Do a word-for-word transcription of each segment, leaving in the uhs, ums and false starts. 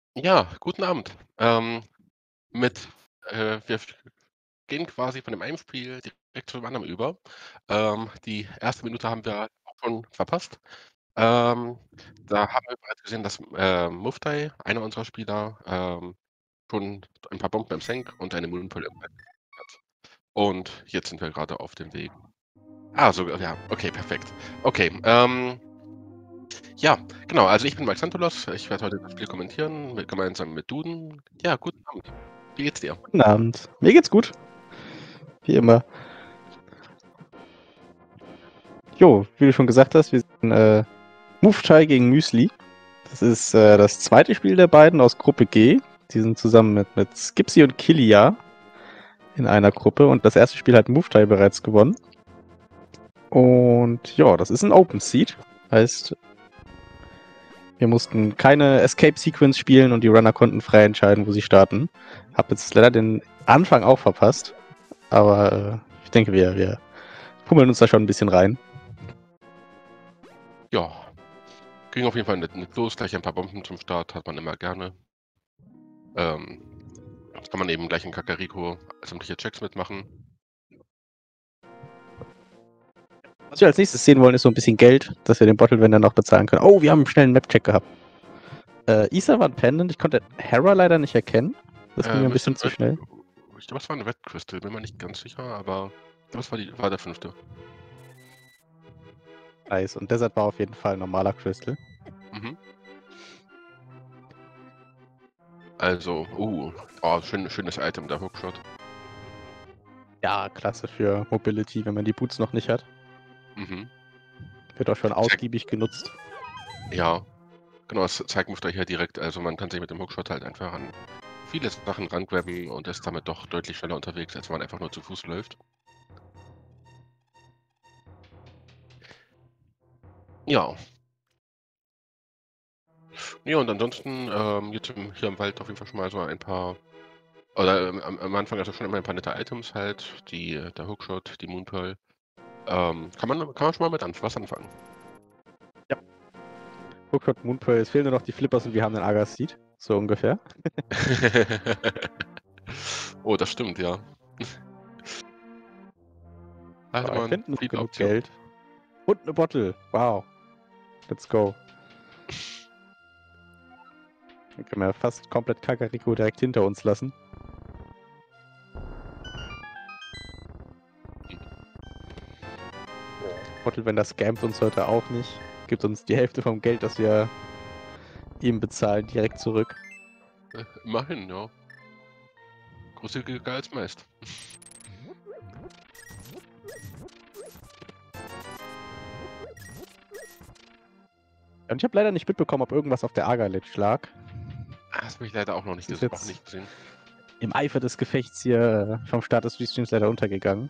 Ja, guten Abend. Ähm, mit äh, wir f gehen quasi von dem einen Spiel direkt zum anderen über. Ähm, die erste Minute haben wir auch schon verpasst. Ähm, da haben wir bereits gesehen, dass, ähm, Muftai, einer unserer Spieler, ähm, schon ein paar Bomben im Senk und eine Moonpile im Bett hat. Und jetzt sind wir grade auf dem Weg ah, sogar ja, okay, perfekt. Okay, ähm ja, genau, also ich bin Max Santolos. Ich werde heute das Spiel kommentieren mit gemeinsam mit Duden. Ja, guten Abend. Wie geht's dir? Guten Abend. Mir geht's gut. Wie immer. Jo, wie du schon gesagt hast, wir sind, äh, Muftai gegen Müsli. Das ist, äh, das zweite Spiel der beiden aus Gruppe G. Die sind zusammen mit mit Skipsy und Killia in einer Gruppe und das erste Spiel hat Muftai bereits gewonnen. Und ja, das ist 'n Open Seed. Heißt wir mussten keine Escape Sequence spielen und die Runner konnten frei entscheiden, wo sie starten. Habe jetzt leider den Anfang auch verpasst, aber, äh, ich denke, wir wir fummeln uns da schon 'n bisschen rein. Ja, ging auf jeden Fall nett nett los. Gleich ein paar Bomben zum Start, hat man immer gerne. Ähm, jetzt kann man eben gleich in Kakariko sämtliche Checks mitmachen. Was wir als Nächstes sehen wollen, ist so 'n bisschen Geld, dass wir den Bottle Vendor noch bezahlen können. Oh, wir haben schnell 'n Map-Check gehabt. Äh, Isa war 'n Pendant. Ich konnte Hera leider nicht erkennen. Das ging Äh, mir 'n müsste bisschen 'n zu Red schnell. ich glaube, es war 'n Red Crystal, bin mir nicht ganz sicher, aber das war die war der fünfte Nice. Und Desert war auf jeden Fall 'n normaler Crystal. Mhm. Also, uh, oh, schön schönes Item, der Hookshot. Ja, klasse für Mobility, wenn man die Boots noch nicht hat. Mhm. Wird auch schon Zeigt ausgiebig genutzt. Ja, genau, das zeigt Muftai hier direkt. Also, man kann sich mit dem Hookshot halt einfach an viele Sachen rangrabben und ist damit doch deutlich schneller unterwegs, als wenn man einfach nur zu Fuß läuft. Ja. Ja, und ansonsten, ähm, jetzt im hier im Wald auf jeden Fall schon mal so ein paar oder am am am Anfang also schon immer ein paar nette Items halt, die der Hookshot, die Moonpearl. Ähm, kann man kann man schon mal mit anf was anfangen. Ja. Hookshot, Moonpearl, es fehlen nur noch die Flippers und wir haben 'nen Argus-Seed, so ungefähr. Oh, das stimmt, ja. So, Hatte wir man finden noch viele genug Optionen. Geld. Und 'ne Bottle. Wow. Let's go. Dann können wir ja fast komplett Kakariko direkt hinter uns lassen. Hm. Bottle Vendor scammt uns heute auch nicht. Gibt uns die Hälfte vom Geld, das wir ihm bezahlen, direkt zurück. Äh, immerhin, ja. Großzügiger als meist. Und ich habe leider nicht mitbekommen, ob irgendwas auf der Aga-Ledge lag. Ah, das habe ich leider auch noch nicht Das ist ges auch jetzt nicht gesehen. im Eifer des Gefechts hier vom Start des Restreams leider untergegangen.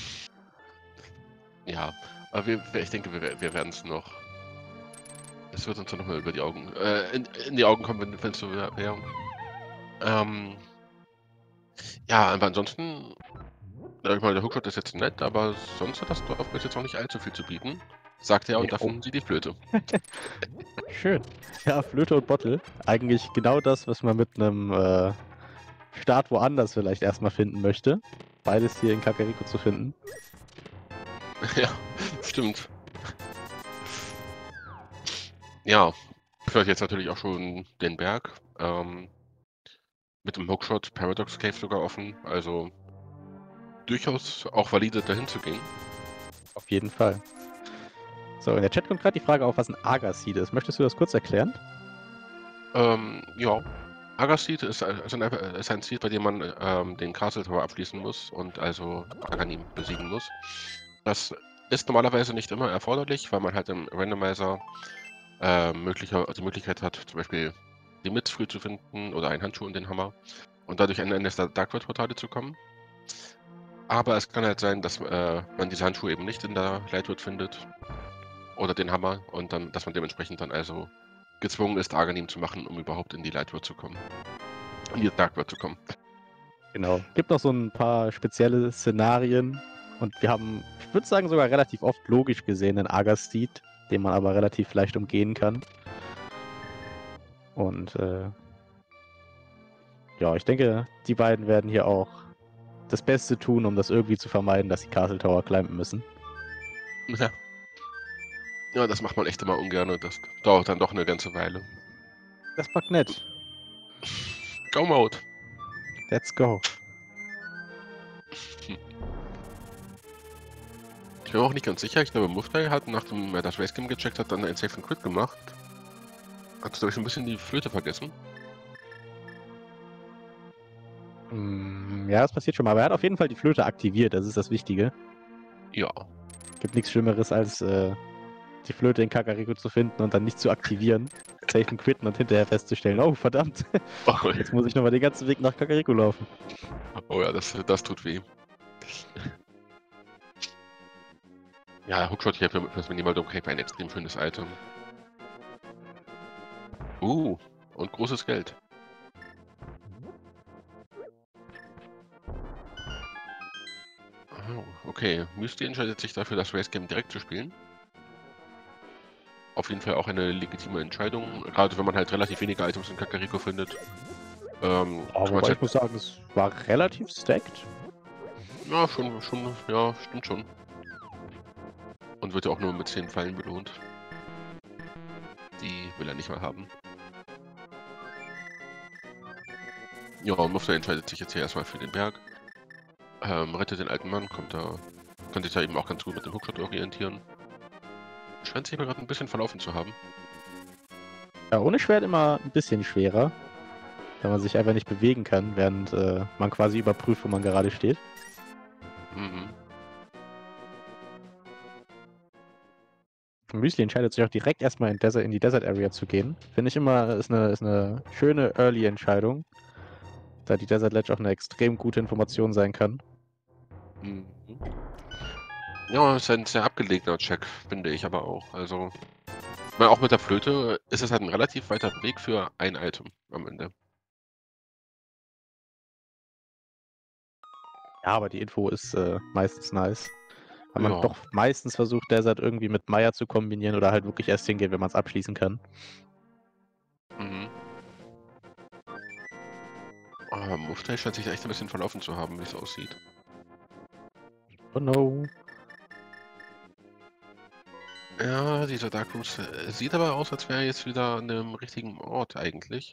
Ja, aber wir wir ich denke, wir wir wir werden's noch es wird uns dann noch mal über die Augen äh, in in die Augen kommen, wenn wenn's so wär wäre. Ähm ja, aber ansonsten sage ich mal, der Hookshot ist jetzt nett, aber sonst hat das Dorf bis jetzt noch nicht allzu viel zu bieten, sagt er Ne, und oh. öffnen sie die Flöte. Schön. Ja, Flöte und Bottle. Eigentlich genau das, was man mit 'nem, äh, Start woanders vielleicht erst mal finden möchte. Beides hier in Kakariko zu finden. Ja, stimmt. Ja, vielleicht jetzt natürlich auch schon den Berg, ähm mit dem Hookshot Paradox Cave sogar offen, also durchaus auch valide, dahin zu gehen. Auf jeden Fall. So, in der Chat kommt grad die Frage auf, was 'n Argus-Seed ist. Möchtest du das kurz erklären? Ähm, ja. Argus-Seed ist ein ist ein einfach äh, ist ein Seed, bei dem man, ähm, den Castle Tower abschließen muss und also Aganim besiegen muss. Das ist normalerweise nicht immer erforderlich, weil man halt im Randomizer, äh, möglicher die Möglichkeit hat, zum Beispiel die Mids früh zu finden oder einen Handschuh und den Hammer und dadurch an eines der Dark World-Portale zu kommen. Aber es kann halt sein, dass, äh, man diese Handschuhe eben nicht in der Light World findet oder den Hammer und dann dass man dementsprechend dann also gezwungen ist, Aganim zu machen, um überhaupt in die Light World zu kommen in die Dark World zu kommen. Genau. Gibt noch so 'n paar spezielle Szenarien und wir haben, ich würde sagen, sogar relativ oft logisch gesehen 'nen Argus-Seed, den man aber relativ leicht umgehen kann. Und, äh ja, ich denke, die beiden werden hier auch das Beste tun, um das irgendwie zu vermeiden, dass sie Castle Tower climben müssen. Ja. Ja, das macht man echt immer ungern und das dauert dann doch eine ganze Weile. Das packt nett. Go Mode. Let's go. Hm. Ich bin auch nicht ganz sicher. Ich glaube, Muftai hat, nachdem er das Race Game gecheckt hat, dann ein Safe and Quit gemacht. Hat, glaube ich, ein bisschen die Flöte vergessen. Mm, ja, das passiert schon mal. Aber er hat auf jeden Fall die Flöte aktiviert. Das ist das Wichtige. Ja. Gibt nichts Schlimmeres, als äh, die Flöte in Kakariko zu finden und dann nicht zu aktivieren. Safe and quitten und hinterher festzustellen, oh verdammt, Oh, jetzt muss ich nochmal den ganzen Weg nach Kakariko laufen. oh ja, das, das tut weh. Ja, Hookshot hier für, für das Minimal Dome Cave ein extrem schönes Item. Uh, und großes Geld. Oh, okay, Mysty entscheidet sich dafür, das Race Game direkt zu spielen. Auf jeden Fall auch eine legitime Entscheidung, gerade wenn man halt relativ wenige Items in Kakariko findet. Ähm, Aber halt, ich muss sagen, es war relativ stacked. Ja, schon, schon, ja, stimmt schon. Und wird ja auch nur mit zehn Pfeilen belohnt. Die will er nicht mal haben. Ja, und Mufta entscheidet sich jetzt hier erstmal für den Berg. Ähm, rettet den alten Mann, kommt da, kann sich da eben auch ganz gut mit dem Hookshot orientieren. Scheint sich aber gerade ein bisschen verlaufen zu haben. Ja, ohne Schwert immer ein bisschen schwerer, wenn man sich einfach nicht bewegen kann, während äh, man quasi überprüft, wo man gerade steht. Mhm. Müsli entscheidet sich auch direkt erstmal in, Desert, in die Desert Area zu gehen. Finde ich immer, ist eine, ist eine schöne Early-Entscheidung, da die Desert Ledge auch eine extrem gute Information sein kann. Mhm. Ja, ist ein sehr abgelegener Check, finde ich aber auch. Also, weil auch mit der Flöte ist es halt ein relativ weiter Weg für ein Item am Ende. Ja, aber die Info ist äh, meistens nice. Weil man Ja. doch meistens versucht, Desert irgendwie mit Maya zu kombinieren oder halt wirklich erst hingeht, wenn man es abschließen kann. Mhm. Aber Muftai scheint sich echt ein bisschen verlaufen zu haben, wie es aussieht. Oh no. Ja, dieser Dark Rooms äh, sieht aber aus, als wäre er jetzt wieder an einem richtigen Ort eigentlich.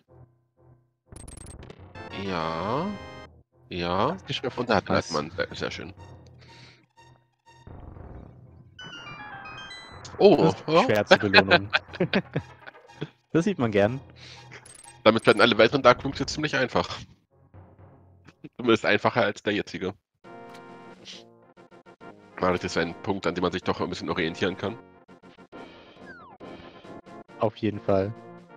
Ja. Ja. Geschrift. Und da hat Nice. man sehr, sehr schön. Oh, Das ist die ja. schwerste Belohnung. Das sieht man gern. Damit werden alle weiteren Dark Rooms jetzt ziemlich einfach. Zumindest einfacher als der jetzige. Aber das ist ein Punkt, an dem man sich doch ein bisschen orientieren kann. Auf jeden Fall.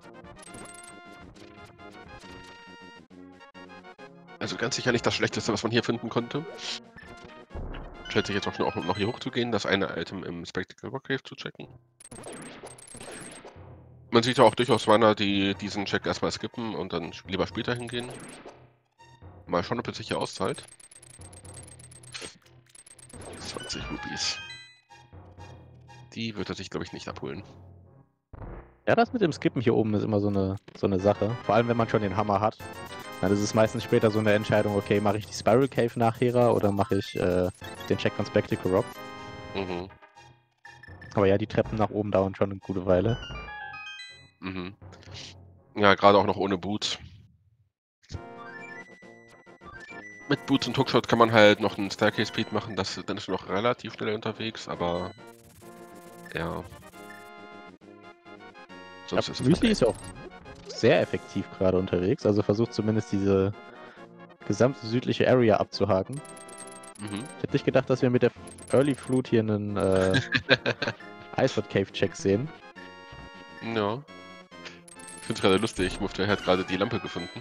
Also ganz sicher nicht das Schlechteste, was man hier finden konnte. Stellt sich jetzt auch schon auch noch hier hoch zu gehen, das eine Item im Spectacle Rock Cave zu checken. Man sieht ja auch durchaus Runner, die diesen Check erstmal skippen und dann lieber später hingehen. Mal schauen, ob es sich hier auszahlt. zwanzig Rupees. Die wird er sich, glaube ich, nicht abholen. Ja, das mit dem Skippen hier oben ist immer so eine, so eine Sache. Vor allem, wenn man schon den Hammer hat. Dann ist es meistens später so eine Entscheidung, okay, mache ich die Spiral Cave nachher oder mache ich äh, den Check von Spectacle Rock. Mhm. Aber ja, die Treppen nach oben dauern schon eine gute Weile. Mhm. Ja, gerade auch noch ohne Boots. Mit Boots und Hookshot kann man halt noch einen Staircase Speed machen, das, dann ist man noch relativ schnell unterwegs, aber ja. Sonst Ja, ist es Müsli halt ist auch sehr effektiv gerade unterwegs, also versucht zumindest diese gesamte südliche Area abzuhaken. Mhm. Ich hätte nicht gedacht, dass wir mit der Early Flut hier einen äh, Iceword Cave Check sehen. Ja. Ich finde es gerade lustig, Mufti hat gerade die Lampe gefunden.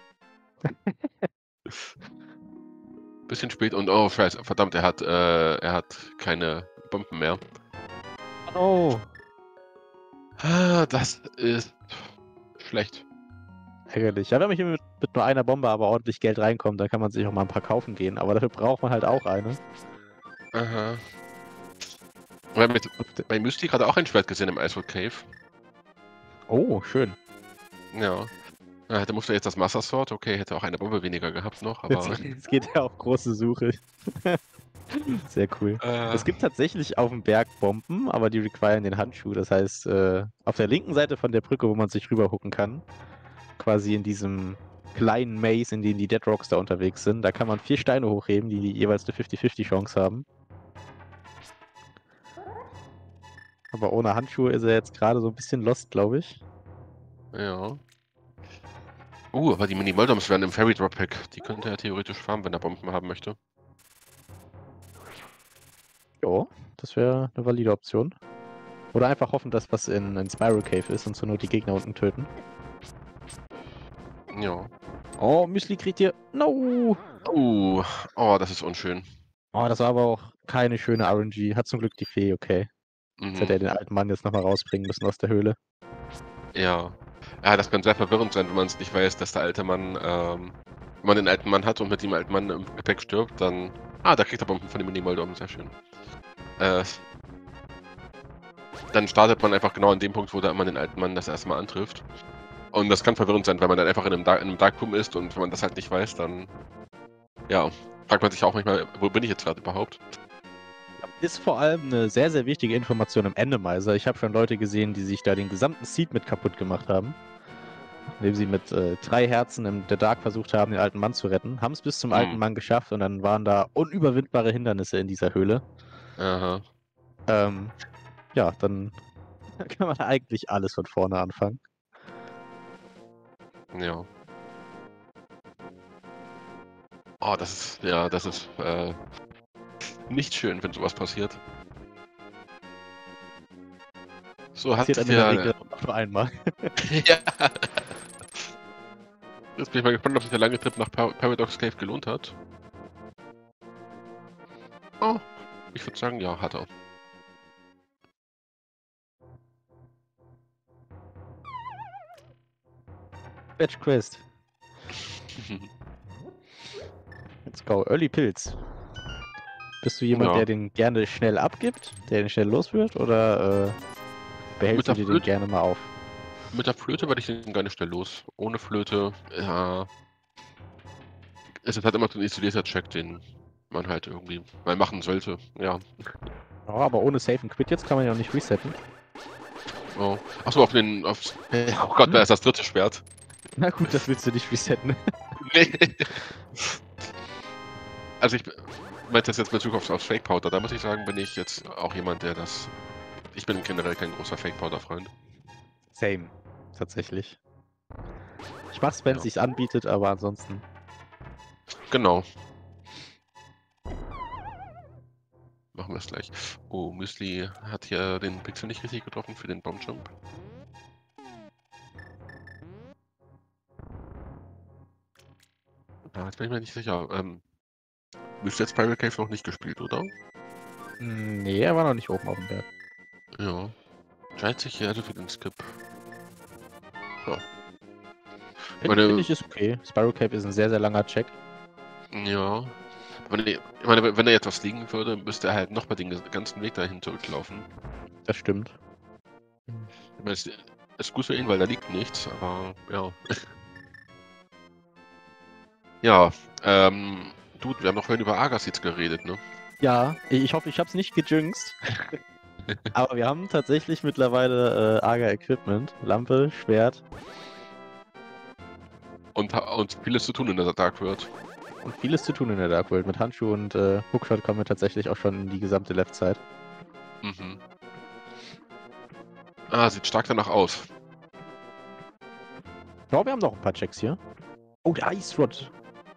Bisschen spät und oh scheiße, verdammt, er hat, äh, er hat keine Bomben mehr. Oh. Ah, das ist schlecht. Ärgerlich. Ja, wenn man hier mit, mit nur einer Bombe aber ordentlich Geld reinkommt, dann kann man sich auch mal ein paar kaufen gehen. Aber dafür braucht man halt auch eine. Aha. Wir haben jetzt bei Mystic gerade auch ein Schwert gesehen im Icewood Cave. Oh, schön. Ja. Ja, hätte musste jetzt das Master Sword, okay, hätte auch eine Bombe weniger gehabt noch, Jetzt, aber. es geht ja auf große Suche. Sehr cool. Äh, Es gibt tatsächlich auf dem Berg Bomben, aber die requiren den Handschuh. Das heißt, äh, auf der linken Seite von der Brücke, wo man sich rüberhucken kann, quasi in diesem kleinen Maze, in dem die Dead Rocks da unterwegs sind, da kann man vier Steine hochheben, die jeweils eine fünfzig fünfzig Chance haben. Aber ohne Handschuhe ist er jetzt gerade so ein bisschen lost, glaube ich. ja. Uh, aber die Mini-Moldoms wären im Fairy Drop Pack. Die könnte er theoretisch farmen, wenn er Bomben haben möchte. Jo, das wäre eine valide Option. Oder einfach hoffen, dass was in, in Spiral Cave ist und so nur die Gegner unten töten. Ja. Oh, Müsli kriegt hier. No! Uh, oh, das ist unschön. Oh, das war aber auch keine schöne R N G. Hat zum Glück die Fee, okay. Jetzt Mhm. hätte er den alten Mann jetzt nochmal rausbringen müssen aus der Höhle. Ja. Ja, das kann sehr verwirrend sein, wenn man es nicht weiß, dass der alte Mann, ähm, wenn man den alten Mann hat und mit dem alten Mann im Gepäck stirbt, dann. Ah, da kriegt er Bomben von dem Mini-Moldom, sehr schön. Äh, dann startet man einfach genau an dem Punkt, wo da man den alten Mann das erste Mal antrifft. Und das kann verwirrend sein, weil man dann einfach in einem, Dark, in einem Darkroom ist und wenn man das halt nicht weiß, dann. Ja, fragt man sich auch manchmal, wo bin ich jetzt gerade überhaupt? Ist vor allem eine sehr, sehr wichtige Information im Endermiser. Ich habe schon Leute gesehen, die sich da den gesamten Seed mit kaputt gemacht haben. Indem sie mit äh, drei Herzen im The Dark versucht haben, den alten Mann zu retten. Haben es bis zum Hm. alten Mann geschafft und dann waren da unüberwindbare Hindernisse in dieser Höhle. Aha. Ähm, ja, dann kann man eigentlich alles von vorne anfangen. Ja. Oh, das ist, ja, das ist äh, nicht schön, wenn sowas passiert. So hat Passiert sich einem in der der. Regel auch nur einmal. Ja. Jetzt bin ich mal gespannt, ob sich der lange Trip nach Par Paradox Cave gelohnt hat. Oh, ich würde sagen, ja, hat er. Batch Quest. Let's go. Early Pilz. Bist du jemand, Ja. der den gerne schnell abgibt, der den schnell los wird, oder äh, behältst Mit du der dir den Flöte, gerne mal auf? mit der Flöte werde ich den gar nicht schnell los. Ohne Flöte, ja. Es ist halt immer so ein isolierter Check, den man halt irgendwie mal machen sollte. Ja. Ja, aber ohne Save and Quit jetzt kann man ja auch nicht resetten. Oh. Achso, auf den. Aufs, oh Gott, da ist das dritte Schwert. Na gut, das willst du nicht resetten. Nee. Also ich meinte das jetzt in Bezug auf, aufs Fake Powder. Da muss ich sagen, bin ich jetzt auch jemand, der das. Ich bin generell kein großer Fake Powder Freund. Same. Tatsächlich. Ich mach's, wenn es Ja. sich anbietet, aber ansonsten. Genau. Machen wir es gleich. Oh, Müsli hat hier den Pixel nicht richtig getroffen für den Bombjump. Ah, jetzt bin ich mir nicht sicher. Ähm, Müsli hat Spiral Cave noch nicht gespielt, oder? Mm, Nee, er war noch nicht oben auf dem Berg. Ja. Scheint sich hier also für den Skip. Ja. Finde Meine- find ich ist okay. Spiral Cave ist ein sehr, sehr langer Check. Ja. Wenn er, ich meine, wenn er jetzt was liegen würde, müsste er halt noch mal den ganzen Weg dahin zurücklaufen. Das stimmt. Ich meine, es ist gut für ihn, weil da liegt nichts, aber ja. Ja, ähm, Dude, wir haben noch vorhin über Argas jetzt geredet, ne? Ja, ich ich hoffe, ich hab's nicht gejinxt. Aber wir haben tatsächlich mittlerweile äh, Arga Equipment. Lampe, Schwert Und, ha- und vieles zu tun in der Dark World. und vieles zu tun in der Dark World. Mit Handschuh und äh, Hookshot kommen wir tatsächlich auch schon in die gesamte Left-Side. Mhm. Ah, sieht stark danach aus. Ja, wir haben noch ein paar Checks hier. Oh, der Ice Rod.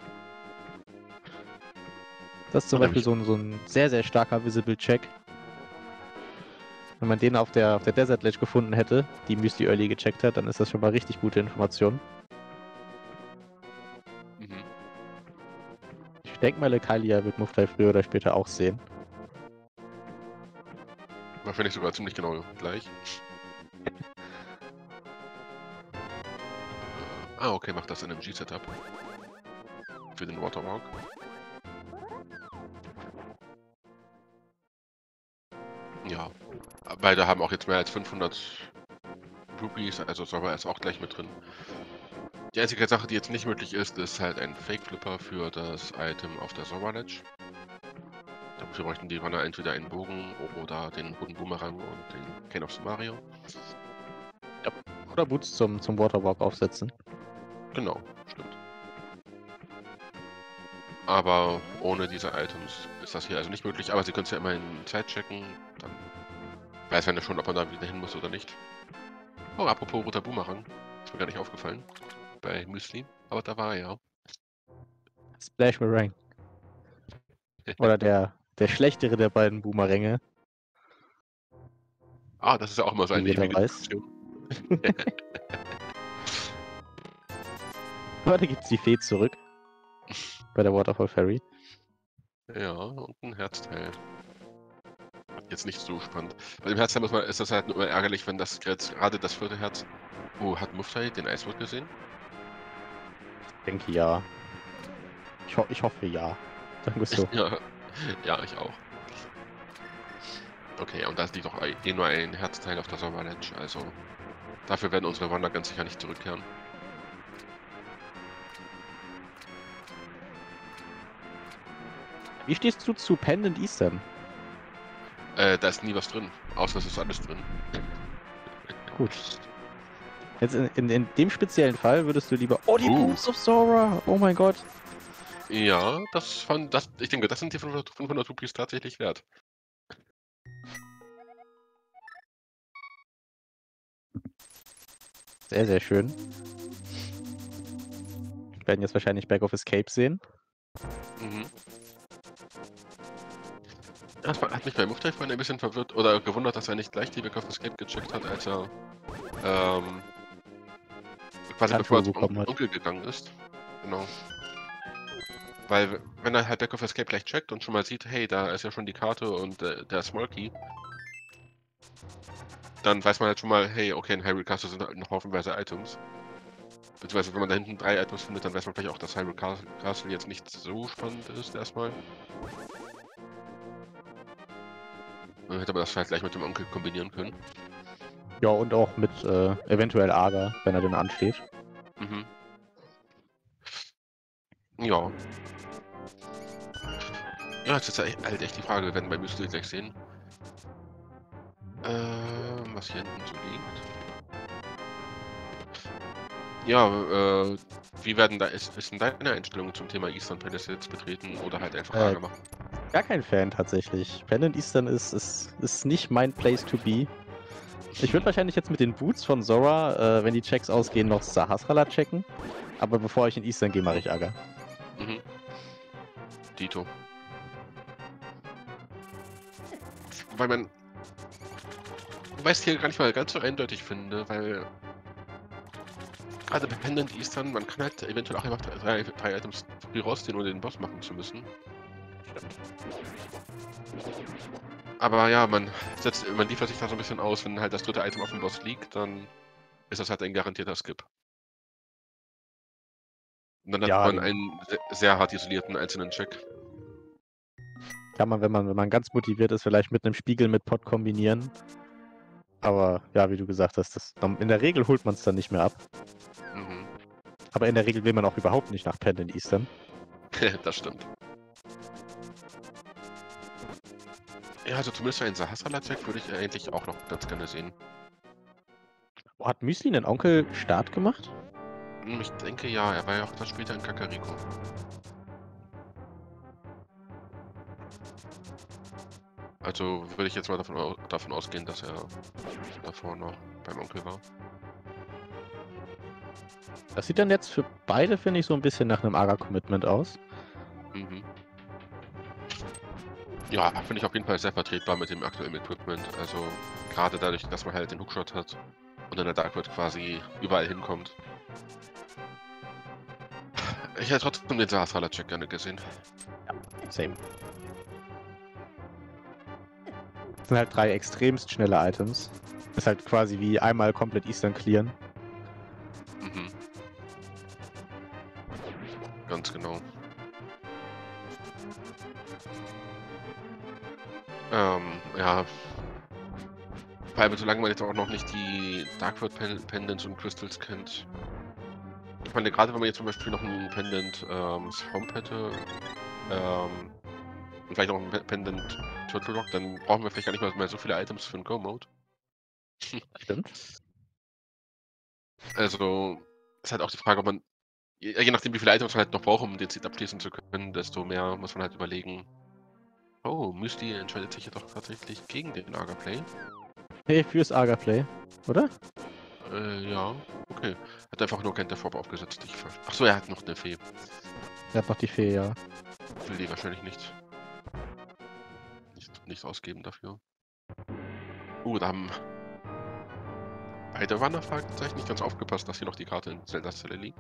Das ist zum Oh, Beispiel so ein, so ein sehr, sehr starker Visible Check. Wenn man den auf der, auf der Desert Ledge gefunden hätte, die Müsli Early gecheckt hat, dann ist das schon mal richtig gute Information. Mhm. Ich denke mal, Lekalia wird Muftai früher oder später auch sehen. Wahrscheinlich sogar ziemlich genau gleich. Ah, okay, macht das N M G-Setup. Für den Waterwalk. Ja. Beide haben auch jetzt mehr als fünfhundert Rupees, also Sora ist auch gleich mit drin. Die einzige Sache, die jetzt nicht möglich ist, ist halt ein Fake-Flipper für das Item auf der Sora Ledge. Dafür bräuchten die Runner entweder einen Bogen oder den roten Boomerang und den Cane of Mario. Ja. Oder Boots zum, zum Waterwalk aufsetzen. Genau, stimmt. Aber ohne diese Items ist das hier also nicht möglich. Aber Sie können es ja immer in Zeit checken. Dann weiß man ja schon, ob man da wieder hin muss oder nicht. Oh, apropos roter Boomerang. Ist mir gar nicht aufgefallen. Bei Müsli. Aber da war er ja. Splash Meringue. Oder der, der schlechtere der beiden Boomeränge. Ah, das ist ja auch immer so Wie eine jeder ewige weiß. Diskussion. Heute gibt's die Fee zurück. Bei der Waterfall Ferry. Ja, und ein Herzteil. Jetzt nicht so spannend. Bei dem Herzteil muss man, ist das halt nur ärgerlich, wenn das jetzt gerade das vierte Herz. Oh, hat Muftai den Eiswood gesehen? Ich denke ja. Ich, ho ich hoffe ja. Sagen wir so. Ja, ja, ich auch. Okay, und da liegt doch eh nur ein Herzteil auf der Sora Ledge, also dafür werden unsere Wander ganz sicher nicht zurückkehren. Wie stehst du zu Pendant Eastern? Äh, da ist nie was drin, außer es ist alles drin. Gut. Jetzt in, in, in dem speziellen Fall würdest du lieber... Oh, die Uh. Boots of Sora! Oh mein Gott! Ja, das fand das. Ich denke, das sind die fünfhundert Rupees tatsächlich wert. Sehr, sehr schön. Wir werden jetzt wahrscheinlich Bag of Escape sehen. Mhm. Das hat mich bei Muftai vorhin ein bisschen verwirrt oder gewundert, dass er nicht gleich die Bag of Escape gecheckt hat, als er ähm, quasi Handschuhe bevor er zum bekommen hat. Onkel gegangen ist. Genau. Weil, wenn er halt Bag of Escape gleich checkt und schon mal sieht, hey, da ist ja schon die Karte und äh, der Smolky, dann weiß man halt schon mal, hey, okay, in Hyrule Castle sind halt noch haufenweise Items. Beziehungsweise, wenn man da hinten drei Items findet, dann weiß man vielleicht auch, dass Hyrule Castle jetzt nicht so spannend ist erstmal. Dann hätte man das vielleicht gleich mit dem Onkel kombinieren können. Ja, und auch mit äh, eventuell Ager, wenn er denn ansteht. Mhm. Ja. Ja, jetzt ist halt echt die Frage, wir werden bei Müsli gleich sehen. Ähm, was hier hinten so liegt. Ja, äh, wie werden da, ist, ist denn deine Einstellung zum Thema Eastern Palace jetzt betreten oder halt einfach Äh, Ager machen? Gar kein Fan tatsächlich. Pendant Eastern ist, ist, ist nicht mein Place to be. Ich würde wahrscheinlich jetzt mit den Boots von Zora, äh, wenn die Checks ausgehen, noch Sahasrara checken. Aber bevor ich in Eastern gehe, mache ich Ager. Mhm. Dito. Weil man weiß hier gar nicht mal ganz so eindeutig finde, weil gerade bei Pendant Eastern, man kann halt eventuell auch einfach drei, drei Items früh rausziehen, ohne den Boss machen zu müssen. Aber ja, man setzt, man liefert sich da so ein bisschen aus, wenn halt das dritte Item auf dem Boss liegt, dann ist das halt ein garantierter Skip. Und dann hat Ja, man den- einen se- sehr hart isolierten einzelnen Check. Kann man, wenn man, wenn man ganz motiviert ist, vielleicht mit einem Spiegel mit Pot kombinieren. Aber ja, wie du gesagt hast, das, in der Regel holt man es dann nicht mehr ab. Mhm. Aber in der Regel will man auch überhaupt nicht nach Pendant Eastern. Das stimmt. Ja, also zumindest einen Sahasrara-Check würde ich eigentlich auch noch ganz gerne sehen. Oh, hat Müsli einen Onkel Start gemacht? Hm, Ich denke ja, er war ja auch dann später in Kakariko. Also würde ich jetzt mal davon, au davon ausgehen, dass er davor noch beim Onkel war. Das sieht dann jetzt für beide, finde ich, so ein bisschen nach einem Ager-Commitment aus. Mhm. Ja, finde ich auf jeden Fall sehr vertretbar mit dem aktuellen Equipment. Also gerade dadurch, dass man halt den Hookshot hat und in der Dark World quasi überall hinkommt. Ich hätte trotzdem den Sahasrara-Check gerne gesehen. Same. Das sind halt drei extremst schnelle Items. Ist halt quasi wie einmal komplett Eastern clearen. Mhm. Ganz genau. Ähm, ja. Vor allem, solange man jetzt auch noch nicht die Dark World Pen Pendants und Crystals kennt, Ich meine, gerade wenn man jetzt zum Beispiel noch einen Pendant ähm, Swamp hätte, ähm, und vielleicht noch einen Pe- Pendant Turtle Rock, dann brauchen wir vielleicht gar nicht mal mehr so viele Items für einen Go-Mode. Stimmt. Also, ist halt auch die Frage, ob man, je, je nachdem, wie viele Items man halt noch braucht, um den Seed abschließen zu können, desto mehr muss man halt überlegen. Oh, Mysli entscheidet sich jedoch tatsächlich gegen den Aga-Play. Hey, fürs Aga-Play, oder? Äh, ja, okay. Hat einfach nur kein Death aufgesetzt. Ich ver- Ach so, er hat noch eine Fee. Er hat noch die Fee, ja. Will die wahrscheinlich nicht, nicht, nicht ausgeben dafür. Uh, da haben beide Wanderfragezeichen nicht ganz aufgepasst, dass hier noch die Karte in Zeldas Zelle liegt.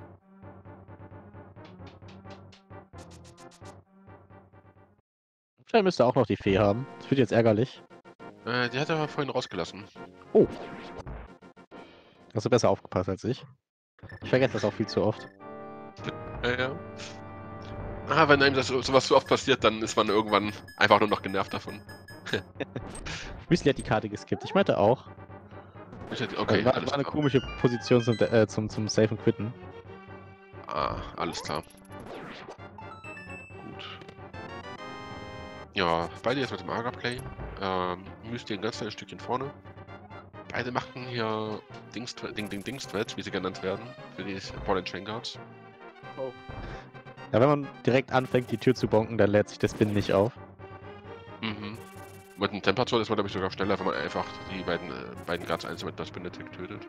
Wahrscheinlich müsste er auch noch die Fee haben. Das wird jetzt ärgerlich. Äh, die hat er aber vorhin rausgelassen. Oh. Hast du besser aufgepasst als ich. Ich vergesse das auch viel zu oft. Ja, ja. Ah, wenn einem das so- sowas so oft passiert, dann ist man irgendwann einfach nur noch genervt davon. Müsli hat die Karte geskippt. Ich meinte auch. Ich hätte, okay, war, alles war eine klar. komische Position zum, äh, zum, zum Safe und Quitten. Ah, alles klar. Gut. Ja, beide jetzt mit dem Aga-Play. Ähm, Mysli ein ganz kleines Stückchen vorne. Beide machen hier Dings, Ding, Ding, Dings, Threads, wie sie genannt werden, für die Ball Chain Guards. Ja, wenn man direkt anfängt, die Tür zu bonken, dann lädt sich der Spin nicht auf. Mhm. Mit einem Temperatur ist man, glaube ich, sogar schneller, wenn man einfach die beiden, äh, beiden Guards einzeln mit einer Spin Attack tötet.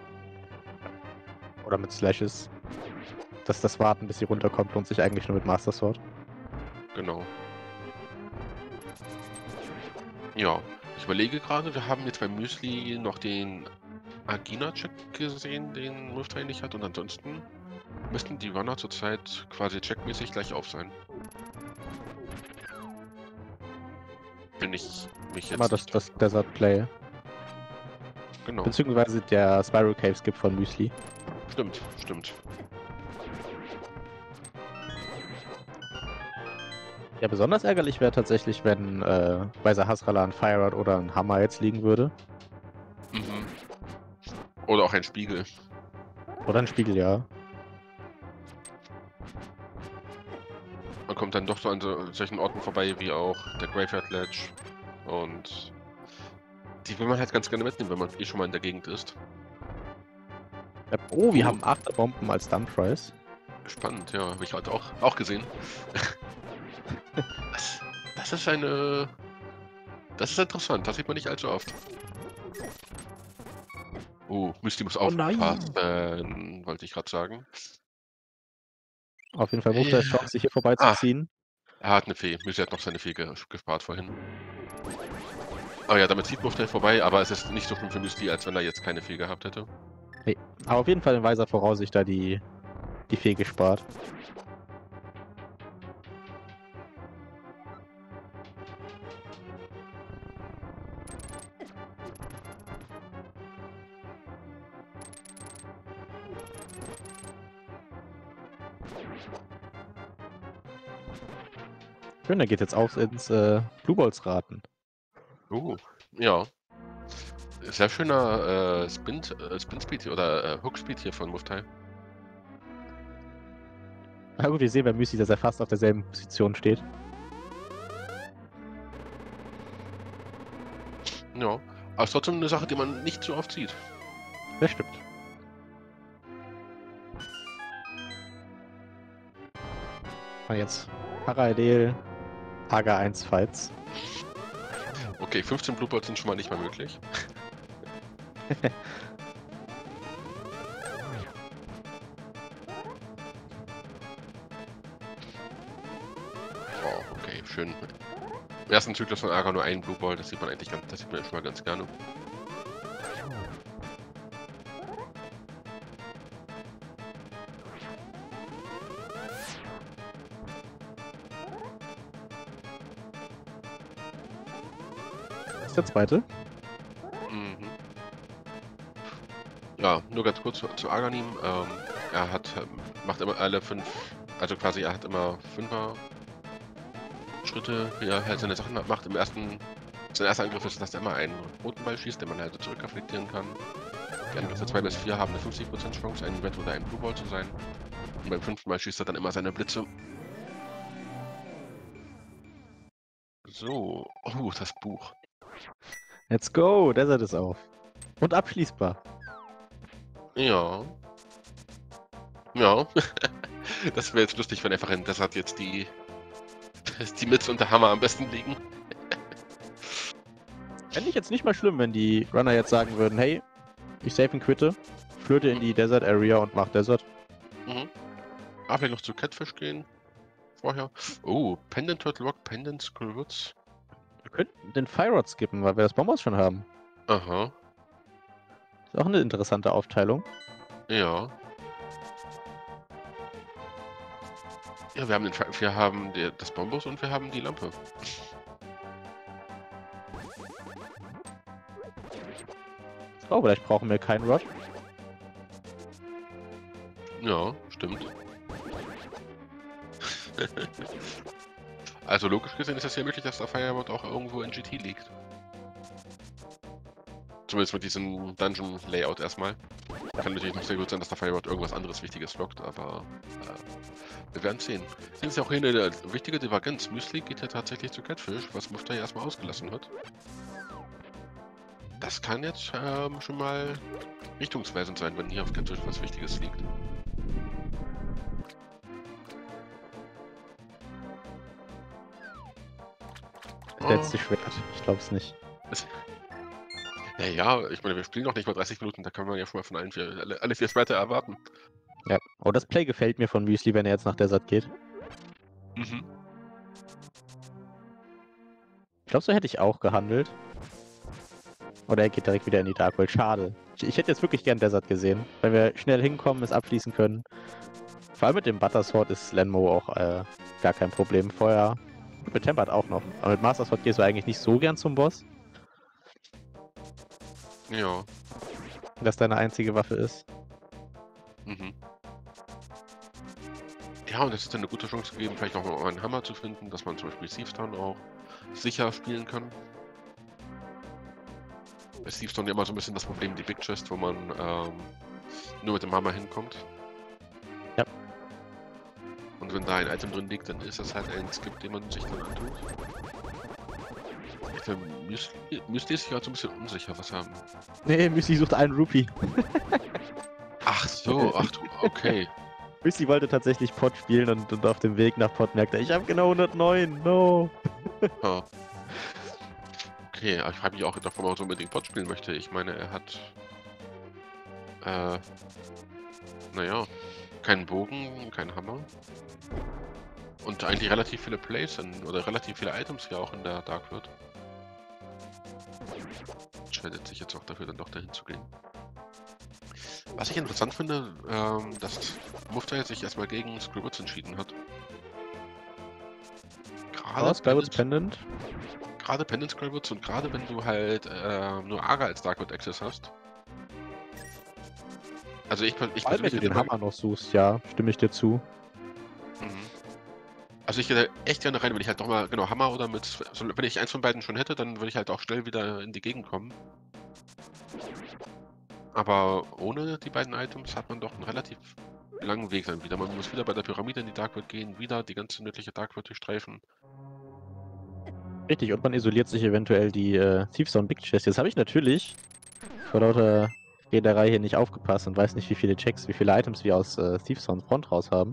Oder mit Slashes. Dass das Warten, bis sie runterkommt, lohnt sich eigentlich nur mit Master Sword. Genau. Ja, ich überlege gerade, wir haben jetzt bei Müsli noch den Agina-Check gesehen, den Muftai nicht hat, und ansonsten müssten die Runner zurzeit quasi checkmäßig gleich auf sein. Wenn ich mich jetzt Immer das, nicht das Desert Play. Genau, Beziehungsweise der Spiral Cave Skip von Müsli. stimmt, stimmt. Ja, besonders ärgerlich wäre tatsächlich, wenn äh, Weiser Hasrala ein Fire Rod oder ein Hammer jetzt liegen würde. Mhm. Oder auch ein Spiegel. Oder ein Spiegel, ja. Man kommt dann doch so an so, solchen Orten vorbei, wie auch der Graveyard Ledge. Und die will man halt ganz gerne mitnehmen, wenn man eh schon mal in der Gegend ist. Ja, oh, wir Uh. haben acht Bomben als Stun Price. Spannend, ja, habe ich heute auch, auch gesehen. das, das ist eine... Das ist interessant, das sieht man nicht allzu oft. Oh, Mysli muss Oh nein. aufpassen, wollte ich gerade sagen. Auf jeden Fall Mufta ist Ja. Chance, sich hier vorbeizuziehen. Er hat eine Fee. Mysli hat noch seine Fee ge gespart vorhin. Oh ja, damit zieht Muftai vorbei, aber es ist nicht so schlimm für Mysli, als wenn er jetzt keine Fee gehabt hätte. Nee. Aber auf jeden Fall in weiser Voraussicht da die, die Fee gespart. Schön, der geht jetzt auf ins äh, Blue Balls raten. Uh, ja. Sehr schöner äh, Spin, äh, Spin Speed hier, oder äh, Hook Speed hier von Muftai. Na gut, wir sehen bei Müsli, dass er fast auf derselben Position steht. Ja. Aber es ist trotzdem eine Sache, die man nicht so oft sieht. Das stimmt. Und jetzt parallel Aga eins Fights. Okay, fünfzehn Bluebirds sind schon mal nicht mehr möglich. Oh, okay, schön. Im ersten Zyklus von Aga nur ein Blue Ball, das sieht man eigentlich ganz, das sieht man schon mal ganz gerne. Das ist der zweite. Mhm. Ja, nur ganz kurz zu, zu Aganim. Ähm, er hat, ähm, macht immer alle fünf, also quasi er hat immer fünfer Schritte, wie er halt seine Sachen macht. Im ersten, sein erster Angriff ist, dass er immer einen roten Ball schießt, den man halt zurückreflektieren kann. Die anderen Plätze zwei bis vier haben eine fünfzig Prozent Chance, ein Red oder ein Blue Ball zu sein. Und beim fünften Mal schießt er dann immer seine Blitze. So, oh, das Buch. Let's go, Desert ist auf. Und abschließbar. Ja. Ja. Das wäre jetzt lustig, wenn einfach in Desert jetzt die, die Mitz und der Hammer am besten liegen. Fände ich jetzt nicht mal schlimm, wenn die Runner jetzt sagen würden, hey, ich save und quitte, flöte in die Desert Area und mach Desert. Mhm. Aber wir noch zu Catfish gehen. Vorher. Oh, Pendant Turtle Rock, Pendant Squirrels. Wir könnten den Fire Rod skippen, weil wir das Bombers schon haben. Aha. Ist auch eine interessante Aufteilung. Ja. Ja, wir haben den, wir haben die, das Bombos und wir haben die Lampe. Oh, vielleicht brauchen wir keinen Rod. Ja, stimmt. Also logisch gesehen ist es ja möglich, dass der Firewall auch irgendwo in G T liegt. Zumindest mit diesem Dungeon-Layout erstmal. Kann natürlich noch sehr gut sein, dass der Firewall irgendwas anderes Wichtiges lockt, aber äh, wir werden sehen. Hier ist ja auch hier eine wichtige Divergenz. Müsli geht ja tatsächlich zu Catfish, was Mufta ja erstmal ausgelassen hat. Das kann jetzt ähm, schon mal richtungsweisend sein, wenn hier auf Catfish was Wichtiges liegt. Letzte Schwert. Ich glaube es nicht. Naja, ich meine, wir spielen noch nicht mal dreißig Minuten, da kann man ja schon mal von allen vier, alle, alle vier Schwerter erwarten. Ja. Oh, das Play gefällt mir von Müsli, wenn er jetzt nach Desert geht. Mhm. Ich glaube, so hätte ich auch gehandelt. Oder er geht direkt wieder in die Dark World. Schade. Ich, ich hätte jetzt wirklich gern Desert gesehen, weil wir schnell hinkommen, es abschließen können. Vor allem mit dem Butter Sword ist Lenmo auch äh, gar kein Problem. Vorher mit Tempert auch noch. Aber mit Master Sword gehst du eigentlich nicht so gern zum Boss. Ja. Dass deine einzige Waffe ist. Mhm. Ja, und es ist dann eine gute Chance gegeben, vielleicht auch mal einen Hammer zu finden, dass man zum Beispiel Thiefstone auch sicher spielen kann. Bei Thiefstone ja immer so ein bisschen das Problem, die Big Chest, wo man ähm, nur mit dem Hammer hinkommt. Ja. Und wenn da ein Item drin liegt, dann ist das halt ein Skip, den man sich dann antut. Ich glaube, Müsli, Müsli ist sich halt so ein bisschen unsicher, was haben. Nee, Müsli sucht einen Rupee. Ach so, ach du, okay. Müsli wollte tatsächlich Pot spielen und, und auf dem Weg nach Pot merkte er, ich habe genau hundertneun, no. Ja. Okay, aber ich frage mich auch, ob man so unbedingt Pot spielen möchte. Ich meine, er hat... Äh... Naja, keinen Bogen, keinen Hammer. Und eigentlich relativ viele Plays in, oder relativ viele Items hier auch in der Dark World. Entscheidet sich jetzt auch dafür, dann doch dahin zu gehen. Was ich interessant finde, ähm, dass Mufta jetzt sich erstmal gegen Scribbles entschieden hat. Gerade Scribbles Pendant. Gerade Pendant Scribbles und gerade wenn du halt äh, nur Aga als Dark World Access hast. Also ich, ich Vor allem, wenn du den Hammer noch suchst, ja, stimme ich dir zu. Mhm. Also ich gehe echt gerne rein, wenn ich halt doch mal, genau, Hammer oder mit, also wenn ich eins von beiden schon hätte, dann würde ich halt auch schnell wieder in die Gegend kommen. Aber ohne die beiden Items hat man doch einen relativ langen Weg dann wieder. Man muss wieder bei der Pyramide in die Dark World gehen, wieder die ganze nördliche Dark World durchstreifen. Richtig, und man isoliert sich eventuell die äh, Thiefstone Big Chest. Jetzt habe ich natürlich vor lauter Reederei hier nicht aufgepasst und weiß nicht, wie viele Checks, wie viele Items wir aus äh, Thiefstone Front raus haben.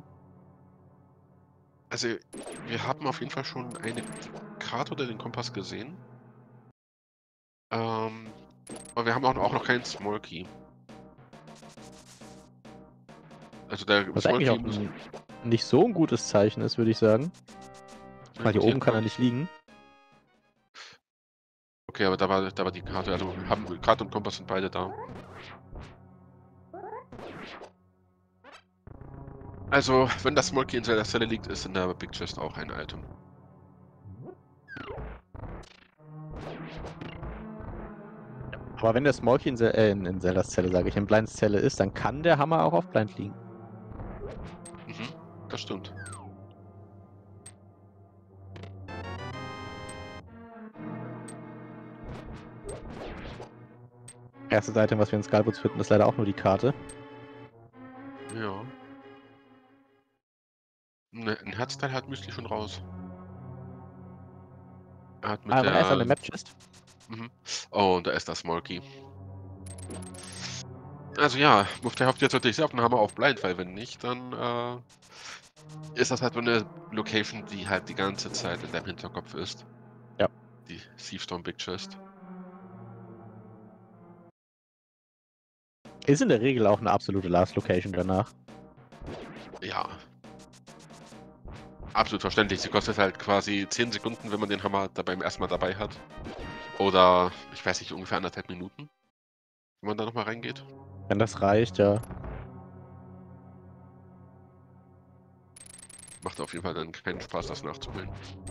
Also, wir haben auf jeden Fall schon eine Karte oder den Kompass gesehen. Ähm, aber wir haben auch, auch noch keinen Small Key. Also der Was Small eigentlich Key auch muss... ein, nicht so ein gutes Zeichen ist, würde ich sagen. Weil hier oben kann er nicht liegen. Okay, aber da war, da war die Karte, also haben Karte und Kompass sind beide da. Also, wenn das Small Key in seiner Zelle liegt, ist in der Big Chest auch ein Item. Aber wenn der Small Key in, Se äh, in, in Zeldas Zelle, sage ich, in Blinds Zelle ist, dann kann der Hammer auch auf Blind liegen. Mhm, das stimmt. Erstes Item, was wir in Skullboots finden, ist leider auch nur die Karte. Ja. Ne, ein Herzteil hat Müsli schon raus. Er hat mit Ah, war erst an der der. Map-Chest. Mhm. Oh, und da ist das Smolky. Also ja, Mufti hofft jetzt natürlich sehr auf den Hammer auf Blind, weil wenn nicht, dann äh, ist das halt so eine Location, die halt die ganze Zeit in deinem Hinterkopf ist. Ja. Die Thiefstone Big Chest. Ist in der Regel auch eine absolute Last Location danach. Ja. Absolut verständlich. Sie kostet halt quasi zehn Sekunden, wenn man den Hammer da beim ersten Mal dabei hat. Oder, ich weiß nicht, ungefähr anderthalb Minuten, wenn man da nochmal reingeht. Wenn das reicht, ja. Macht auf jeden Fall dann keinen Spaß, das nachzuholen.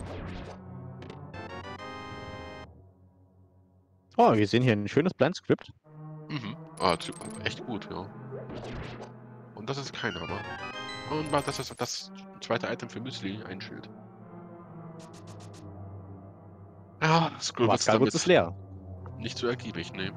Oh, wir sehen hier ein schönes Blind-Script. Mhm. Ah, zu- echt gut, ja. Und das ist kein Hammer. Und mal, das ist das zweite Item für Müsli, ein Schild. Ja, Skull Aber wird's Skullboots damit ist leer. nicht so ergiebig, ne.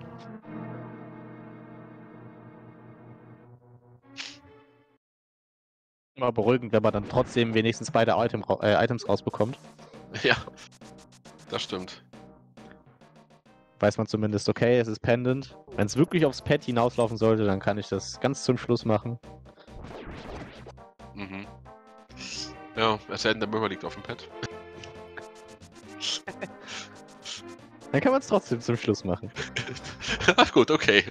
Immer beruhigend, wenn man dann trotzdem wenigstens beide Item, ra- äh, Items rausbekommt. Ja, das stimmt. Weiß man zumindest, okay, es ist Pendant. Wenn es wirklich aufs Pad hinauslaufen sollte, dann kann ich das ganz zum Schluss machen. Mhm. Ja, es sei denn, der Mirror liegt auf dem Pad. Dann kann man es trotzdem zum Schluss machen. Ach gut, okay.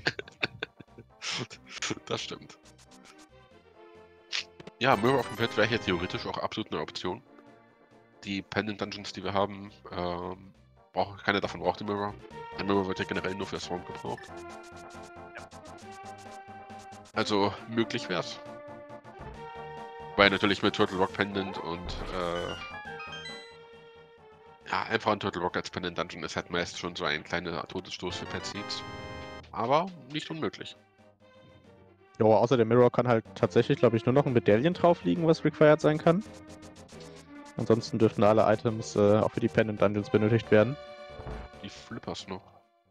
Das stimmt. Ja, Mirror auf dem Pad wäre hier theoretisch auch absolut eine Option. Die Pendant Dungeons, die wir haben, ähm, braucht, keiner davon braucht den Mirror. Der Mirror wird ja generell nur für Swarm gebraucht. Also möglich wär's. Weil natürlich mit Turtle Rock Pendant und äh, ja, einfach ein Turtle Rock als Pendant Dungeon ist halt meist schon so ein kleiner Todesstoß für Pet Seeds. Aber nicht unmöglich. Ja, außer der Mirror kann halt tatsächlich, glaube ich, nur noch ein Medaillen drauf liegen, was required sein kann. Ansonsten dürften alle Items äh, auch für die Pendant Dungeons benötigt werden. Die Flippers noch.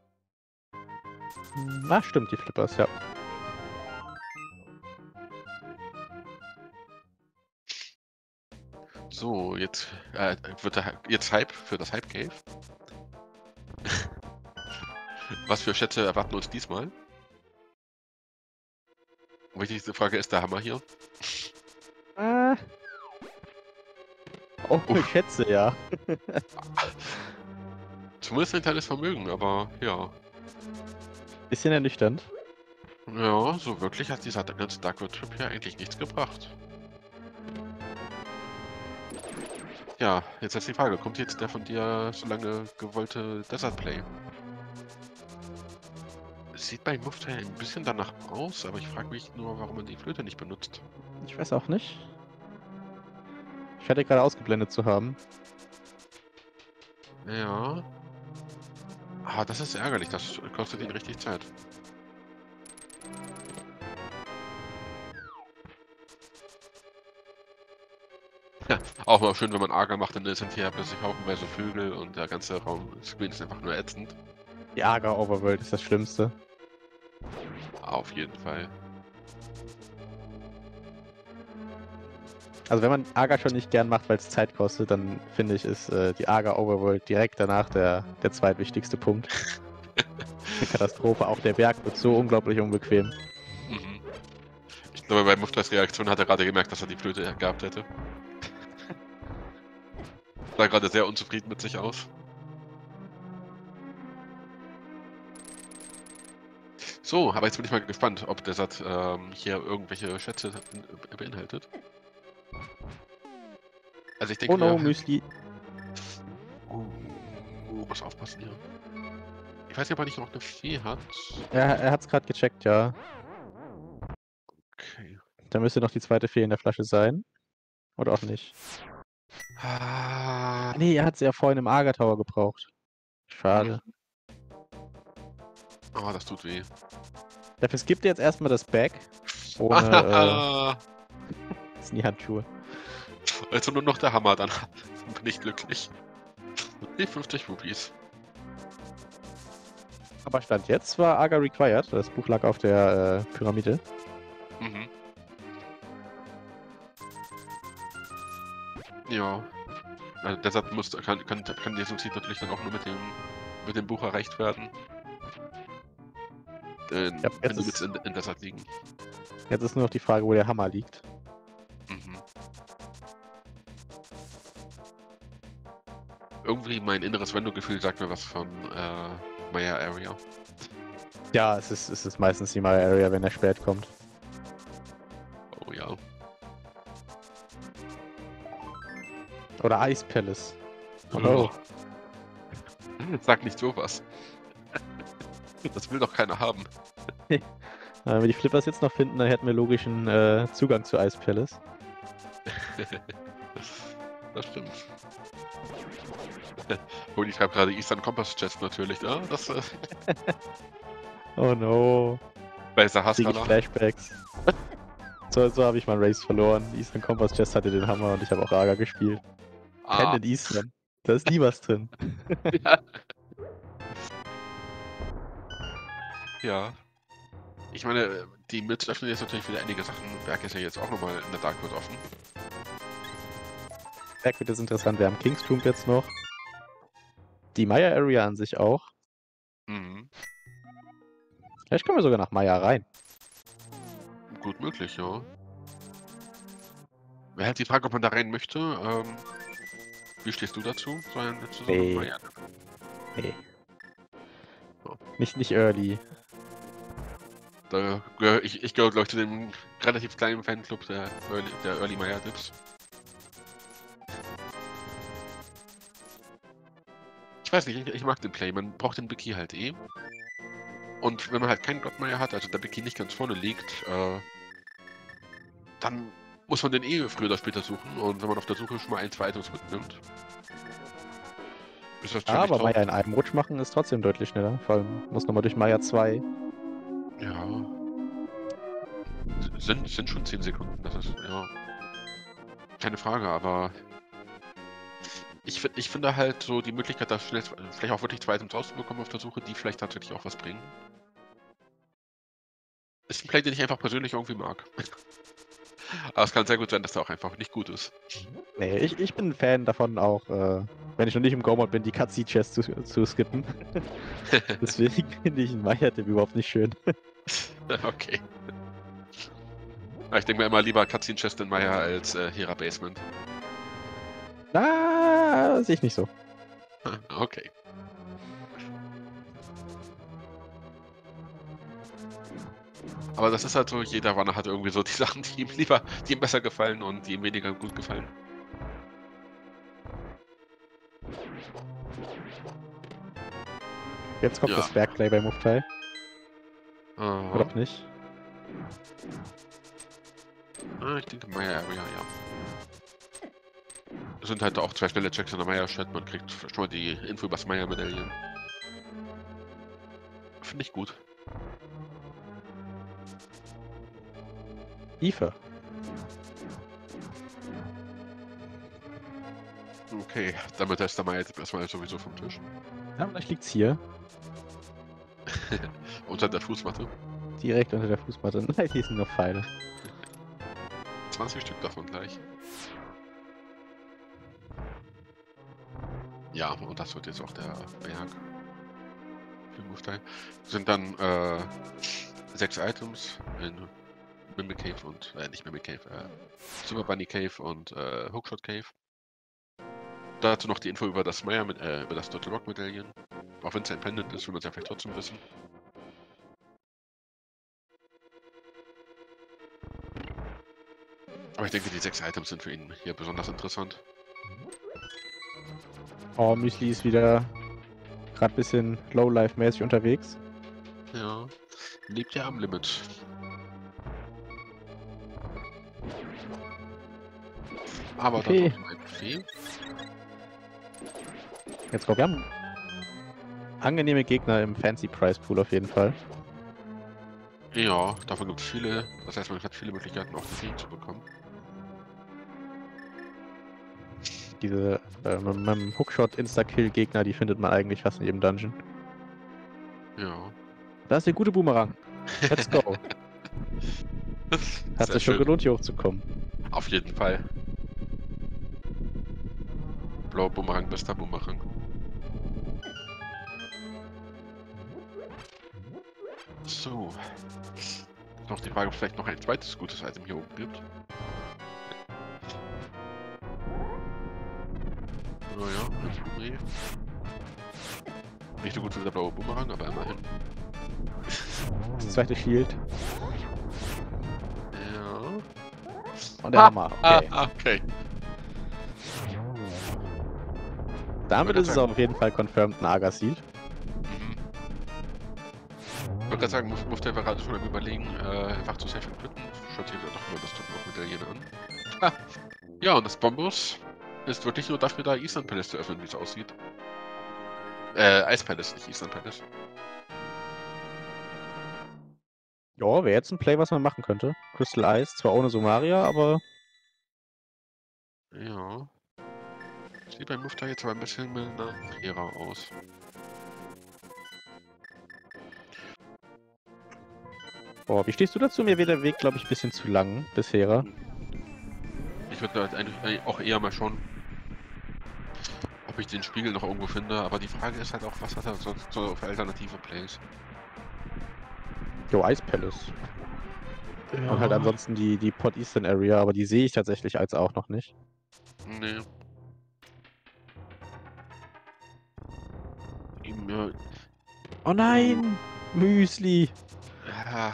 Hm, Ah, stimmt, die Flippers, ja. So, jetzt äh, wird der, jetzt Hype für das Hype Cave. Was für Schätze erwarten uns diesmal? Wichtigste Frage ist der Hammer hier. Ah. Oh, ich Uff. schätze, ja. Zumindest ein kleines Vermögen, aber ja. Bisschen ernüchternd. Ja, so wirklich hat dieser ganze Darkwood Trip hier eigentlich nichts gebracht. Ja, jetzt ist die Frage, kommt jetzt der von dir so lange gewollte Desert Play? Es sieht bei Mufti ein bisschen danach aus, aber ich frage mich nur, warum man die Flöte nicht benutzt. Ich weiß auch nicht. Ich hatte gerade ausgeblendet zu haben. Ja. Ah, das ist ärgerlich, das kostet ihn richtig Zeit. Ja, auch mal schön, wenn man Ager macht, dann sind hier plötzlich haufenweise Vögel und der ganze Raum Screen ist einfach nur ätzend. Die Ager Overworld ist das Schlimmste. Auf jeden Fall. Also wenn man Ager schon nicht gern macht, weil es Zeit kostet, dann finde ich, ist äh, die Ager Overworld direkt danach der, der zweitwichtigste Punkt. Eine Katastrophe. Auch der Berg wird so unglaublich unbequem. Mhm. Ich glaube, bei Muftas Reaktion hat er gerade gemerkt, dass er die Flöte gehabt hätte. Sah gerade sehr unzufrieden mit sich aus. So, aber jetzt bin ich mal gespannt, ob der Satz ähm, hier irgendwelche Schätze äh, beinhaltet. Also ich denke, Oh no, wir... Müsli. Oh, oh, muss aufpassen hier. Ich weiß nicht, ob er nicht noch eine Fee hat. Er, er hat es gerade gecheckt, ja. Okay. Da müsste noch die zweite Fee in der Flasche sein. Oder auch nicht. Ah, Nee, er hat sie ja vorhin im Ager Tower gebraucht. Schade. oh, das tut weh. Dafür skippt er jetzt erstmal das Bag. Ohne Ah, äh, das sind die Handschuhe. also nur noch der Hammer, dann bin ich glücklich. Die fünfzig Rupees. Aber Stand jetzt war Aga required. Das Buch lag auf der äh, Pyramide. Mhm. Ja. Also deshalb muss, kann, kann, kann dieser Seed natürlich dann auch nur mit dem, mit dem Buch erreicht werden. Denn Ja, wenn jetzt die ist- Limits in, in Desert liegen. Jetzt ist nur noch die Frage, wo der Hammer liegt. Mhm. Irgendwie mein inneres Wendo-Gefühl sagt mir was von äh, Maya Area. Ja, es ist, es ist meistens die Maya Area, wenn er spät kommt. Oh ja. Oder Ice Palace. Oh. Sag nicht sowas. Das will doch keiner haben. Äh, wenn wir die Flippers jetzt noch finden, dann hätten wir logischen äh, Zugang zu Ice Palace. Das stimmt. Und ich schreibe gerade Eastern Compass Chest natürlich. Ah, das äh, Oh no. bei Krieg ich Sahasrara. Flashbacks. So, so habe ich mein Race verloren. Eastern Compass Chest hatte den Hammer und ich habe auch Aga gespielt. Ah, Pendant Eastern. Da ist nie was drin. ja. Ja. Ich meine, die Mids öffnen jetzt natürlich wieder einige Sachen. Berg ist ja jetzt auch nochmal in der Dark World offen. Berg wird jetzt interessant. Wir haben Kingstomb jetzt noch. Die Maya Area an sich auch. Mhm. Vielleicht kommen wir sogar nach Maya rein. Gut möglich, ja. Wäre halt die Frage, ob man da rein möchte. Ähm, wie stehst du dazu? So eine letzte Saison? Nee. Maya? Nee. So. Nicht, nicht early. Da gehöre ich, ich gehöre, glaube ich, zu dem relativ kleinen Fanclub der Early, der Early Maya Dips. Ich weiß nicht, ich, ich mag den Play. Man braucht den Biki halt eh. Und wenn man halt keinen Godmire hat, also der Biki nicht ganz vorne liegt, äh, dann muss man den eh früher oder später suchen. Und wenn man auf der Suche schon mal ein, zwei Items mitnimmt, ist das Ja, schon nicht aber traurig. Maya in einem Rutsch machen ist trotzdem deutlich schneller. Vor allem muss nochmal durch Maya zwei. Ja. S- Sind, sind schon zehn Sekunden, das ist, ja. Keine Frage, aber ich, find, ich finde halt so die Möglichkeit, da schnell vielleicht auch wirklich zwei Items rauszubekommen auf der Suche, die vielleicht tatsächlich auch was bringen. Ist ein Play, den ich einfach persönlich irgendwie mag. Aber es kann sehr gut sein, dass der auch einfach nicht gut ist. Nee, ich, ich bin ein Fan davon auch, äh, wenn ich noch nicht im Go-Mode bin, die Cutscene-Chest zu, zu skippen. Deswegen finde ich einen Maya-Tipp überhaupt nicht schön. Okay. Ich denke mir immer lieber Cutscene Chest in Maya als äh, Hera Basement. Ah, sehe ich nicht so. Okay. Aber das ist halt so, jeder Runner hat irgendwie so die Sachen, die ihm lieber, die ihm besser gefallen und die ihm weniger gut gefallen. Jetzt kommt Ja. das Bergplay bei Muftai. Aha. Oder auch nicht? Ah, ich denke Maya Area, ja. Es sind halt auch zwei schnelle Checks in der Maya-Chat, man kriegt schon mal die Info über das Maya-Medaillen. Finde ich gut. Ife. Okay, damit ist der Maya jetzt erstmal sowieso vom Tisch. Ja, vielleicht liegt's hier. Unter der Fußmatte. Direkt unter der Fußmatte. Nein, hier sind noch Pfeile. zwanzig Stück davon gleich. Ja, und das wird jetzt auch der Berg. Für den Muftai. Sind dann äh, sechs Items in Mimic Cave und, äh, nicht Mimic Cave, äh, Super Bunny Cave und äh, Hookshot Cave. Dazu noch die Info über das Maya mit, äh, über das Total Rock Medaillen. Auch wenn es ein Pendant ist, will man es ja vielleicht trotzdem wissen. Aber ich denke, die sechs Items sind für ihn hier besonders interessant. Oh, Müsli ist wieder gerade ein bisschen Low-Life-mäßig unterwegs. Ja, lebt ja am Limit. Aber dann Buffet. noch ein Buffet. Jetzt kommt, wir haben angenehme Gegner im Fancy Price Pool auf jeden Fall. Ja, davon gibt es viele. Das heißt, man hat viele Möglichkeiten, auch Buffet zu bekommen. Diese äh, mit, mit dem Hookshot Insta-Kill-Gegner, die findet man eigentlich fast in jedem Dungeon. Ja. Das ist der gute Boomerang. Let's go. Hat Sehr sich schon schön. gelohnt, hier hochzukommen. Auf jeden Fall. Blauer Boomerang, bester Boomerang. So. Noch die Frage, ob es vielleicht noch ein zweites gutes Item hier oben gibt. Naja, ein Boomerang. Nicht so gut wie der blaue Boomerang, aber immerhin. Das zweite Shield. Ja. Und der Hammer. Okay. Ah, okay. Damit Ich ist es sagen- auf jeden Fall confirmed ein Arga-Seed. Mhm. Ich wollte gerade sagen, muss, muss der gerade schon mal überlegen, äh, einfach zu safe quitten. Schaut sich doch mal das Top-Medaillen an. Ha. Ja, und das Bombus ist wirklich nur dafür da, Eastern Palace zu öffnen, wie es aussieht. Äh, Ice Palace, nicht Eastern Palace. Ja, wäre jetzt ein Play, was man machen könnte. Crystal Ice, zwar ohne Sumaria, aber Ja. Sieht beim Mufta jetzt aber ein bisschen milder fairer aus. boah, wie stehst du dazu? Mir wäre der Weg, glaube ich, ein bisschen zu lang bisher. Ich würde halt eigentlich auch eher mal schauen, ob ich den Spiegel noch irgendwo finde, aber die Frage ist halt auch, was hat er sonst so für alternative Plays? Jo, Ice Palace. Ja. Und halt ansonsten die, die Pod Eastern Area, aber die sehe ich tatsächlich als auch noch nicht. Nee. Ihm, ja, Oh nein! Müsli! ja.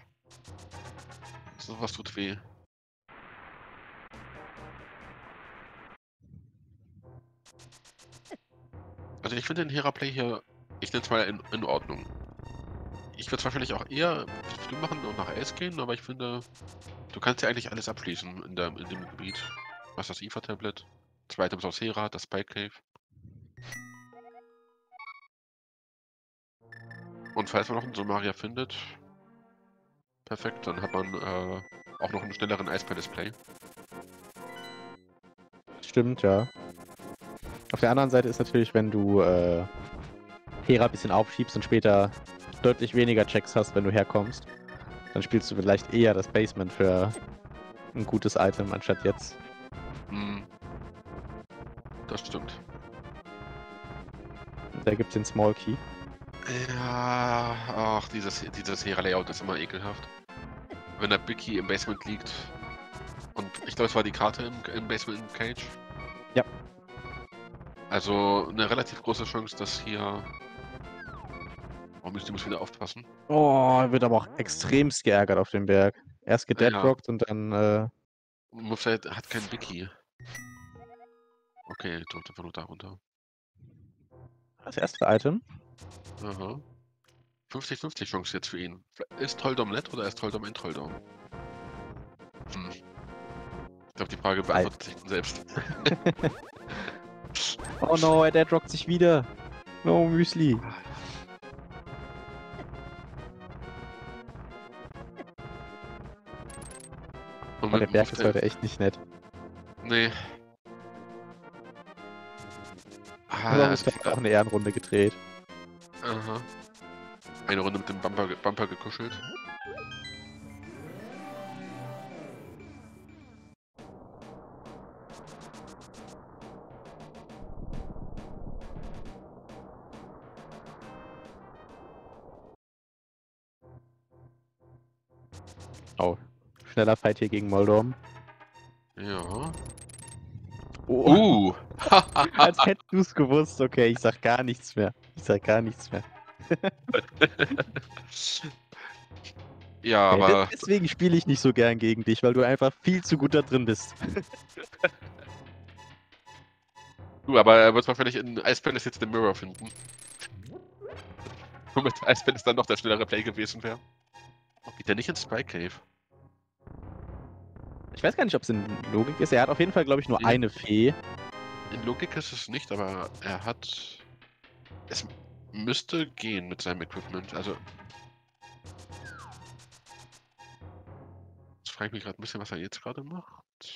Sowas tut weh. Also ich finde den Hera-Play hier, ich nenne es mal in, in Ordnung. Ich würde es wahrscheinlich auch eher wie du machen und nach Ace gehen, aber ich finde, du kannst ja eigentlich alles abschließen in, der, in dem Gebiet. Was das I F A-Tablet, zwei Items aus Hera, das Spike Cave. Und falls man noch einen Somaria findet, perfekt, dann hat man äh, auch noch einen schnelleren Ice Palace Play. Stimmt, ja. Auf der anderen Seite ist natürlich, wenn du äh, Hera ein bisschen aufschiebst und später deutlich weniger Checks hast, wenn du herkommst, dann spielst du vielleicht eher das Basement für ein gutes Item, anstatt jetzt. Hm. Das stimmt. Da gibt es den Small Key. Ja, ach, dieses, dieses Hera-Layout ist immer ekelhaft. Wenn der Big Key im Basement liegt. Und ich glaube, es war die Karte im, im Basement im Cage. Ja. Also eine relativ große Chance, dass hier. Oh Mist, die muss wieder aufpassen. Oh, er wird aber auch extremst geärgert auf dem Berg. Erst Ja. gedeadrockt und dann, äh, Muffet hat keinen Big Key. Okay, drückt einfach nur da runter. das erste Item. Aha. fünfzig fünfzig Chance jetzt für ihn. Ist Trolldom nett oder ist Trolldom ein Trolldom? Hm. Ich glaube, die Frage beantwortet sich selbst. Oh no, er deadrockt sich wieder. No, Müsli. Und Oh, der mit Berg ist Muffet- heute echt nicht nett. Nee. Aber Ah, uns hat auch eine Ehrenrunde gedreht. aha. Eine Runde mit dem Bumper, ge- Bumper gekuschelt. Oh, schneller Fight hier gegen Moldorm. Ja. Oh, Uh! als hättest du es gewusst. Okay, ich sag gar nichts mehr. Ich sag gar nichts mehr. Ja, Okay, aber. deswegen spiele ich nicht so gern gegen dich, weil du einfach viel zu gut da drin bist. Du, aber er wird wahrscheinlich in Ice Palace jetzt den Mirror finden. Womit Ice Palace dann noch der schnellere Play gewesen wäre. Geht der nicht ins Spike Cave? Ich weiß gar nicht, ob es in Logik ist. Er hat auf jeden Fall, glaube ich, nur Ja. eine Fee. In Logik ist es nicht, aber er hat. Es müsste gehen mit seinem Equipment. Also. Jetzt frage ich mich gerade ein bisschen, was er jetzt gerade macht.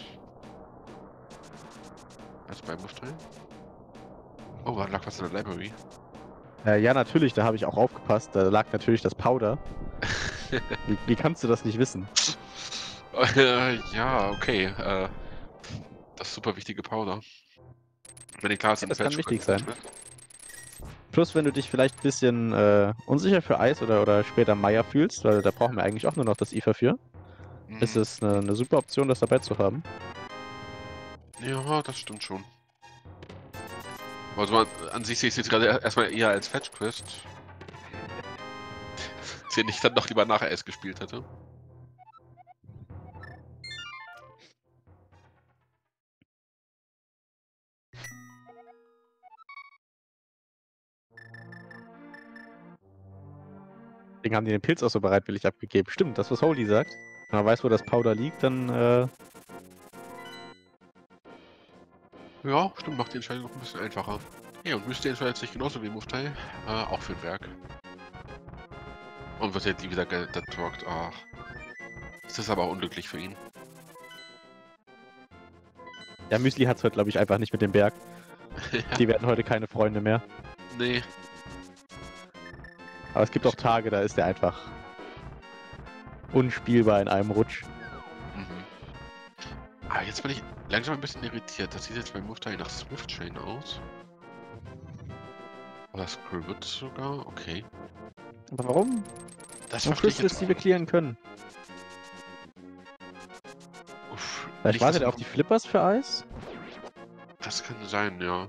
Also beim Muffteil. Oh, da lag was in der Library. Äh, ja, natürlich, da habe ich auch aufgepasst. Da lag natürlich das Powder. Wie, wie kannst du das nicht wissen? Äh, ja, okay. Äh, das super wichtige Powder. Wenn die klar ist, Ja, ein das kann Fetch wichtig Fetch sein. Plus, wenn du dich vielleicht ein bisschen äh, unsicher für Eis oder, oder später Meier fühlst, weil da brauchen wir eigentlich auch nur noch das I F A für, ist Mhm. es eine, eine super Option, das dabei zu haben. Ja, das stimmt schon. Also man, an sich sehe ich es jetzt gerade er- erstmal eher als Fetch Quest. Den ich dann noch lieber nachher erst gespielt hätte. Deswegen haben die den Pilz auch so bereitwillig abgegeben. Stimmt, das, was Holy sagt. Wenn man weiß, wo das Powder liegt, dann äh, Ja, stimmt, macht die Entscheidung noch ein bisschen einfacher. Ja, und Mystery entscheidet sich genauso wie Muftai, äh, auch für ein Werk. Und was jetzt wieder Geld trockt, ach. Das ist aber auch unglücklich für ihn. ja, Müsli hat es heute, glaube ich, einfach nicht mit dem Berg. Ja, Die werden heute keine Freunde mehr. nee. Aber es gibt auch Tage, da ist er einfach unspielbar in einem Rutsch. Mhm. Ah, jetzt bin ich langsam ein bisschen irritiert. Das sieht jetzt bei Muftai nach Swift Chain aus. Oder Scribble sogar? Okay. Aber warum? Das Warum verstehe ich Crystals, jetzt die wir clearen können? Uff, Vielleicht nicht, wartet dass er auf die Flippers für Eis? Das kann sein, ja.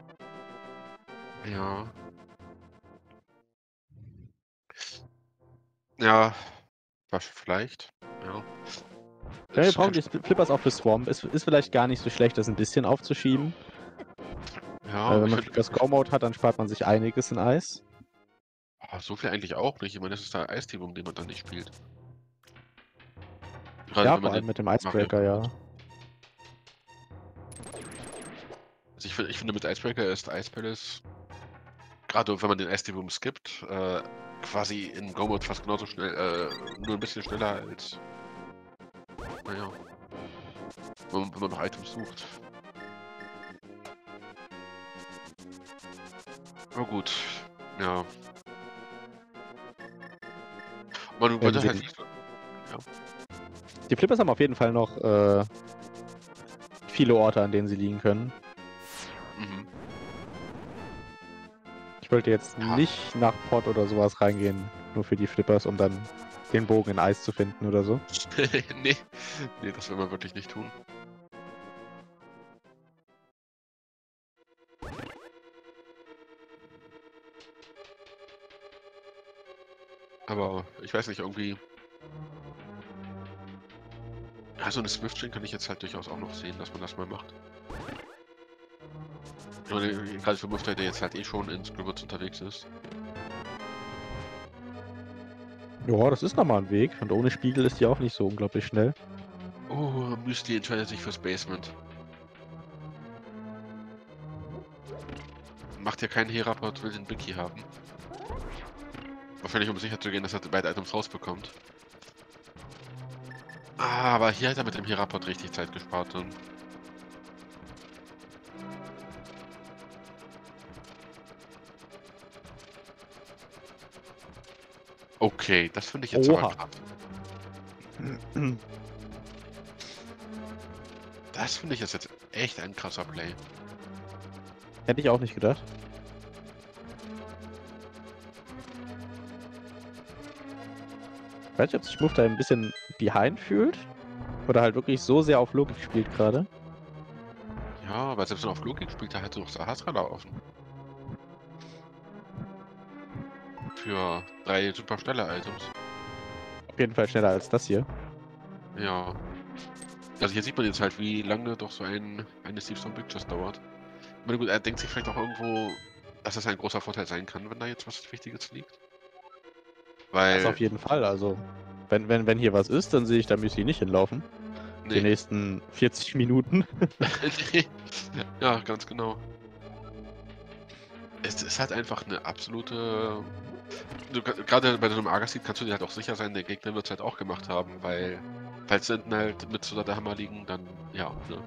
Ja. Ja, was vielleicht. Ja. Ja, wir Das brauchen kann die Flippers auch für Swamp. Ist, ist vielleicht gar nicht so schlecht, das ein bisschen aufzuschieben. Ja, Weil wenn ich man finde, Flippers Go-Mode hat, dann spart man sich einiges in Eis. ah, so viel eigentlich auch nicht. Ich meine, das ist der Eisteam, um den man dann nicht spielt. Gerade Ja, wenn vor man allem den mit dem Mario Icebreaker, ja. hat. Also ich, find, ich finde, mit Icebreaker ist Ice Palace, gerade wenn man den Eisteam skippt, äh, quasi in Go-Mode fast genauso schnell, äh, nur ein bisschen schneller als, naja, wenn, man- wenn man noch Items sucht. Aber gut, ja. Man Wenn würde sie halt die, nicht so, ja. die Flippers haben auf jeden Fall noch äh, viele Orte, an denen sie liegen können. Mhm. Ich wollte jetzt Ja. nicht nach Pot oder sowas reingehen, nur für die Flippers, um dann den Bogen in Eis zu finden oder so. nee, nee, das will man wirklich nicht tun. Aber ich weiß nicht, irgendwie. Ja, so eine Swift-Chain kann ich jetzt halt durchaus auch noch sehen, dass man das mal macht. Ich meine, gerade für Muftai, der jetzt halt eh schon in Scribbles unterwegs ist. Ja, das ist nochmal ein Weg. Und ohne Spiegel ist die auch nicht so unglaublich schnell. Oh, Müsli entscheidet sich fürs Basement. Macht ja keinen Heraport, will den Bicky haben. Wahrscheinlich, um sicher zu gehen, dass er beide Items rausbekommt. Ah, aber hier hat er mit dem Heraport richtig Zeit gespart dann. Okay, das finde ich jetzt Oha. aber krass. Das finde ich jetzt echt ein krasser Play. Hätte ich auch nicht gedacht. Ich weiß nicht, ob sich Mufta ein bisschen behind fühlt. Oder halt wirklich so sehr auf Logik spielt gerade. Ja, aber selbst wenn er auf Logik spielt, da hat er noch Sahasrada offen. Für drei super schnelle Items. Auf jeden Fall schneller als das hier. Ja. Also hier sieht man jetzt halt, wie lange doch so ein eine Steve Stone Pictures dauert. Ich meine, gut, er denkt sich vielleicht auch irgendwo, dass das ein großer Vorteil sein kann, wenn da jetzt was Wichtiges liegt. Weil. Das auf jeden Fall. Also, wenn, wenn, wenn hier was ist, dann sehe ich da Müsli nicht hinlaufen. Die Nee. nächsten vierzig Minuten. Nee. Ja, ganz genau. Es ist halt einfach eine absolute. Du, gerade bei so einem Argus-Seed kannst du dir halt auch sicher sein, der Gegner wird es halt auch gemacht haben, weil falls hinten halt mit so der Hammer liegen, dann ja, ne.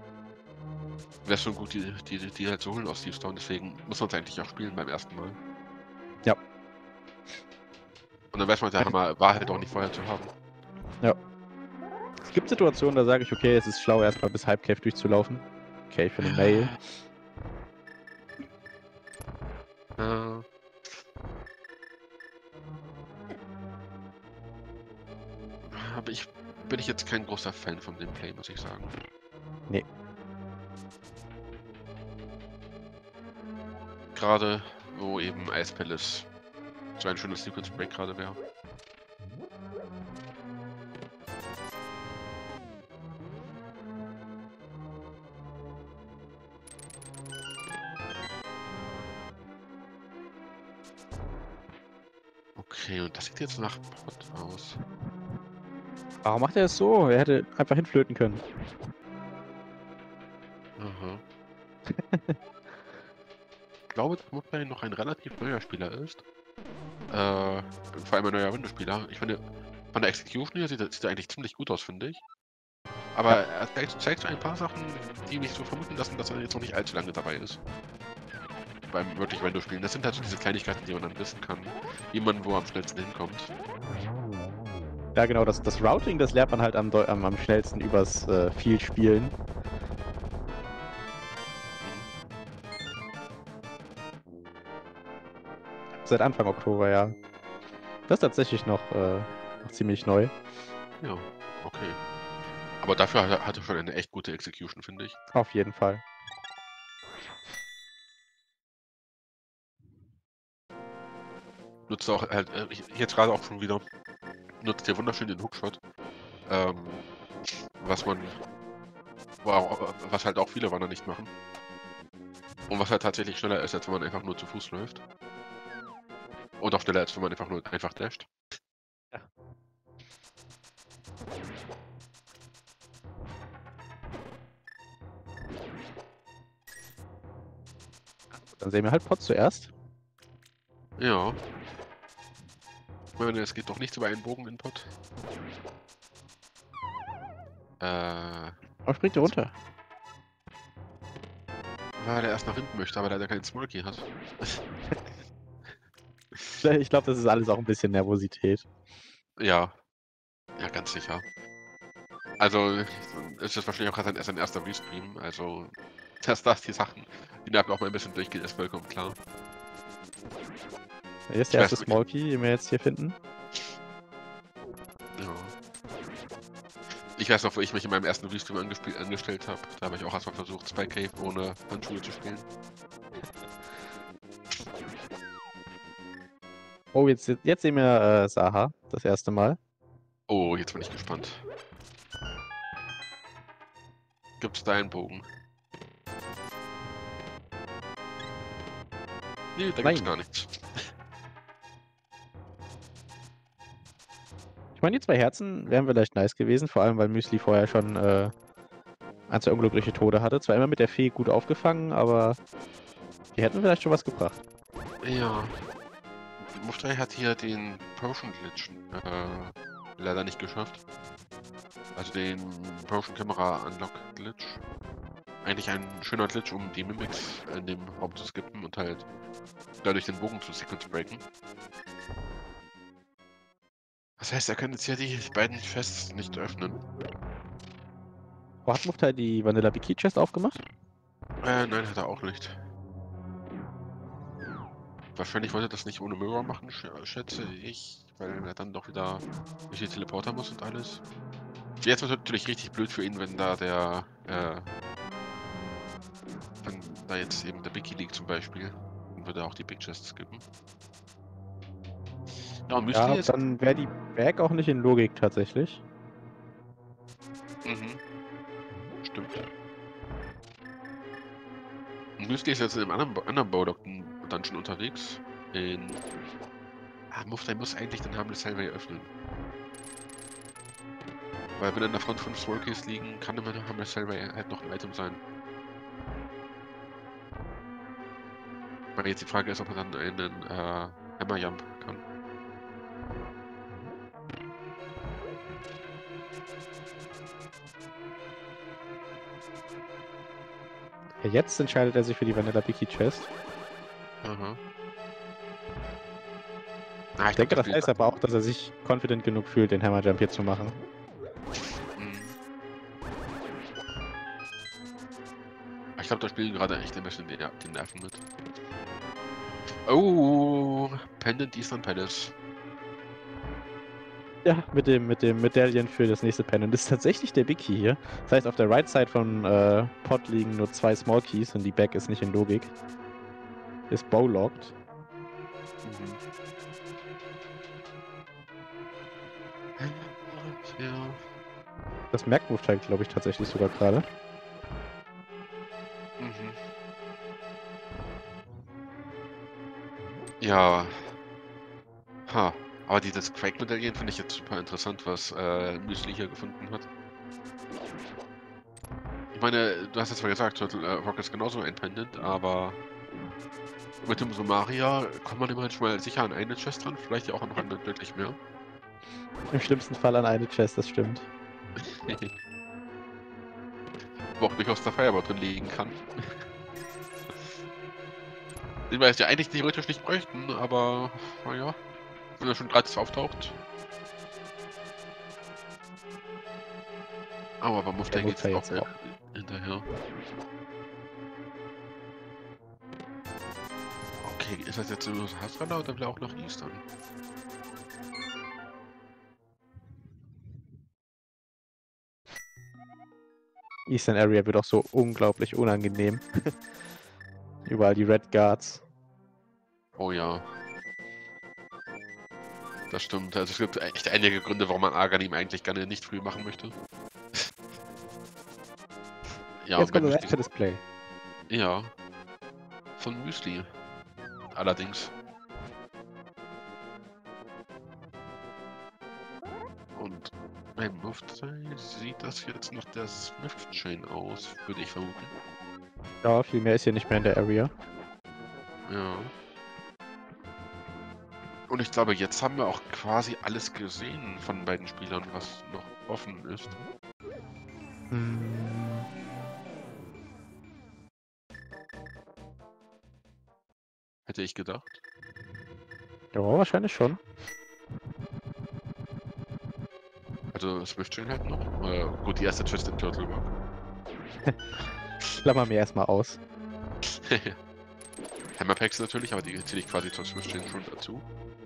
Wäre schon gut, die, die, die halt zu holen aus Steve Stone, deswegen muss man es eigentlich auch spielen beim ersten Mal. Und dann weiß man, der Hammer war halt auch nicht vorher zu haben. Ja. Es gibt Situationen, da sage ich, okay, es ist schlau, erstmal bis Halbcave durchzulaufen. Okay, für eine Mail. Äh. Aber ich bin ich jetzt kein großer Fan von dem Play, muss ich sagen. Nee. Gerade wo eben Ice Palace so ein schönes Sequence Break gerade wäre. Okay, und das sieht jetzt nach Pot aus. Warum macht er es so? Er hätte einfach hinflöten können. Aha. Ich glaube, dass Mutterlein noch ein relativ neuer Spieler ist. Äh, vor allem ein neuer Windows-Spieler. Ich finde, von der Execution hier sieht er, sieht er eigentlich ziemlich gut aus, finde ich. Aber ja. er zeigt, zeigt so ein paar Sachen, die mich so vermuten lassen, dass er jetzt noch nicht allzu lange dabei ist. Beim wirklich Windows-Spielen. Das sind halt so diese Kleinigkeiten, die man dann wissen kann, wie man wo am schnellsten hinkommt. Ja, genau, das, das Routing, das lernt man halt am, am, am schnellsten übers äh, viel Spielen. Seit Anfang Oktober, ja. Das ist tatsächlich noch, äh, noch ziemlich neu. Ja, okay. Aber dafür hat er, hat er schon eine echt gute Execution, finde ich. Auf jeden Fall. Nutzt auch halt, äh, jetzt gerade auch schon wieder, nutzt der wunderschön den Hookshot. Ähm, was man, wow, was halt auch viele Wanner nicht machen. Und was halt tatsächlich schneller ist, als wenn man einfach nur zu Fuß läuft. Und auch schneller, als wenn man einfach nur einfach dasht. Ja. Dann sehen wir halt Pot zuerst. Ja. Ich meine, es geht doch nichts über einen Bogen in Pot. Äh. Aber springt er runter. Weil er erst nach hinten möchte, aber leider keinen Smolky hat. Ich glaube, das ist alles auch ein bisschen Nervosität. Ja. Ja, ganz sicher. Also, es ist wahrscheinlich auch gerade sein erster Restream, also, dass das die Sachen, die merken auch mal ein bisschen durchgehen, ist vollkommen klar. Hier ist der erste Smolky, den wir jetzt hier finden. Ja. Ich weiß noch, wo ich mich in meinem ersten Restream angestellt habe. Da habe ich auch erstmal versucht, Spy Cave ohne Handschuhe zu spielen. Oh, jetzt, jetzt sehen wir äh, Saha das erste Mal. Oh, jetzt bin ich gespannt. Gibt's da einen Bogen? Nee, da Nein. gibt's gar nichts. Ich meine, die zwei Herzen wären vielleicht nice gewesen, vor allem weil Müsli vorher schon äh, ein, zwei unglückliche Tode hatte. Zwar immer mit der Fee gut aufgefangen, aber die hätten vielleicht schon was gebracht. Ja. Muftei hat hier den Potion Glitch äh, leider nicht geschafft. Also den Potion Camera Unlock Glitch. Eigentlich ein schöner Glitch, um die Mimics in dem Raum zu skippen und halt dadurch den Bogen zu Sequence breaken. Das heißt, er kann jetzt hier die beiden Chests nicht öffnen. Oh, hat Muftei die Vanilla Bikini Chest aufgemacht? Äh, nein, hat er auch nicht. Wahrscheinlich wollte er das nicht ohne Mirror machen, sch schätze ich, weil er dann doch wieder durch die Teleporter muss und alles. Jetzt wird es natürlich richtig blöd für ihn, wenn da der, äh, wenn da jetzt eben der Biggie liegt zum Beispiel, dann würde er auch die Big Chest skippen. Ja, und Müsli Ja, jetzt... dann wäre die Bag auch nicht in Logik tatsächlich. Mhm. Stimmt. Und Müsli ist jetzt in einem anderen, anderen Baudock-Dungeon unterwegs. In... Ah, Muftei muss eigentlich den Harmless Hellway öffnen. Weil wenn an der Front fünf Swirlkeys liegen, kann immer der Harmless Hellway halt noch ein Item sein. Weil jetzt die Frage ist, ob er dann einen äh, Hammer Jump kann. Ja, jetzt entscheidet er sich für die Vanilla Bikini Chest. Aha. Ah, Ich denke, das heißt aber auch, dass er sich confident genug fühlt, den Hammer Jump hier zu machen. Mhm. Ich glaube, da spielen gerade echt ein bisschen die, die Nerven mit. Oh, Pendant Eastern Palace. Ja, mit dem, mit dem Medaillen für das nächste Pennant. Das ist tatsächlich der Big Key hier. Das heißt, auf der Right Side von äh, Pot liegen nur zwei Small Keys und die Back ist nicht in Logik. Ist Bow-locked. Mhm. Ja. Das Merkmove zeigt, glaube ich, tatsächlich sogar gerade. Mhm. Ja. Ha. Aber dieses Quake-Medaillen finde ich jetzt super interessant, was äh, Müsli hier gefunden hat. Ich meine, du hast jetzt zwar gesagt, Turtle äh, Rock ist genauso ein Pendant, aber mit dem Somaria kommt man immerhin schon mal sicher an eine Chest dran, vielleicht ja auch noch an deutlich mehr. Im schlimmsten Fall an eine Chest, das stimmt. Wo auch durchaus der Fireball drin liegen kann. Den wir jetzt ja eigentlich theoretisch nicht bräuchten, aber naja, wenn er schon gratis auftaucht. Aber beim Mufter geht's auch jetzt äh, auch. hinterher. Okay, ist das jetzt nur Hasrunner oder will er auch nach Eastern? Eastern Area wird auch so unglaublich unangenehm. Überall die Red Guards. Oh ja. Das stimmt. Also es gibt echt einige Gründe, warum man Arganim eigentlich gerne nicht früh machen möchte. Ja, Jetzt kommt das Müsli- erste Display. Ja. Von Müsli. Allerdings. Und beim Muftteil sieht das jetzt nach der Swift Chain aus, würde ich vermuten. Ja, viel mehr ist hier nicht mehr in der Area. Ja. Und ich glaube, jetzt haben wir auch quasi alles gesehen von beiden Spielern, was noch offen ist. Hm. Hätte ich gedacht. Ja, wahrscheinlich schon. Also Swift Chain halt noch. Äh, gut, die erste Chest in Turtle Rock. Klammer mir erstmal aus. Hammerpacks natürlich, aber die zähle ich quasi zur Swift Chain schon dazu.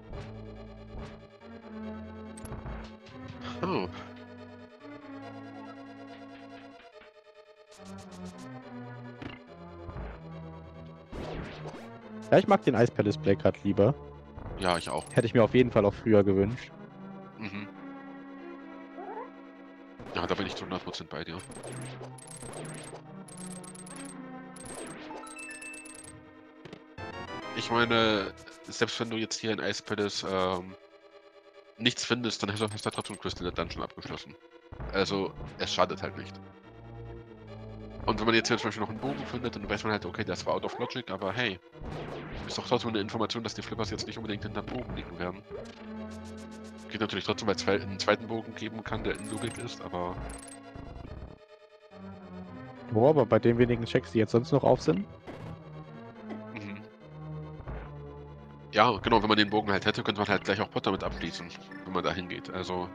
Oh. Ja, ich mag den Ice Palace Play gerade lieber. Ja, ich auch. Hätte ich mir auf jeden Fall auch früher gewünscht. Mhm. Ja, da bin ich zu hundert Prozent bei dir. Ich meine, selbst wenn du jetzt hier in Ice Palace ähm, nichts findest, dann hast du, hast du trotzdem Crystal Dungeon abgeschlossen. Also, es schadet halt nicht. Und wenn man jetzt hier zum Beispiel noch einen Bogen findet, dann weiß man halt, okay, das war out of logic, aber hey, ist doch trotzdem eine Information, dass die Flippers jetzt nicht unbedingt hinter Bogen liegen werden. Geht natürlich trotzdem, weil es einen zweiten Bogen geben kann, der in Logik ist, aber... Boah, aber bei den wenigen Checks, die jetzt sonst noch auf sind. Mhm. Ja, genau, wenn man den Bogen halt hätte, könnte man halt gleich auch Pot damit abschließen, wenn man da hingeht, also...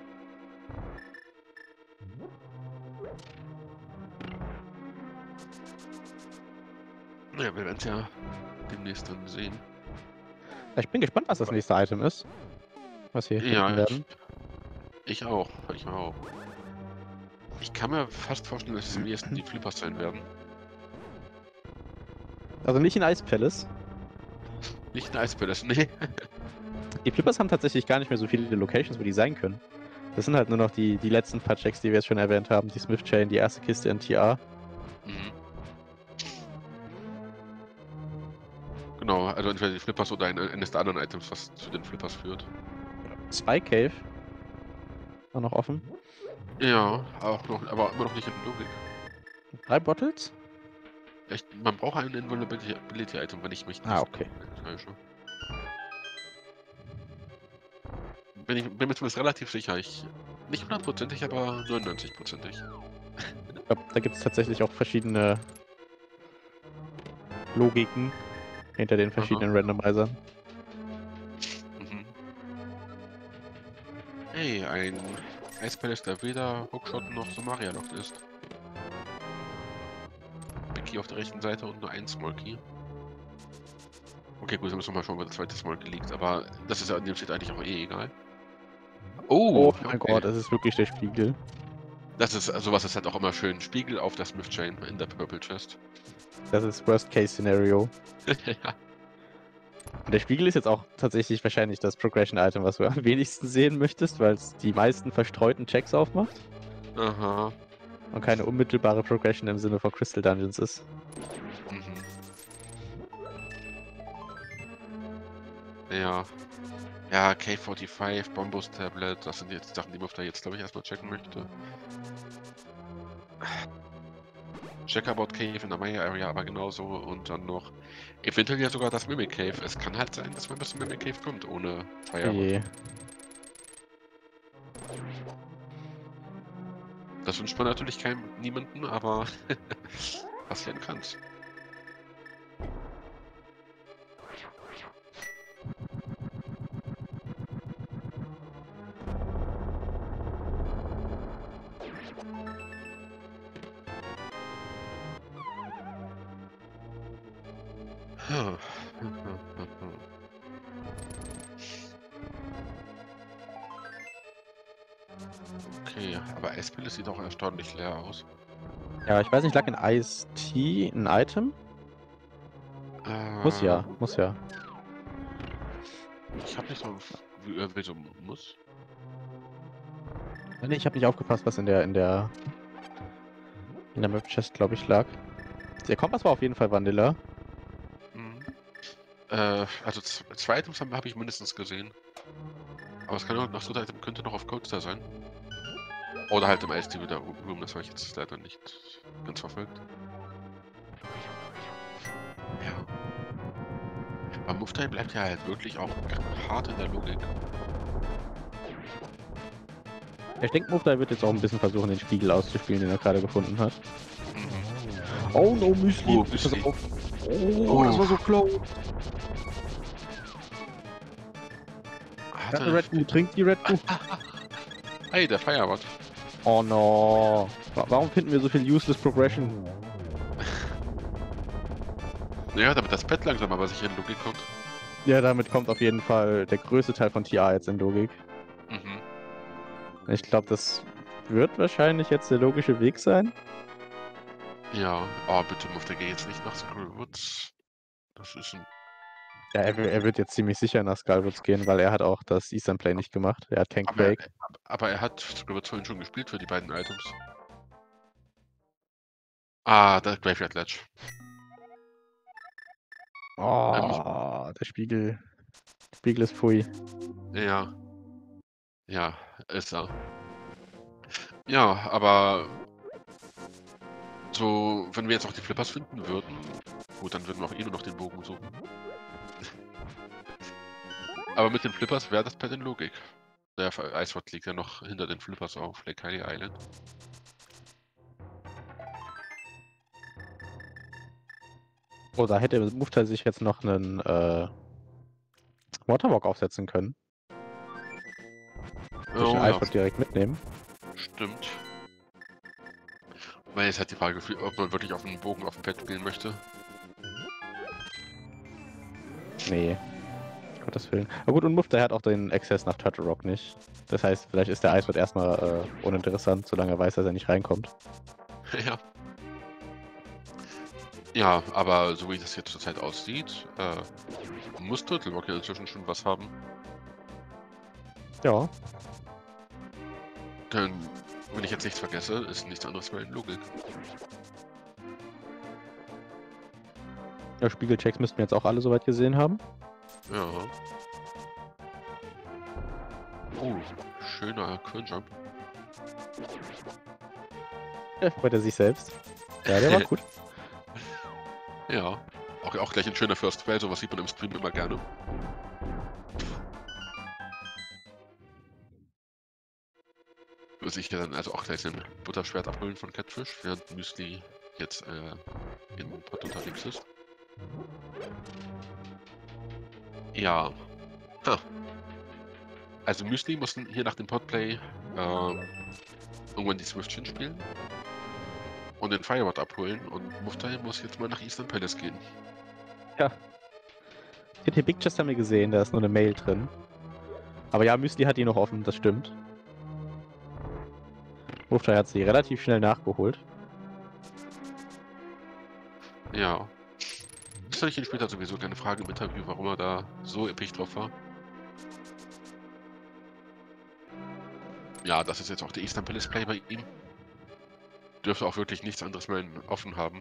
Naja, wir werden es ja demnächst dann sehen. Ja, ich bin gespannt, was das nächste Item ist. Was wir hier Ja, finden werden. Ich, ich auch, ich auch. Ich kann mir fast vorstellen, dass es am ehesten die Flippers sein werden. Also nicht in Ice Palace. Nicht ein Ice Palace, nee. Die Flippers haben tatsächlich gar nicht mehr so viele Locations, wo die sein können. Das sind halt nur noch die, die letzten paar Checks, die wir jetzt schon erwähnt haben. Die Smith Chain, die erste Kiste in T A. Mhm. Genau, also entweder die Flippers oder ein, eines der anderen Items, was zu den Flippers führt. Zwei Cave. War noch offen. Ja, auch noch, aber immer noch nicht in Logik. Drei Bottles? Echt, man braucht ein Invulnerability-Item, wenn ich mich nicht Ah, okay. täusche. Bin, ich, bin mir zumindest relativ sicher. Ich, nicht hundertprozentig, aber neunundneunzig-prozentig. Ich glaube, da gibt es tatsächlich auch verschiedene Logiken hinter den verschiedenen Aha. Randomizern. Mhm. Okay, ein Eispalace, der weder Hookshot noch Somaria lockt ist. Big Key auf der rechten Seite und nur ein Small Key. Okay, gut, dann müssen wir mal schauen, wo der zweite Small Key liegt. Aber das ist ja in dem steht eigentlich auch eh egal. Oh, Oh mein okay. Gott, es ist wirklich der Spiegel. Das ist, sowas ist halt auch immer schön. Spiegel auf der Smith Chain in der Purple Chest. Das ist Worst-Case-Szenario. Ja. Und der Spiegel ist jetzt auch tatsächlich wahrscheinlich das Progression-Item, was du am wenigsten sehen möchtest, weil es die meisten verstreuten Checks aufmacht. Aha. Und keine unmittelbare Progression im Sinne von Crystal Dungeons ist. Mhm. Ja. Ja, K fünfundvierzig, Bombus Tablet, das sind jetzt Sachen, die Mufta jetzt, glaube ich, erstmal checken möchte. Checkerboard Cave in der Maya Area aber genauso und dann noch eventuell ja sogar das Mimic Cave. Es kann halt sein, dass man bis zum Mimic Cave kommt ohne Firewall. Oje. Das wünscht man natürlich keinem niemanden, aber passieren kann's. Okay, aber Eispille sieht auch erstaunlich leer aus. Ja, ich weiß nicht, lag in Ice Tea ein Item? Äh, Muss ja, muss ja. Ich habe nicht so wie irgendwie so muss. Nee, ich habe nicht aufgepasst, was in der in der in der Map Chest, glaube ich, lag. Der Kompass war auf jeden Fall Vanilla. Mhm. Äh, also z- zwei Items habe hab ich mindestens gesehen. Aber es kann auch noch so Item könnte noch auf Coaster sein. Oder halt im Ice Tea wieder Room, das habe ich jetzt leider nicht ganz verfolgt. Ja. Aber Muftai bleibt ja halt wirklich auch hart in der Logik. Ich denke, Muftai wird jetzt auch ein bisschen versuchen, den Spiegel auszuspielen, den er gerade gefunden hat. Mhm. Oh no, Müsli! Oh, Pass Müsli. auf. Oh, das war so close! Hat Ja, er Red Bull, trinkt die Red Bull. Hey, der Firewall. Oh no. Wa- Warum finden wir so viel Useless Progression? Ja, damit das Pad langsam aber sicher in Logik kommt. Ja, damit kommt auf jeden Fall der größte Teil von T A jetzt in Logik. Mhm. Ich glaube, das wird wahrscheinlich jetzt der logische Weg sein. Ja, oh bitte Muftai, geh jetzt nicht nach Skullwoods. Das ist ein... Ja, er, wi- er wird jetzt ziemlich sicher nach Skullwoods gehen, weil er hat auch das Eastern Play nicht gemacht. Er hat kein Aber, er- Quake. aber er hat Skullwoods vorhin schon gespielt für die beiden Items. Ah, der Graveyard Ledge. Oh, der Spiegel. Spiegel ist pfui. Ja. Ja, ist er. Ja, aber so, wenn wir jetzt auch die Flippers finden würden, gut, dann würden wir auch eh nur noch den Bogen suchen. Aber mit den Flippers wäre das Pad in Logik. Der Eiswort liegt ja noch hinter den Flippers auf Lake Hylia Island. Oh, da hätte Muftai sich jetzt noch einen äh, Waterwalk aufsetzen können. Sich den Oh ja, Eiswort direkt mitnehmen. stimmt. Weil jetzt halt die Frage, ob man wirklich auf den Bogen auf dem Pad spielen möchte. Nee. Gottes Willen. Aber gut, und Muftai hat auch den Access nach Turtle Rock nicht. Das heißt, vielleicht ist der Eiswort erstmal äh, uninteressant, solange er weiß, dass er nicht reinkommt. Ja. Ja, aber so wie das jetzt zurzeit aussieht, äh, muss Turtle Rock ja inzwischen schon was haben. Ja. Denn, wenn ich jetzt nichts vergesse, ist nichts anderes mehr in Logik. Ja, Spiegelchecks müssten wir jetzt auch alle soweit gesehen haben. Ja. Oh, schöner Quirljump. Ja, freut er sich selbst. Ja, der war gut. Ja. Auch, auch gleich ein schöner First Spell, sowas sieht man im Stream immer gerne. Würde ich ja dann also auch gleich ein Butterschwert abholen von Catfish, während Müsli jetzt äh, in Pot unterwegs ist. Ja. Ha. Also Müsli muss hier nach dem Podplay äh, irgendwann die Swiftchen spielen und den Fireward abholen und Muftai muss jetzt mal nach Eastern Palace gehen. Ja. Ich hätte hier Big Chest haben wir gesehen, da ist nur eine Mail drin. Aber ja, Müsli hat die noch offen, das stimmt. Muftai hat sie relativ schnell nachgeholt. Ja. Das stelle ich ihn später sowieso keine Frage im Interview, warum er da so episch drauf war. Ja, das ist jetzt auch der Eastern Palace Play bei ihm. Dürfte auch wirklich nichts anderes mehr offen haben.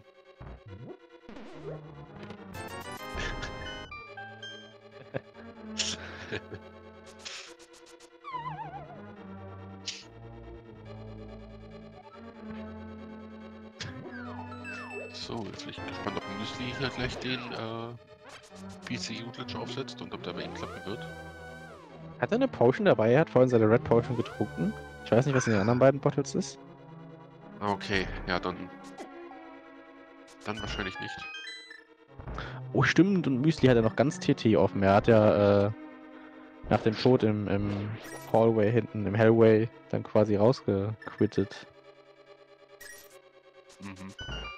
So, jetzt bin ich gespannt, ob Müsli hier gleich den äh, P C-Glitch aufsetzt und ob der bei ihm klappen wird. Hat er eine Potion dabei? Er hat vorhin seine Red Potion getrunken. Ich weiß nicht, was in den anderen beiden Bottles ist. Okay, ja, dann. Dann wahrscheinlich nicht. Oh, stimmt, und Müsli hat ja noch ganz T T offen. Er hat ja äh, nach dem Tod im, im Hallway hinten, im Hellway, dann quasi rausgequittet. Mhm.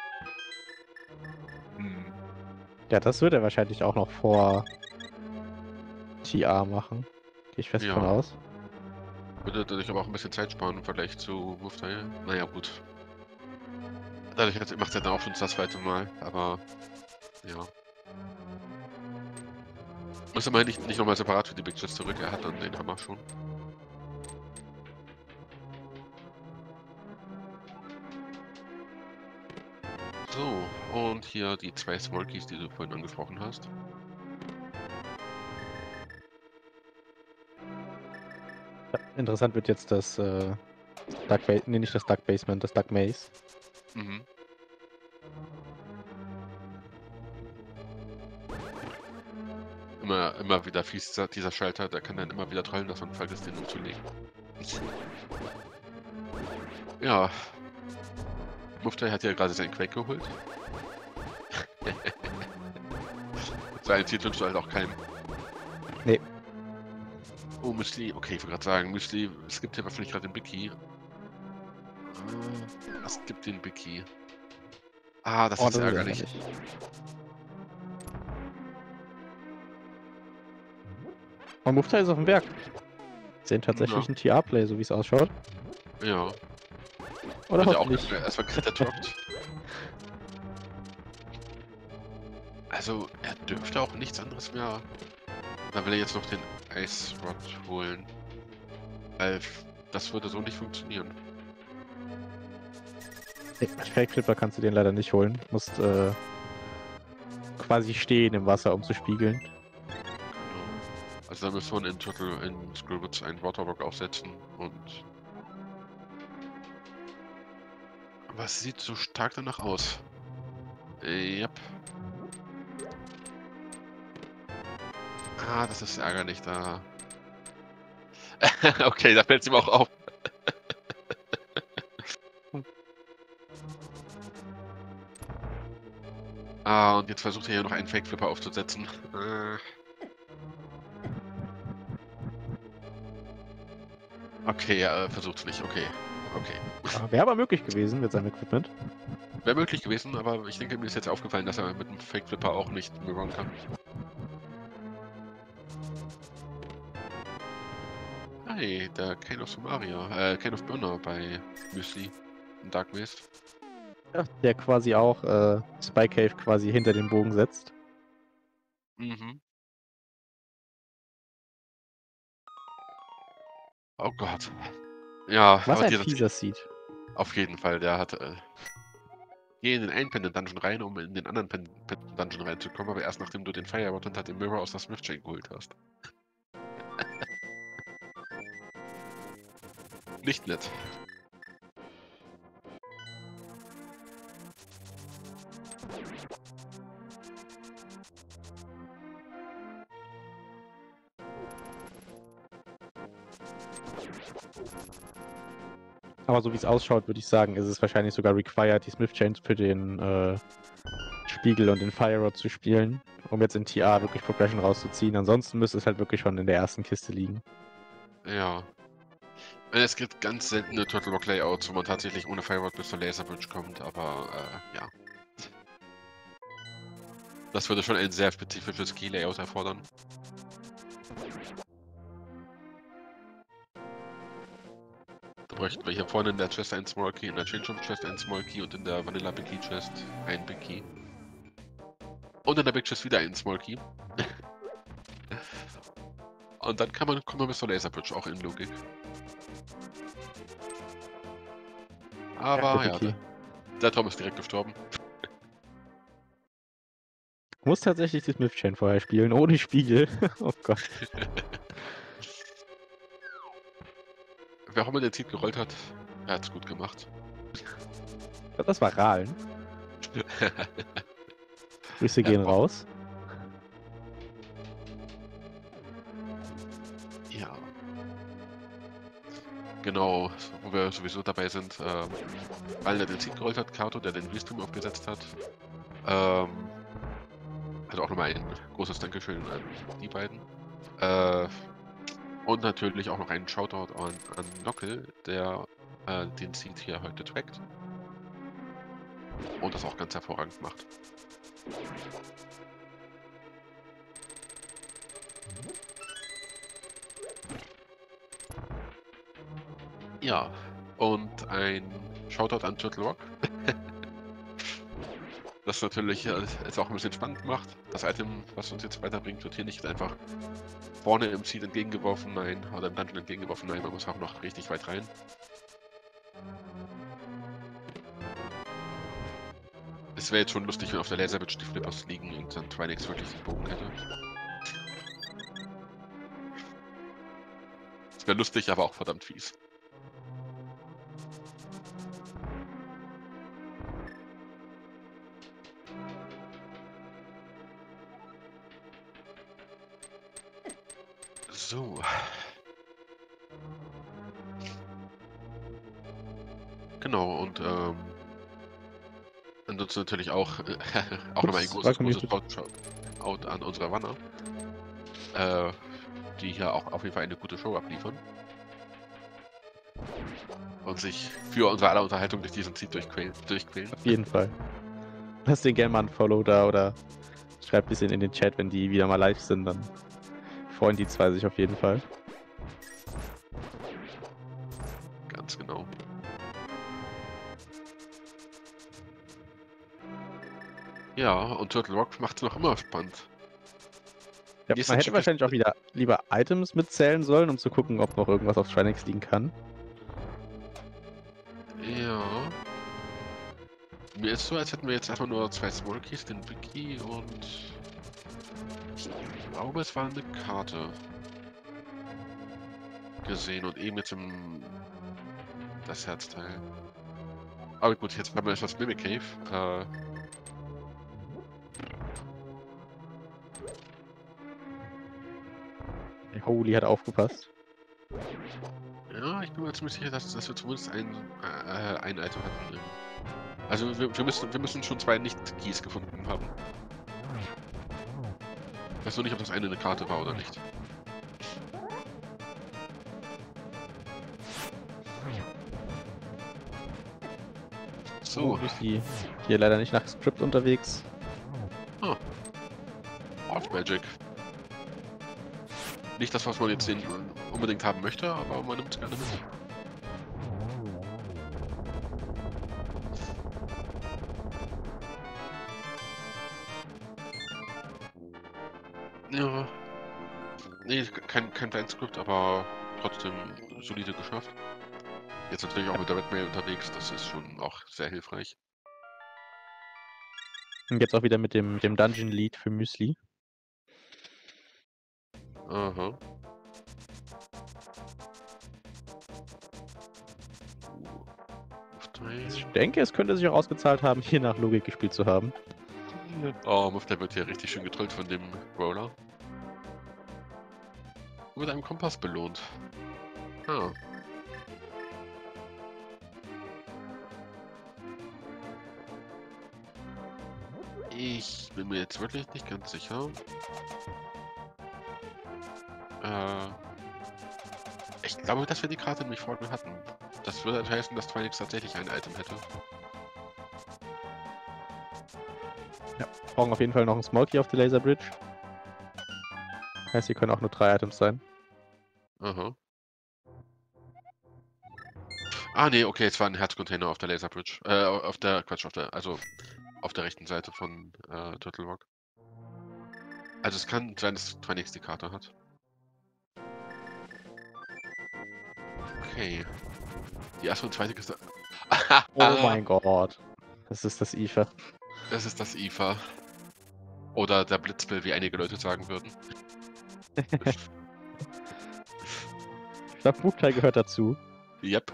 Hm. Ja, das wird er wahrscheinlich auch noch vor T R machen. Gehe ich fest Ja. von aus. Würde dadurch aber auch ein bisschen Zeit sparen im Vergleich zu Muftai. Naja, gut. Dadurch macht er dann auch schon das zweite Mal, aber ja. Muss aber nicht, nicht nochmal separat für die Big Chest zurück, er hat dann den Hammer schon. So, und hier die zwei Small Keys, die du vorhin angesprochen hast. Ja, interessant wird jetzt das äh, Dark Basement, nee, nicht das Dark Basement, das Dark Maze. Mhm. Immer, immer wieder fies dieser, dieser Schalter, der kann dann immer wieder trollen, dass man vergisst, den umzulegen. Ja. Muftai hat ja gerade seinen Quake geholt. Seinen Titel wünschst du halt auch keinem. Nee. Oh, Müsli. Okay, ich wollte gerade sagen, Müsli, es gibt hier wahrscheinlich gerade den Big Key. Es gibt den Big Key. Ah, das Oh, ist das ist ärgerlich. ärgerlich. Oh, Muftai ist auf dem Berg. Sehen tatsächlich Ja. ein T R-Play, so wie es ausschaut. Ja. Oder Wird ja auch hoffentlich. erstmal getroppt. Also, er dürfte auch nichts anderes mehr. Da will er jetzt noch den Ice Rod holen. Weil das würde so nicht funktionieren. Nee, mit Fake Flipper kannst du den leider nicht holen. Du musst äh, quasi stehen im Wasser, um zu spiegeln. Genau. Also da müssen wir in Turtle in Scribbles einen Waterrock aufsetzen und. Aber es sieht so stark danach aus. Äh, yep. Ah, das ist ärgerlich da. Okay, da fällt es ihm auch auf. Ah, und jetzt versucht er hier noch einen Fake Flipper aufzusetzen. Äh. Okay, er versucht's nicht. Okay. Okay. Wäre aber möglich gewesen mit seinem Equipment. Wäre möglich gewesen, aber ich denke, mir ist jetzt aufgefallen, dass er mit dem Fake Flipper auch nicht mirrorn kann. Hey, der Kane of Sumaria, äh, Kane of Burner bei Müsli in Dark Maze. Ja, der quasi auch äh, Spy Cave quasi hinter den Bogen setzt. Mhm. Oh Gott. Ja, Was aber ein dieser fieser Seed. auf jeden Fall, der hat. Äh, geh in den einen Pendant Dungeon rein, um in den anderen Pendant Dungeon reinzukommen, aber erst nachdem du den Fireward unter dem Mirror aus der Smith Chain geholt hast. Nicht nett. Aber so wie es ausschaut, würde ich sagen, ist es wahrscheinlich sogar required, die Smith Chains für den äh, Spiegel und den Fire Rod zu spielen, um jetzt in T R wirklich Progression rauszuziehen. Ansonsten müsste es halt wirklich schon in der ersten Kiste liegen. Ja. Es gibt ganz seltene Turtle Rock Layouts, wo man tatsächlich ohne Firewall bis zur Laser Bridge kommt, aber äh, ja. Das würde schon ein sehr spezifisches Key-Layout erfordern. Da bräuchten wir hier vorne in der Chest ein Small Key, in der Change-Room Chest ein Small Key und in der Vanilla Big Key Chest ein Big Key. Und in der Big Chest wieder ein Small Key. Und dann kann man, kommt man bis zur Laser Bridge, auch in Logik. Aber ja, ja der, der Tom ist direkt gestorben. Ich muss tatsächlich die Smith Chain vorher spielen, ohne Spiegel. Oh Gott. Wer auch immer den Titel gerollt hat, er hat's gut gemacht. Das war Ralen. Grüße gehen ja, raus. Ja. Genau, wo wir sowieso dabei sind, ähm, Ralen, der den Titel gerollt hat, Kato, der den Restream aufgesetzt hat. Ähm, also auch nochmal ein großes Dankeschön an die beiden. Äh, und natürlich auch noch einen Shoutout an, an Nockel, der äh, den Seed hier heute trackt. Und das auch ganz hervorragend macht. Ja, und ein Shoutout an Turtle Rock. Das natürlich äh, es auch ein bisschen spannend macht. Das Item, was uns jetzt weiterbringt, wird hier nicht einfach vorne im Seed entgegengeworfen, nein, oder im Dungeon entgegengeworfen, nein, man muss auch noch richtig weit rein. Es wäre jetzt schon lustig, wenn auf der Laser Bridge die Flippers liegen und dann Trinix wirklich den Bogen hätte. Es wäre lustig, aber auch verdammt fies. So. Genau, und ähm, ansonsten natürlich auch, äh, auch nochmal ein großes, großes Shoutout an unsere Wanner, äh, die hier auch auf jeden Fall eine gute Show abliefern. Und sich für unsere aller Unterhaltung durch diesen Seed durchquälen. durchquälen. Auf jeden Fall. Lasst den gerne mal ein Follow da oder schreibt ein bisschen in den Chat, wenn die wieder mal live sind, dann freuen die zwei sich auf jeden Fall. Ganz genau. Ja, und Turtle Rock macht es noch immer spannend. Ja, man hätte wahrscheinlich auch wieder lieber Items mitzählen sollen, um zu gucken, ob noch irgendwas auf Trinix liegen kann. Ja. Mir ist so, als hätten wir jetzt einfach nur zwei Small Keys, den Big Key und ich glaube, es war eine Karte gesehen und eben jetzt im das Herzteil. Aber gut, jetzt haben wir etwas Mimic Cave. Äh, Holy hat aufgepasst. Ja, ich bin mir ziemlich sicher, dass, dass wir zumindest ein, äh, ein Item hatten. Also wir, wir, müssen, wir müssen schon zwei Nicht-Keys gefunden haben. Ich weiß nur nicht, ob das eine eine Karte war oder nicht. So. Oh, die hier leider nicht nach Script unterwegs. Ah. Art Magic. Nicht das, was man jetzt sehen, unbedingt haben möchte, aber man nimmt es gerne mit. Ja. Nee, kein, kein Blind-Script, aber trotzdem solide geschafft. Jetzt natürlich auch mit der Red Mail unterwegs, das ist schon auch sehr hilfreich. Und jetzt auch wieder mit dem, mit dem Dungeon Lead für Müsli. Aha. Ich denke, es könnte sich auch ausgezahlt haben, hier nach Logik gespielt zu haben. Oh, Muffler wird hier richtig schön getrollt von dem Roller. Mit einem Kompass belohnt. Ah. Ich bin mir jetzt wirklich nicht ganz sicher. Äh, glaube, dass wir die Karte nämlich vorne hatten. Das würde heißen, dass Twinix tatsächlich ein Item hätte. Ja, brauchen auf jeden Fall noch einen Smokey auf der Laser Bridge. Heißt, hier können auch nur drei Items sein. Aha. Ah, nee, okay, es war ein Herzcontainer auf der Laser Bridge. Äh, auf der, Quatsch, auf der, also auf der rechten Seite von äh, Turtle Rock. Also es kann sein, dass Twinix die Karte hat. Okay. Die erste und zweite Kiste. Oh mein Gott. Das ist das I F A. Das ist das I F A. Oder der Blitzbill, wie einige Leute sagen würden. Ich glaube, Bugteil gehört dazu. Yep.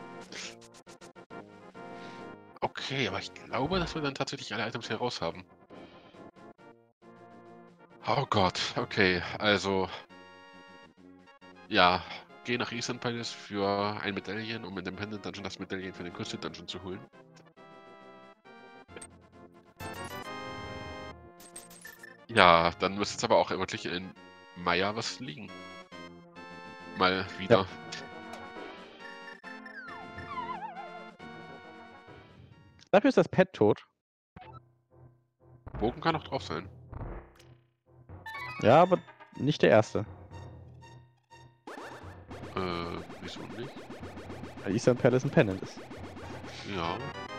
Okay, aber ich glaube, dass wir dann tatsächlich alle Items hier raus haben. Oh Gott, okay, also... Ja, geh nach Eastern Palace für ein Medaillen, um Independent Dungeon das Medaillen für den Crystal Dungeon zu holen. Ja, dann müsste es aber auch wirklich in Maya was liegen. Mal wieder. Ja. Dafür ist das Pet tot. Bogen kann auch drauf sein. Ja, aber nicht der erste. Äh, wieso nicht? Weil Eastern Palace ein Pennant ist. Ja.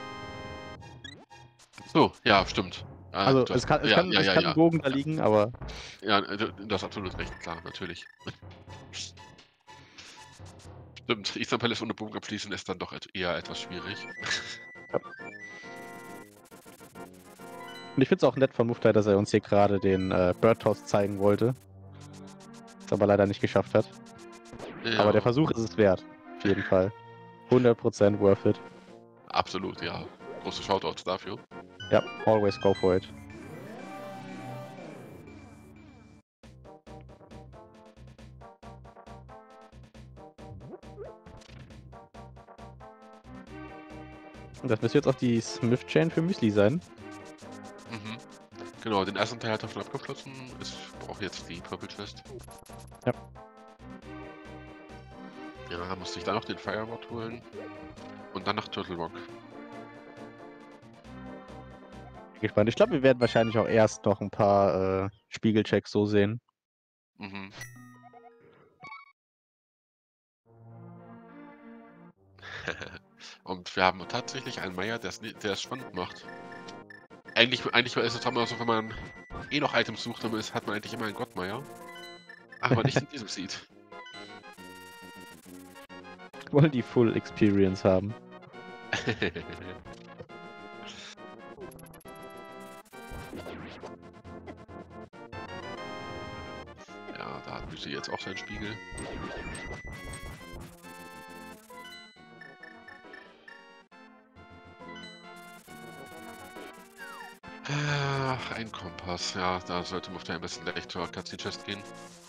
So, ja, stimmt. Äh, Also, du es hast- kann, es ja, kann, ja, es ja, kann ja. ein Bogen da Ja. liegen, aber Ja, du, du hast absolut recht, klar, natürlich. Stimmt, Eastern Palace ohne Bogen abschließen ist dann doch et- eher etwas schwierig. und ich finde es auch nett von Muftai, dass er uns hier gerade den äh, Bird Toss zeigen wollte. Das aber leider nicht geschafft hat. Ja, Aber der Versuch ist es wert. Auf jeden Fall. hundert Prozent worth it. absolut, ja. Große Shoutouts dafür. Ja, always go for it. Und das müsste jetzt auch die Smith Chain für Müsli sein. Mhm. Genau, den ersten Teil hat er schon abgeschlossen. Ich brauche jetzt die Purple Chest. Ja. Ja, musste ich dann noch den Fireward holen. Und dann nach Turtle Rock. Bin gespannt. Ich glaube, wir werden wahrscheinlich auch erst noch ein paar äh, Spiegelchecks so sehen. Mhm. Und wir haben tatsächlich einen Meier, der es ni- der es spannend macht. Eigentlich, eigentlich ist es immer so, wenn man eh noch Items sucht, dann ist, hat man eigentlich immer einen Gottmeier. Aber nicht in diesem Seed. Wollen die Full Experience haben. Ja, da hat Müsli jetzt auch seinen Spiegel. Ach, ein Kompass. Ja, da sollte man ein bisschen leicht zur Cutscene Chest gehen.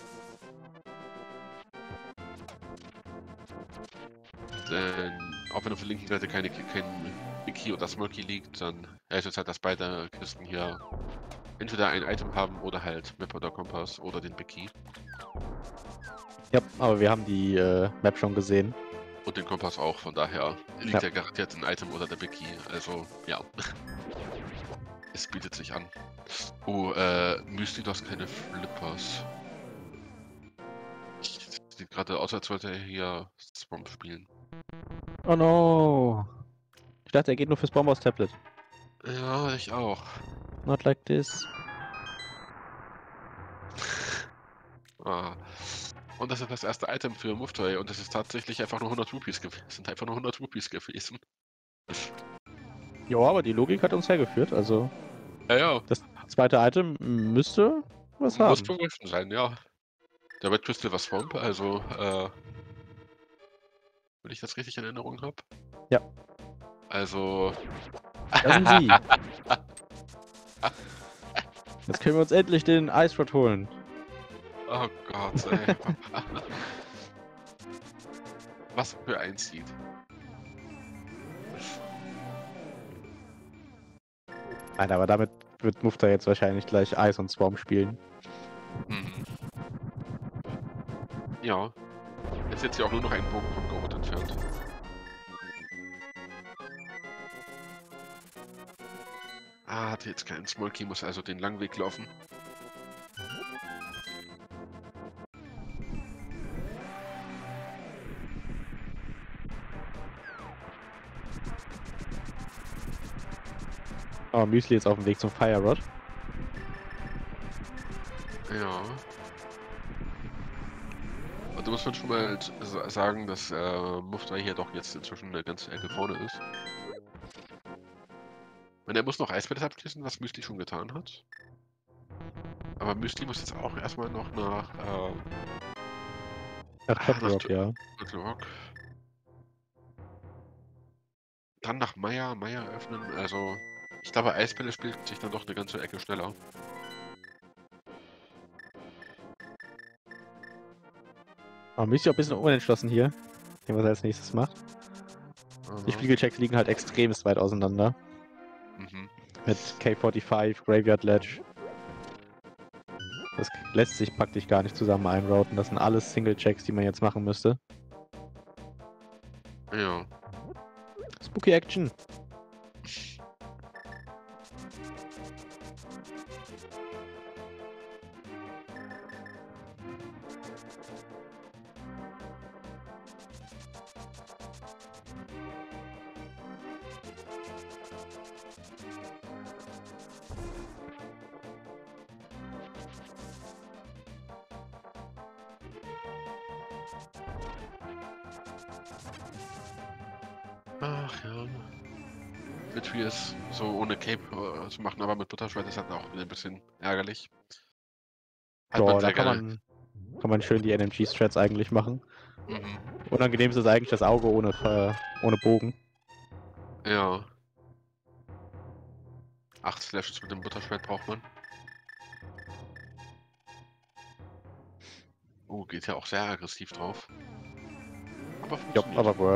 Denn auch wenn auf der linken Seite keine, kein Big Key oder Small Key liegt, dann heißt es halt, dass beide Kisten hier entweder ein Item haben oder halt Map oder Kompass oder den Big Key. Ja, aber wir haben die äh, Map schon gesehen. Und den Kompass auch, von daher liegt ja, ja garantiert ein Item oder der Big Key. Also, ja. Es bietet sich an. Oh, äh, Müsli, das keine Flippers. Sieht gerade aus, als wollte er hier Swamp spielen. Oh no. Ich dachte, er geht nur fürs Bombers Tablet. Ja, ich auch. Not like this. Ah. Und das ist das erste Item für Muftai und es ist tatsächlich einfach nur hundert Rupees gewesen. Es sind einfach nur hundert Rupees gewesen. Ja, aber die Logik hat uns hergeführt, also Ja, ja. das zweite Item müsste was Muss haben. progression sein, ja. Der Red Crystal war Swamp, also, äh, wenn ich das richtig in Erinnerung habe. Ja. Also... Da sind sie. Jetzt können wir uns endlich den Ice Rod holen. Oh Gott, ey. Was für ein Seed. Nein, aber damit wird Mufta jetzt wahrscheinlich gleich Ice und Swamp spielen. Mhm. Ja. Jetzt sitzt sie auch nur noch einen Bogen vom Goat entfernt. Ah, hatte jetzt keinen Smolky, muss also den langen Weg laufen. Oh, Müsli ist auf dem Weg zum Fire Rod. Ja. Und da muss man schon mal sagen, dass äh, Muftai hier doch jetzt inzwischen eine ganze Ecke vorne ist. Und er muss noch Eisbälle abschließen, was Müsli schon getan hat. Aber Müsli muss jetzt auch erstmal noch nach... Äh, Nach Turtle Rock, ja. Turtle Rock. Dann nach Meier, Meier öffnen. Also, ich glaube, Eisbälle spielt sich dann doch eine ganze Ecke schneller. Aber Müsli auch ein bisschen unentschlossen hier, was er als nächstes macht. Also. Die Spiegelchecks liegen halt extremst weit auseinander. Mhm. Mit K fünfundvierzig, Graveyard Ledge. Das lässt sich praktisch gar nicht zusammen einrouten. Das sind alles Single-Checks, die man jetzt machen müsste. Ja. Spooky Action. Ach ja. Mit wie es so ohne Cape äh, zu machen, aber mit Butterschwert ist halt auch wieder ein bisschen ärgerlich. Hat Boah, man da sehr kann gerne. man, kann man schön die N M G-Strats eigentlich machen. Mhm. Unangenehm ist es eigentlich das Auge ohne, äh, ohne Bogen. Ja. Acht Slashes mit dem Butterschwert braucht man. Oh, geht ja auch sehr aggressiv drauf. Aber Ja, funktioniert. aber worth.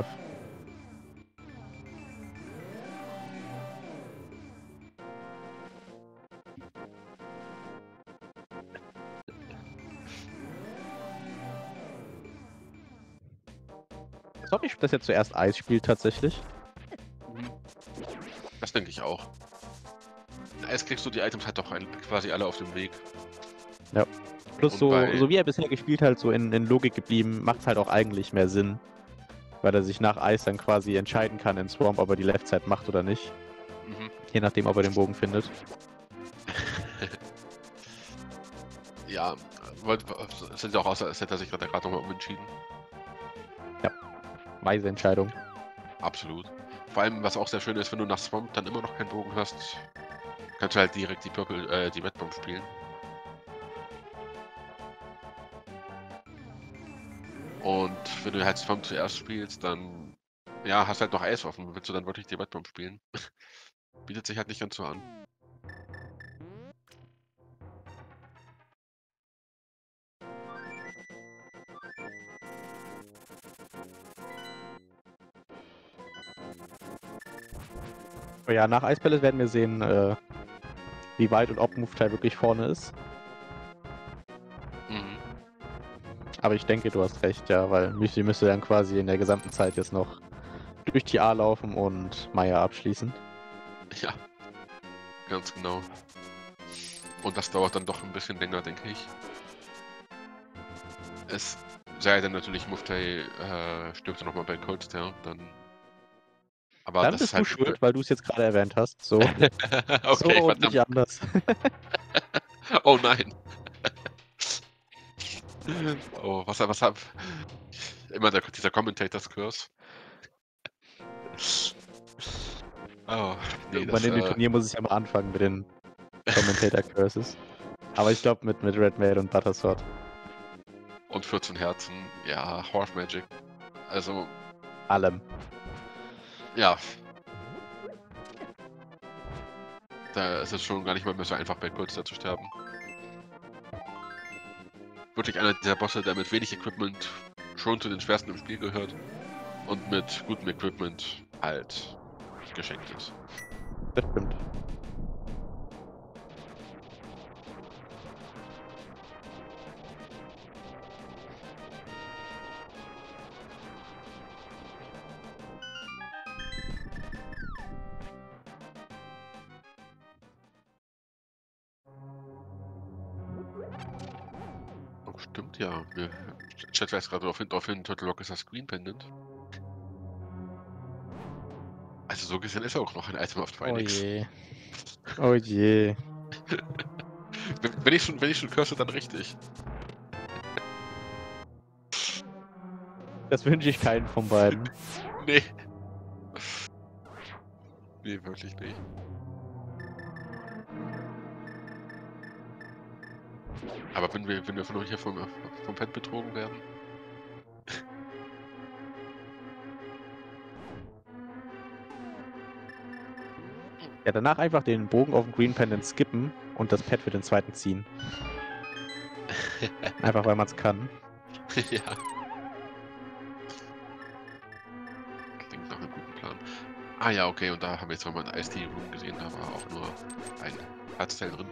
Ich glaube nicht, dass er zuerst Eis spielt tatsächlich. Mhm. Das denke ich auch. Erst kriegst du die Items halt doch ein, quasi alle auf dem Weg. Ja. Plus Und so, bei- so wie er bisher gespielt hat, so in, in Logik geblieben, macht es halt auch eigentlich mehr Sinn. Weil er sich nach Eis dann quasi entscheiden kann in Swamp, ob er die Left Side macht oder nicht. Mhm. Je nachdem, ob er den Bogen findet. Ja, wollt- es sieht auch aus, als hätte er sich gerade nochmal umentschieden. Weise Entscheidung. Absolut. Vor allem, was auch sehr schön ist, wenn du nach Swamp dann immer noch keinen Bogen hast, kannst du halt direkt die Purple, äh, die Red Bomb spielen. Und wenn du halt Swamp zuerst spielst, dann ja, hast halt noch Eis offen. Willst du dann wirklich die Red Bomb spielen? Bietet sich halt nicht ganz so an. Aber ja, nach Eisbälle werden wir sehen, äh, wie weit und ob Muftai wirklich vorne ist. Mhm. Aber ich denke, du hast recht, ja, weil Müsli müsste dann quasi in der gesamten Zeit jetzt noch durch die A laufen und Meier abschließen. Ja, ganz genau. Und das dauert dann doch ein bisschen länger, denke ich. Es sei denn natürlich, Muftai äh, stirbt nochmal bei Cold Star, dann. Aber Dann das bist ist du halt. schuld, weil du es jetzt gerade erwähnt hast. So, Okay, so und nicht verdammt. anders. Oh nein. Oh, was, was hab. Immer der, dieser Commentators Curse. Oh, nee, Irgendwann das, in dem äh, Turnier muss ich ja mal anfangen mit den Commentator Curses. Aber ich glaube mit, mit Red Mail und Buttersword. und vierzehn Herzen, ja, Horse Magic. Also, Allem. ja. Da ist es schon gar nicht mal mehr so einfach, bei Cold Star zu sterben. Wirklich einer dieser Bosse, der mit wenig Equipment schon zu den schwersten im Spiel gehört. Und mit gutem Equipment halt geschenkt ist. Das stimmt. Stimmt, ja. Wir, Chat weist gerade darauf hin, darauf hin, Turtle Rock ist das Green Pendant. Also so gesehen ist er auch noch ein Item auf Oh Trinix. je. Oh je. wenn, wenn ich schon, wenn ich schon curse, dann richtig. Das wünsche ich keinen von beiden. Nee. Nee, wirklich nicht. Aber wenn wir, wenn wir von hier vom, vom Pet betrogen werden. Ja, danach einfach den Bogen auf den Green Pendant skippen und das Pet für den zweiten ziehen. Einfach weil man es kann. Ja. Klingt nach einem guten Plan. Ah ja, okay, und da haben wir jetzt nochmal ein Ice-Tea-Room gesehen, da war auch nur ein Herzteil drin.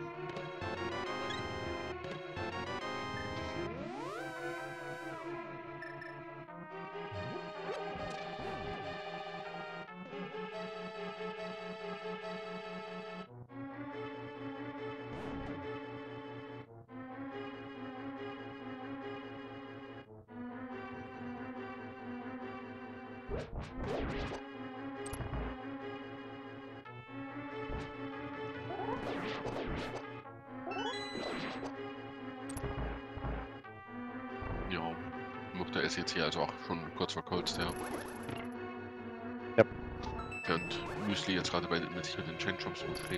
Ja, Mukta ist jetzt hier also auch schon kurz vor Colts, ja. Ja. Während Müsli jetzt gerade bei mit sich mit den Chain Chomps umschlägt.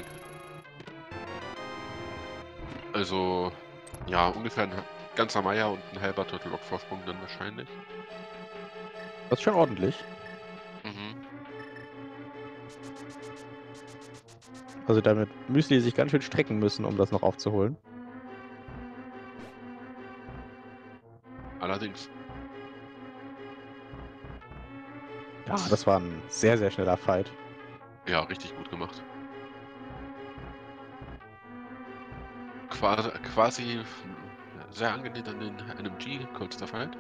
Also, ja, ungefähr ein ganzer Meier und ein halber Turtle Rock Vorsprung dann wahrscheinlich. Das ist schon ordentlich. Mhm. Also damit Müsli sich ganz schön strecken müssen, um das noch aufzuholen. Allerdings. Ja, das war ein sehr, sehr schneller Fight. Ja, richtig gut gemacht. Quasi, quasi sehr angelehnt an den N M G kurz der Fight.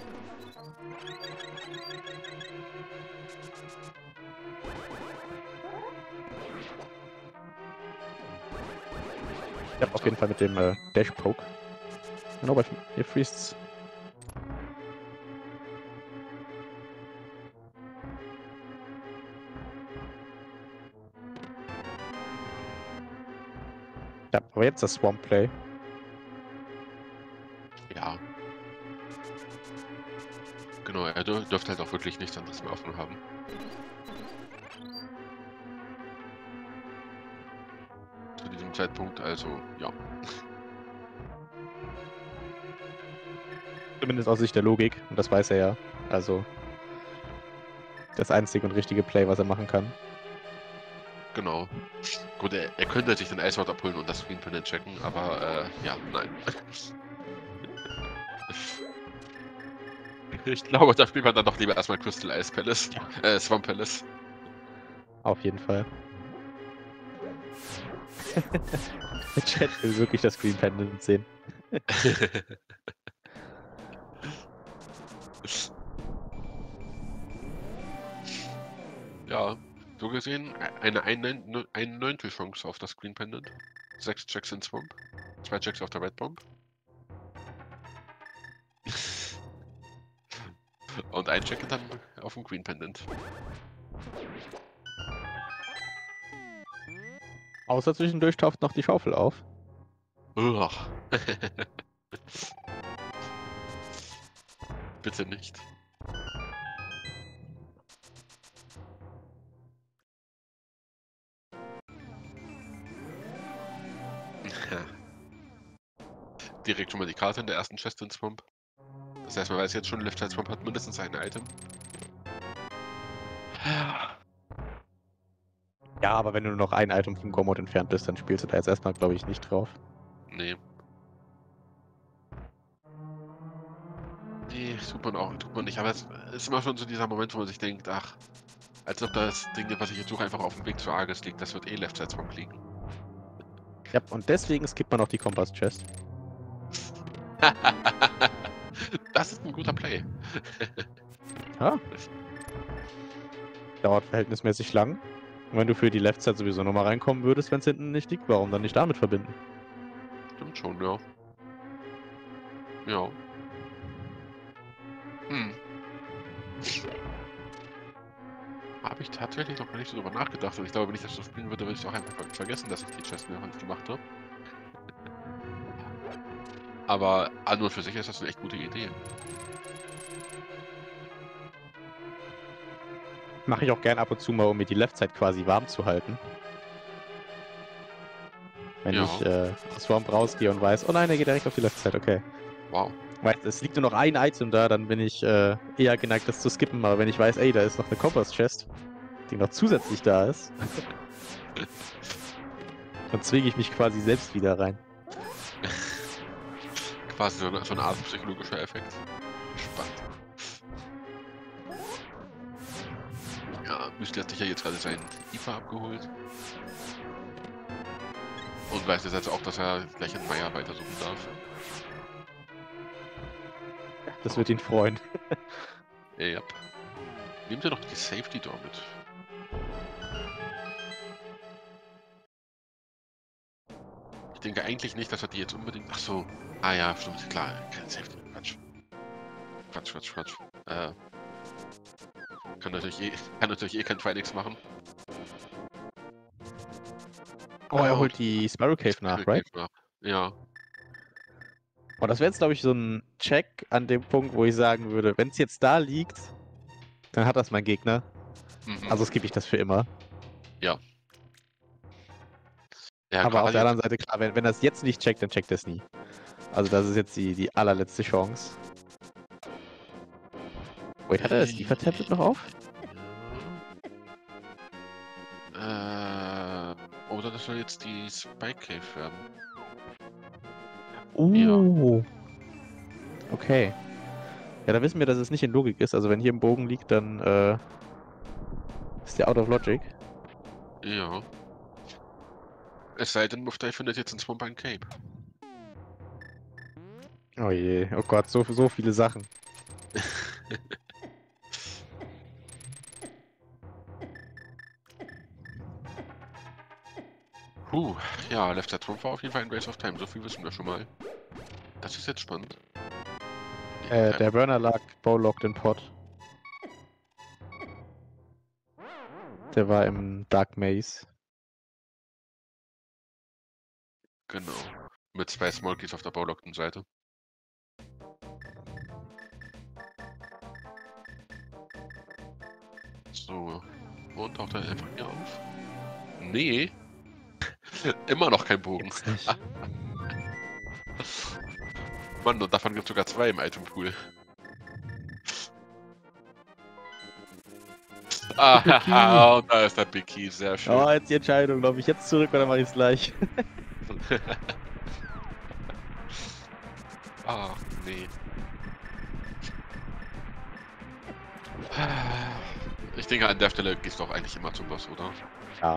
Ich habe auf jeden Fall mit dem äh, Dash Poke. Genau, bei ihr freests. Ja, aber jetzt das Swamp Play. Ja. Genau, er dür dürfte halt auch wirklich nichts anderes mehr offen haben. Zu diesem Zeitpunkt, also, ja. Zumindest aus Sicht der Logik. Und das weiß er ja. Also das einzige und richtige Play, was er machen kann. Genau. Gut, er, er könnte sich den Eiswort abholen und das Screen Pendant checken, aber äh, ja, nein. Ich glaube, da spielt man dann doch lieber erstmal Crystal Ice Palace. Ja. Äh, Swamp Palace. Auf jeden Fall. Der Chat will wirklich das Green Pendant sehen. Ja, so gesehen eine ein Neuntel Chance auf das Green Pendant. Sechs Checks in Swamp. Zwei Checks auf der Red Bomb. Und ein Check dann auf dem Green Pendant. Außer zwischendurch taucht noch die Schaufel auf. Uah. Bitte nicht. Direkt schon mal die Karte in der ersten Chest in Swamp. Das heißt, man weiß jetzt schon, Left Side Swamp hat mindestens ein Item. Ja, aber wenn du nur noch ein Item vom Gormod entfernt bist, dann spielst du da jetzt erstmal, glaube ich, nicht drauf. Nee. Nee, tut man auch, tut man nicht. Aber es ist immer schon so dieser Moment, wo man sich denkt, ach, als ob das Ding, was ich jetzt suche, einfach auf dem Weg zu Argus liegt. Das wird eh Left Side Swamp liegen. Ja, und deswegen skippt man auch die Kompass-Chest. Das ist ein guter Play. Ja. Dauert verhältnismäßig lang. Und wenn du für die Left Side sowieso nochmal reinkommen würdest, wenn es hinten nicht liegt, warum dann nicht damit verbinden? Stimmt schon, ja. Ja. Hm. Habe ich tatsächlich noch gar nicht so drüber nachgedacht. Und ich glaube, wenn ich das so spielen würde, würde ich auch einfach ver- vergessen, dass ich die Chest mehrfach gemacht habe. Aber an und für sich ist das eine echt gute Idee. Mache ich auch gern ab und zu mal, um mir die Left-Side quasi warm zu halten. Wenn Ja. ich äh, aus Swamp rausgehe und weiß, oh nein, der geht direkt auf die Left-Side, okay. Wow. Weiß, es liegt nur noch ein Item da, dann bin ich äh, eher geneigt, das zu skippen. Aber wenn ich weiß, ey, da ist noch eine Compass-Chest, die noch zusätzlich da ist, dann zwinge ich mich quasi selbst wieder rein. Quasi so eine, so eine Art psychologischer Effekt. Spannend. Ja, Müsli hat sich ja jetzt gerade seinen I F A abgeholt. Und weiß jetzt auch, dass er gleich in Meier weitersuchen darf. Das wird ihn freuen. Ja. Yep. Nehmt ihr doch die Safety Door mit. Ich denke eigentlich nicht, dass er die jetzt unbedingt... Ach so. Ah ja, stimmt, klar. Kein Safety. Quatsch. Quatsch, Quatsch, Quatsch. Äh... Kann natürlich eh, kann natürlich eh kein Trinix machen. Oh, er Ah, holt die Sparrow Cave nach, Spiral right? Cave nach. Ja. Und das wäre jetzt, glaube ich, so ein Check an dem Punkt, wo ich sagen würde, wenn es jetzt da liegt, dann hat das mein Gegner. Mhm. Also skippe ich das für immer. Ja. Ja, Aber auf gerade der jetzt- anderen Seite, klar, wenn, wenn er es jetzt nicht checkt, dann checkt er es nie. Also das ist jetzt die, die allerletzte Chance. Wait, hat er das Liefer-Tablet noch auf? Äh, oder das soll jetzt die Spike Cave werden. Uh. Okay. Ja, da wissen wir, dass es nicht in Logik ist. Also wenn hier ein Bogen liegt, dann äh, ist der out of logic. Ja. Es sei denn, Muftai findet jetzt in Swamp ein Cape. Oh je, oh Gott, so, so viele Sachen. Puh, ja, Left Side Trump war auf jeden Fall ein Race of Time. So viel wissen wir schon mal. Das ist jetzt spannend. Äh, der Burner lag bowlocked in Pot. Der war im Dark Maze. Genau. Mit zwei Smolkies auf der baulockten Seite. So. Und taucht er einfach hier auf? Nee. Immer noch kein Bogen. Gibt's nicht. Mann, und davon gibt es sogar zwei im Itempool. Ah, und da ist der Big Key, sehr schön. Oh, jetzt die Entscheidung. Laufe ich jetzt zurück oder mache ich es gleich? Ah, nee. Ich denke, an der Stelle gehst du auch eigentlich immer zum Boss, oder? Ja.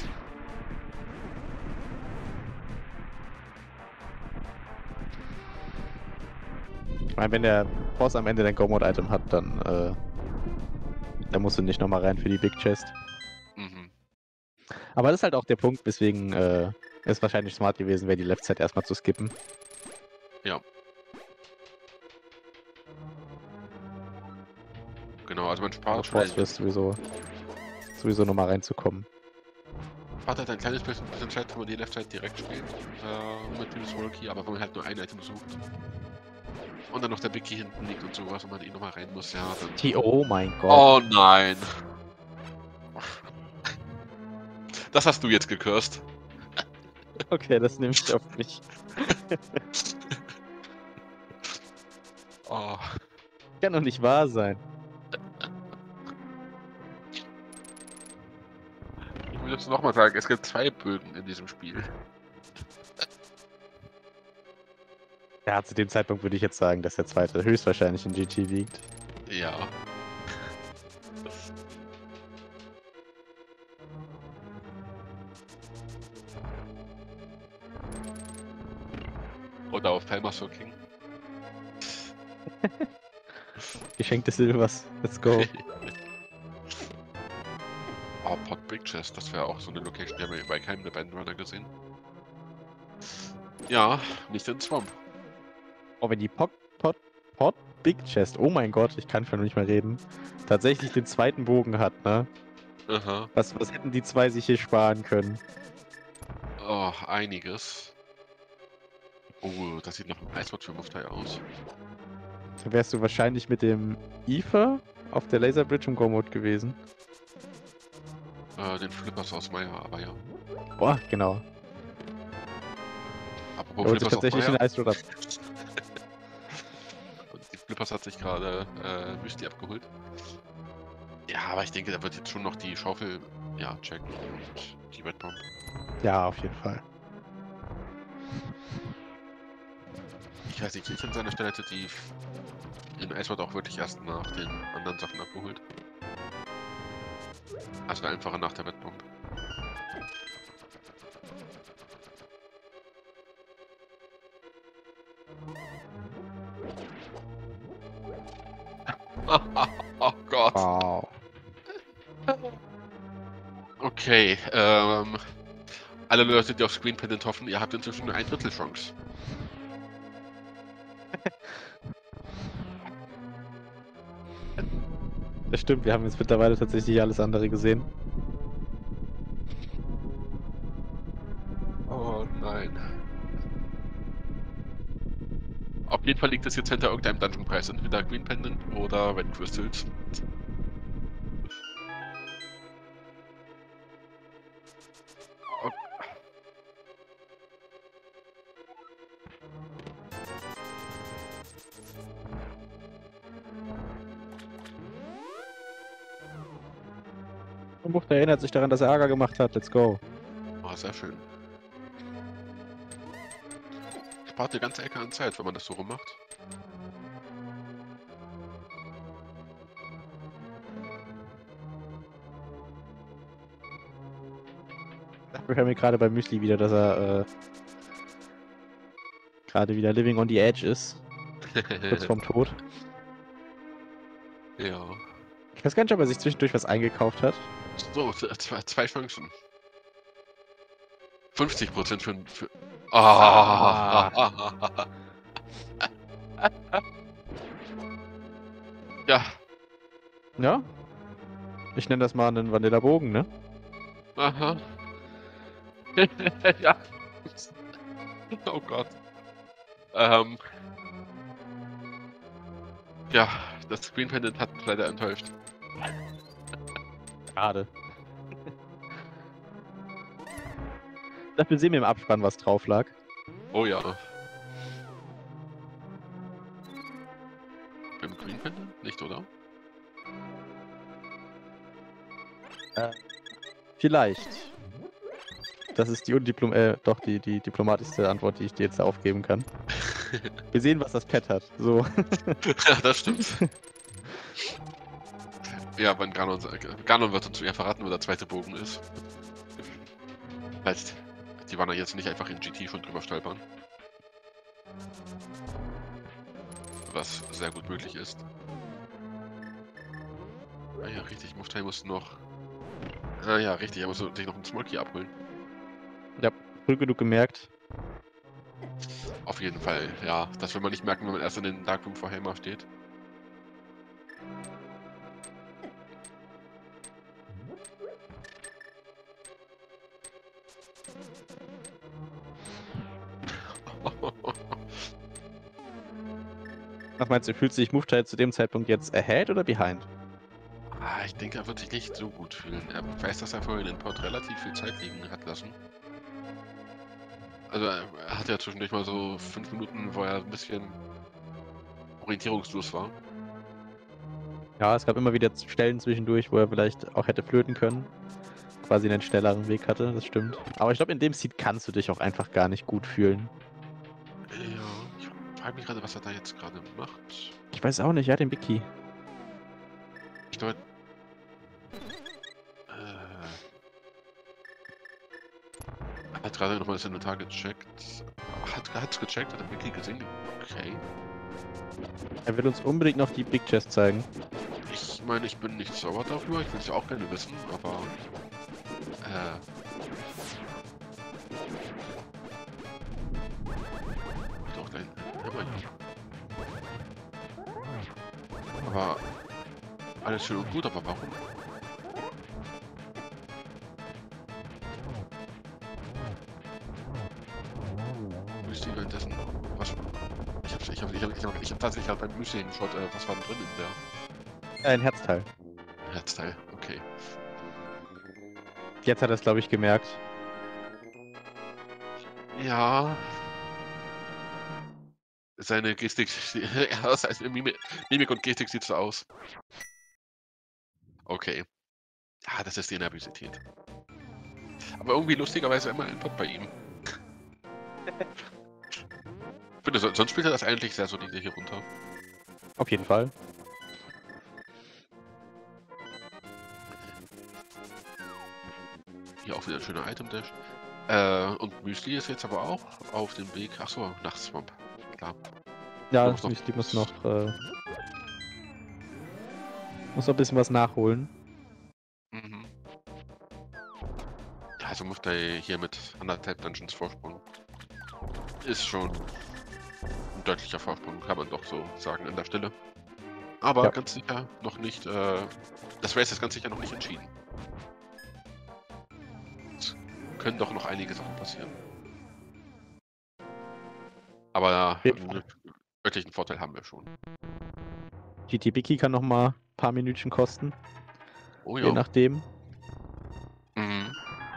Ich meine, wenn der Boss am Ende dein Go-Mode-Item hat, dann, äh, dann musst du nicht nochmal rein für die Big Chest. Mhm. Aber das ist halt auch der Punkt, weswegen äh, es wahrscheinlich smart gewesen wäre, die Left Side erstmal zu skippen. Ja. Genau, also man spart Bevor es wirst, sowieso, sowieso nochmal reinzukommen. spart halt ein kleines bisschen, bisschen Zeit, wenn man die Left Side direkt spielt. Äh, mit dem Swirl Key, aber wenn man halt nur ein Item sucht. Und dann noch der Big Key hinten liegt und sowas und man eh nochmal rein muss, ja, dann... Die, oh mein Gott. Oh nein! Das hast du jetzt gekürzt. Okay, das nehme ich auf mich. Oh. Kann doch nicht wahr sein. Ich will jetzt nochmal sagen, es gibt zwei Bögen in diesem Spiel. Ja, zu dem Zeitpunkt würde ich jetzt sagen, dass der zweite höchstwahrscheinlich in G T liegt. Ja. Oder auf Palmaso King. Geschenk des Silbers. Let's go. Oh, Pot Big Chest, das wäre auch so eine Location, die haben wir bei keinem der beiden Runner gesehen. Ja, nicht in Swamp. Oh, wenn die Pot, Pot, Pot Big Chest, oh mein Gott, ich kann schon nicht mehr reden, tatsächlich den zweiten Bogen hat, ne? Aha. Was, was hätten die zwei sich hier sparen können? Oh, einiges. Oh, das sieht nach einem Eiswort für Muftai aus. Dann wärst du wahrscheinlich mit dem Ether auf der Laser Bridge im Go-Mode gewesen. Äh, den Flippers aus Maya, aber ja. Boah, genau. Apropos Er holt sich Flippers aus tatsächlich den Maya. Eisrod ab. Und die Flippers hat sich gerade äh, Müsli abgeholt. Ja, aber ich denke, da wird jetzt schon noch die Schaufel, ja, checken und die Red Bomb. Ja, auf jeden Fall. Ich weiß nicht, ich an seiner Stelle hätte die den Eiswort auch wirklich erst nach den anderen Sachen abgeholt. Also einfacher nach der Red Bomb. Oh Gott. Wow. Okay, ähm. Alle Leute, die auf Screen Pendant hoffen, ihr habt inzwischen nur ein Drittel Chance. Das stimmt, wir haben jetzt mittlerweile tatsächlich alles andere gesehen. Oh nein. Auf jeden Fall liegt es jetzt hinter irgendeinem Dungeon-Preis, entweder Green Pendant oder Red Crystals. Oh. Und Bucht erinnert sich daran, dass er Ärger gemacht hat. Let's go. Oh, sehr schön. Spart eine ganze Ecke an Zeit, wenn man das so rummacht. Ich höre mir gerade bei Müsli wieder, dass er äh, gerade wieder living on the edge ist. Kurz vorm Tod. Ja. Ich weiß gar nicht, ob er sich zwischendurch was eingekauft hat. So, zwei, zwei Chancen. fünfzig Prozent für... für ah. Ah. Ja. Ja. Ich nenne das mal einen Vanilla-Bogen, ne? Aha. Ja. Oh Gott. Ähm. Ja, das Screen Pendant hat mich leider enttäuscht. Schade. Dafür sehen wir im Abspann, was drauf lag. Oh ja. Beim Green Pendant? Nicht, oder? Äh, vielleicht. Das ist die Undiplom äh, doch die, die diplomatischste Antwort, die ich dir jetzt aufgeben kann. Wir sehen, was das Pad hat. So. Ja, das stimmt. Ja, wenn Ganon, Ganon wird uns ja verraten, wo der zweite Bogen ist. Heißt, die waren ja jetzt nicht einfach in G T schon drüber stolpern. Was sehr gut möglich ist. Ah ja, richtig, Muftai muss noch... Ah ja, richtig, er muss sich noch einen Smolky abholen. Ja, früh genug gemerkt. Auf jeden Fall, ja. Das will man nicht merken, wenn man erst in den Darkroom vor Helma steht. Was meinst du, fühlt sich Muftai zu dem Zeitpunkt jetzt ahead oder behind? Ah, ich denke, er wird sich nicht so gut fühlen. Er weiß, dass er vorhin in den Port relativ viel Zeit liegen hat lassen. Also er, er hat ja zwischendurch mal so fünf Minuten, wo er ein bisschen orientierungslos war. Ja, es gab immer wieder Stellen zwischendurch, wo er vielleicht auch hätte flöten können. Quasi einen schnelleren Weg hatte, das stimmt. Aber ich glaube, in dem Seed kannst du dich auch einfach gar nicht gut fühlen. Ja, ich frage mich gerade, was er da jetzt gerade macht. Ich weiß auch nicht, ja, den Wiki. Ich glaube... Äh, er hat gerade nochmal das Inventar gecheckt. Hat hat's gecheckt, hat er Wiki gesehen? Okay. Er will uns unbedingt noch die Big Chest zeigen. Ich meine, ich bin nicht sauer darüber, ich will es ja auch gerne wissen, aber... Äh... Doch, dein... Ja, mein... Aber alles schön und gut, aber warum? Müsli währenddessen. Was? Ich hab's, ich hab, ich hab, ich hab, ich hab tatsächlich gerade beim Müsli geschaut, äh, was war denn drin in Ein Herzteil. der Herzteil? Okay. Jetzt hat er es, glaube ich, gemerkt. Ja. Seine Gestik, ja, das heißt, Mimik, Mimik und Gestik sieht so aus. Okay. Ja, das ist die Nervosität. Aber irgendwie lustigerweise immer ein Bot bei ihm. Ich finde, so- sonst spielt er das eigentlich sehr solide hier runter. Auf jeden Fall. Hier auch wieder ein schöner Item-Dash. Äh, und Müsli ist jetzt aber auch auf dem Weg. Achso, nach Swamp. Klar. Ja, muss noch- Müsli muss noch, äh, muss noch ein bisschen was nachholen. Mhm. Ja, also muss der hier mit anderthalb Dungeons Vorsprung. Ist schon ein deutlicher Vorsprung, kann man doch so sagen an der Stelle. Aber Ja. ganz sicher noch nicht, äh, das Race ist ganz sicher noch nicht entschieden. Es können doch noch einige Sachen passieren. Aber jeden einen wirklichen Vorteil haben wir schon. G T Biki kann noch mal ein paar Minütchen kosten, Oh je ja. nachdem. Mhm.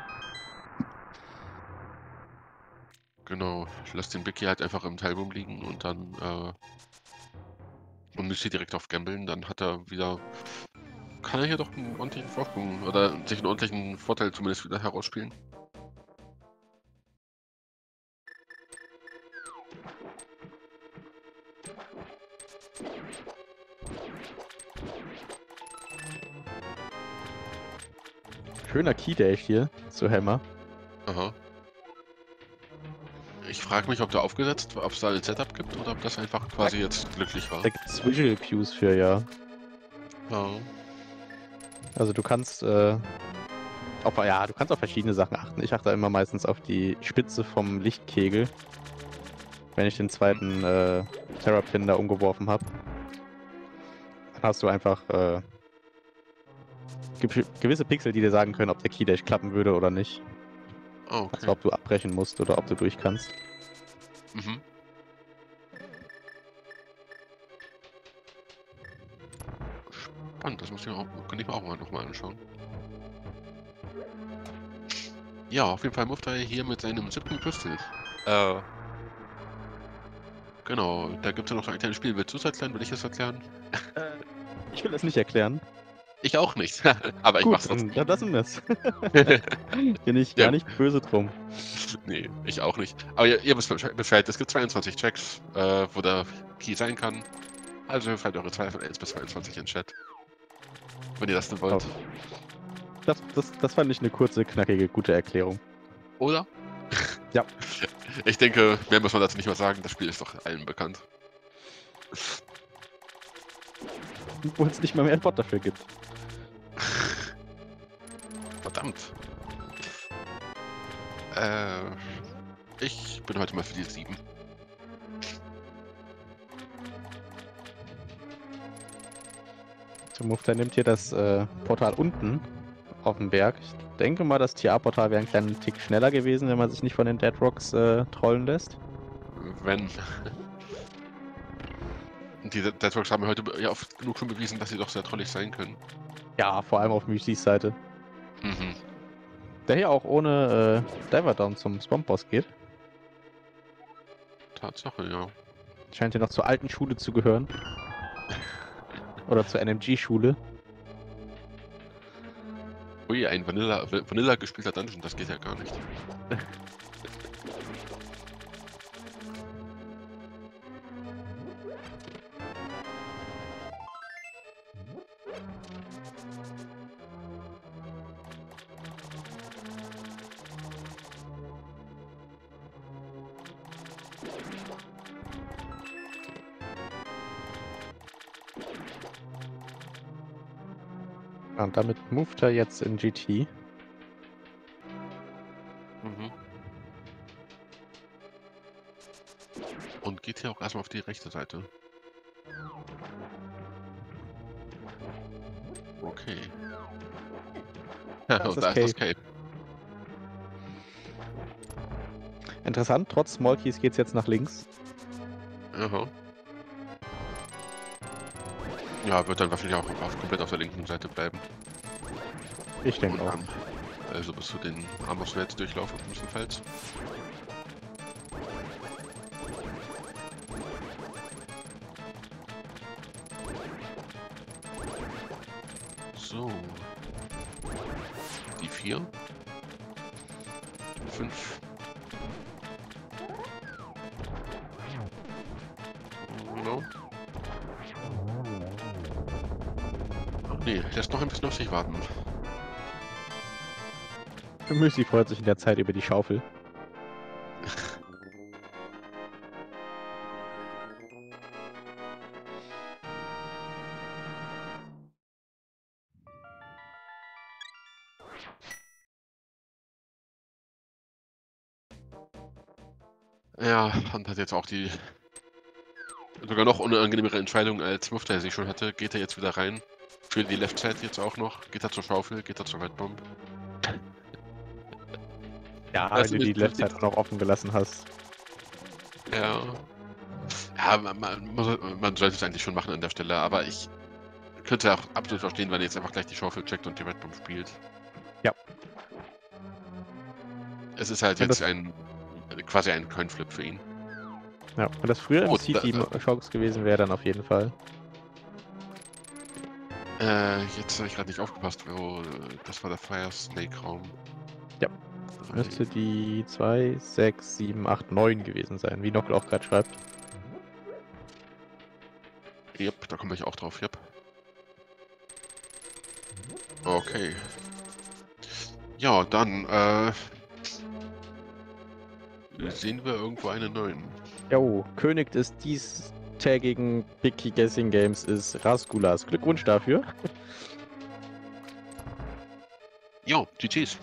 Genau, ich lasse den Biki halt einfach im Teilboom liegen und dann äh, und müsste direkt auf Gambeln, dann hat er wieder, kann er hier doch einen ordentlichen Vorsprung oder sich einen ordentlichen Vorteil zumindest wieder herausspielen. Schöner Key-Dash hier zu Hammer. Aha. Ich frage mich, ob der aufgesetzt, ob es da ein Setup gibt oder ob das einfach quasi jetzt glücklich war. Da gibt es Visual Cues für, ja. Ja. Also du kannst, äh, auf, ja, du kannst auf verschiedene Sachen achten. Ich achte immer meistens auf die Spitze vom Lichtkegel, wenn ich den zweiten äh, Terrapin da umgeworfen habe. Dann hast du einfach äh, ge gewisse Pixel, die dir sagen können, ob der Keydash klappen würde oder nicht. Ah, okay. Also ob du abbrechen musst oder ob du durch kannst. Mhm. Spannend, das muss ich mir auch, kann ich mir auch mal nochmal anschauen. Ja, auf jeden Fall muft er hier mit seinem siebten Pistol. Äh. Genau, da gibt es ja noch ein kleines Spiel. Willst du es erklären? Will ich es erklären? Ich will das nicht erklären. Ich auch nicht, aber ich Gut, mach's dann, trotzdem. dann lassen wir es. Bin ich Ja. gar nicht böse drum. Nee, ich auch nicht. Aber ihr, ihr wisst Bescheid, es gibt zweiundzwanzig Checks, äh, wo der Key sein kann. Also fällt eure Zahl von eins bis zweiundzwanzig in den Chat. Wenn ihr das denn wollt. Das, das, das fand ich eine kurze, knackige, gute Erklärung. Oder? Ja. Ich denke, mehr muss man dazu nicht mehr sagen. Das Spiel ist doch allen bekannt. Obwohl es nicht mal mehr einen Bot dafür gibt. Verdammt. Äh, ich bin heute mal für die sieben. Zum Mufter nimmt hier das äh, Portal unten auf dem Berg. Ich denke mal, das T A-Portal wäre einen kleinen Tick schneller gewesen, wenn man sich nicht von den Dead Rocks äh, trollen lässt. Wenn. Die Deadworks haben heute ja oft genug schon bewiesen, dass sie doch sehr trollig sein können. Ja, vor allem auf Müslis Seite. Mhm. Der hier auch ohne äh, Diver Down zum Swamp-Boss geht. Tatsache, ja. Scheint hier noch zur alten Schule zu gehören. Oder zur N M G-Schule. Ui, ein Vanilla, Vanilla gespielter Dungeon, das geht ja gar nicht. Ja, und damit moved er jetzt in G T. Mhm. Und geht hier auch erstmal auf die rechte Seite. Okay. Ja, Das und ist da ist das Cape. Cape. Interessant, trotz Small Keys geht's jetzt nach links. Aha. Ja, wird dann wahrscheinlich auch auf, komplett auf der linken Seite bleiben. Ich denke Und auch. dann, also bis zu den Amos jetzt durchlaufen müssenfalls. So. Die vier. Fünf. No. Ach nee, lässt noch ein bisschen auf sich warten. Müsli freut sich in der Zeit über die Schaufel. Ja, und hat jetzt auch die sogar noch unangenehmere Entscheidung als Mufta sie schon hatte. Geht er jetzt wieder rein? Für die Left Side jetzt auch noch? Geht er zur Schaufel? Geht er zur Red Bomb? Ja, Also wenn du die im Left Prinzip- Side auch noch offen gelassen hast. Ja. Ja, man, man, muss- man sollte es eigentlich schon machen an der Stelle, aber ich könnte auch absolut verstehen, wenn er jetzt einfach gleich die Schaufel checkt und die Red Bomb spielt. Ja. Es ist halt Wenn jetzt das- ein quasi ein Coinflip für ihn. Ja, wenn das früher im Oh, Seed da- die Chance gewesen wäre, dann auf jeden Fall. Äh, jetzt habe ich gerade nicht aufgepasst, wo das war der Fire Snake Raum. Ja. Drei. Müsste die zwei, sechs, sieben, acht, neun gewesen sein, wie Nockel auch gerade schreibt. Yep, da komme ich auch drauf, yep. Okay. Ja, dann, äh... sehen wir irgendwo einen neuen. Jo, König des diestägigen Big Key Guessing Games ist Raskulas. Glückwunsch dafür. Jo, G Gs.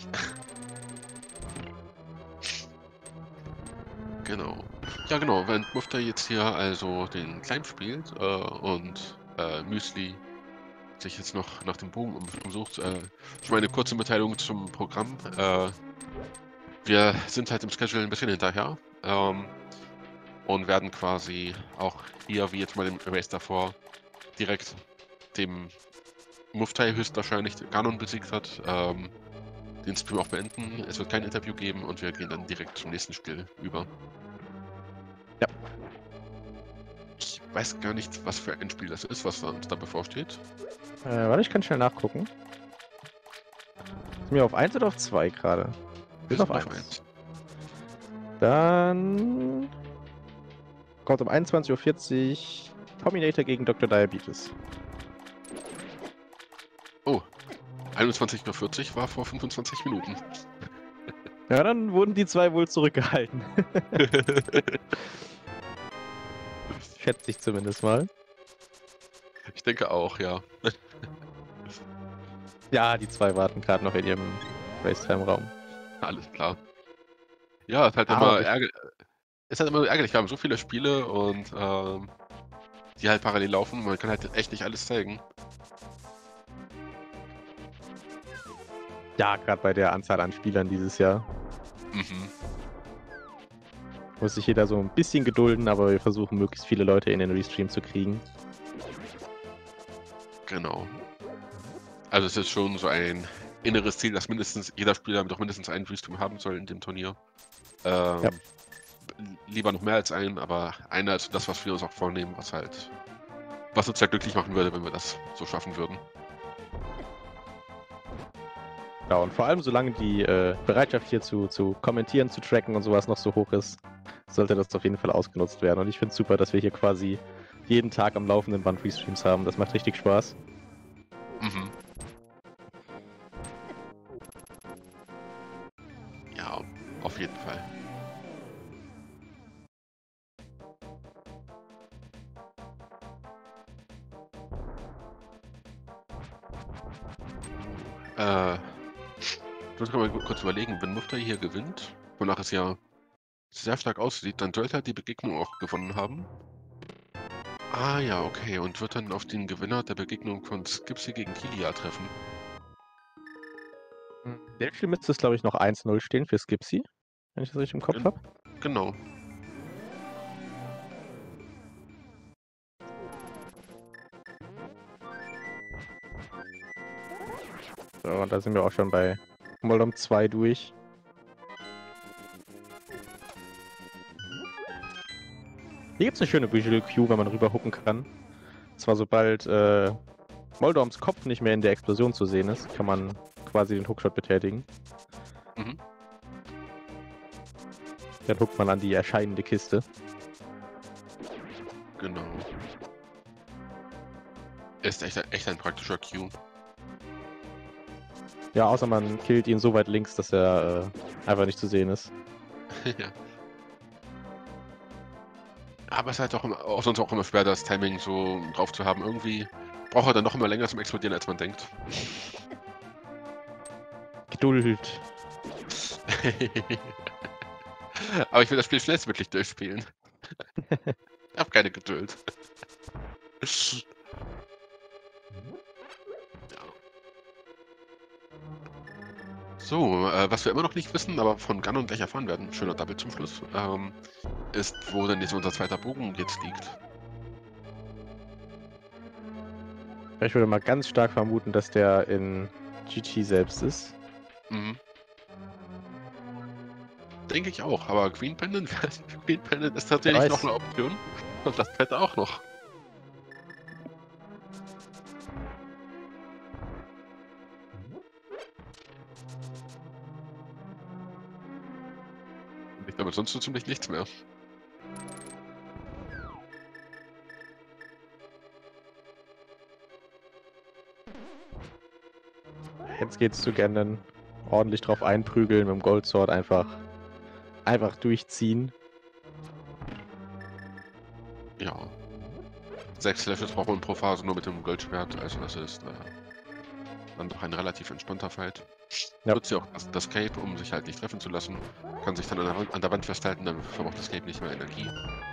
Genau. Ja, genau, wenn Mufta jetzt hier also den Klein spielt äh, und äh, Müsli sich jetzt noch nach dem Bogen um, umsucht, äh, schon mal eine kurze Mitteilung zum Programm. Äh, wir sind halt im Schedule ein bisschen hinterher ähm, und werden quasi auch hier, wie jetzt mal im Race davor, direkt dem Muftai höchstwahrscheinlich Ganon besiegt hat, ähm, den Stream auch beenden. Es wird kein Interview geben und wir gehen dann direkt zum nächsten Spiel über. Ja. Ich weiß gar nicht, was für ein Spiel das ist, was uns da bevorsteht. Äh, warte, ich kann schnell nachgucken. Ist mir auf eins oder auf zwei gerade? Ist auf eins. Dann kommt um einundzwanzig Uhr vierzig Terminator gegen Doktor Diabetes. Oh, einundzwanzig Uhr vierzig war vor fünfundzwanzig Minuten. Ja, dann wurden die zwei wohl zurückgehalten. Schätze ich zumindest mal. Ich denke auch, ja. Ja, die zwei warten gerade noch in ihrem Racetime-Raum. Alles klar. Ja, es ist halt Aber immer ich- ärgerlich. Ist halt immer ärgerlich. Wir haben so viele Spiele und ähm, die halt parallel laufen. Man kann halt echt nicht alles zeigen. Ja, gerade bei der Anzahl an Spielern dieses Jahr. Mhm. Muss sich jeder so ein bisschen gedulden, aber wir versuchen möglichst viele Leute in den Restream zu kriegen. Genau. Also es ist schon so ein inneres Ziel, dass mindestens jeder Spieler doch mindestens einen Restream haben soll in dem Turnier. Ähm, Ja. Lieber noch mehr als einen, aber einer ist das, was wir uns auch vornehmen, was halt, was uns ja glücklich machen würde, wenn wir das so schaffen würden. Ja, und vor allem solange die äh, Bereitschaft hier zu, zu kommentieren, zu tracken und sowas noch so hoch ist, sollte das auf jeden Fall ausgenutzt werden. Und ich finde es super, dass wir hier quasi jeden Tag am laufenden Band Restreams haben. Das macht richtig Spaß. Mhm. Ja, auf jeden Fall. Äh, ich muss mal kurz überlegen, wenn Mufta hier gewinnt, wonach es ja sehr stark aussieht, dann sollte er die Begegnung auch gewonnen haben. Ah ja, okay. Und wird dann auf den Gewinner der Begegnung von Skipsy gegen Kilia treffen. In dem Spiel müsste es, glaube ich, noch eins null stehen für Skipsy, wenn ich das richtig im Kopf Gen habe. genau. So, und da sind wir auch schon bei Moldom zwei durch. Hier gibt es eine schöne Visual Cue, wenn man rüberhucken kann. Zwar sobald äh, Moldoms Kopf nicht mehr in der Explosion zu sehen ist, kann man quasi den Hookshot betätigen. Mhm. Dann huckt man an die erscheinende Kiste. Genau. Ist echt, echt ein praktischer Cue. Ja, außer man killt ihn so weit links, dass er äh, einfach nicht zu sehen ist. Ja. Aber es ist halt auch, immer, auch sonst auch immer schwer, das Timing so drauf zu haben. Irgendwie braucht er dann noch immer länger zum Explodieren, als man denkt. Geduld. Aber ich will das Spiel schnellstmöglich durchspielen. Ich habe keine Geduld. Ja. So, äh, was wir immer noch nicht wissen, aber von Gun und gleich erfahren werden, schöner Double zum Schluss, ähm, ist, wo denn jetzt unser zweiter Bogen jetzt liegt. Ich würde mal ganz stark vermuten, dass der in G T selbst ist. Mhm. Denke ich auch, aber Green Pendant, Green Pendant ist tatsächlich noch eine Option. Und das Pad auch noch. Und ich glaube sonst so ziemlich nichts mehr. Jetzt geht's zu gerne ordentlich drauf einprügeln mit dem Goldsword, einfach, einfach durchziehen. Ja. Sechs Levels braucht man pro Phase nur mit dem Goldschwert, also das ist äh, dann doch ein relativ entspannter Fight. Ja. Nutzt ja auch das, das Cape, um sich halt nicht treffen zu lassen. Kann sich dann an der, Wand, an der Wand festhalten, dann verbraucht das Cape nicht mehr Energie.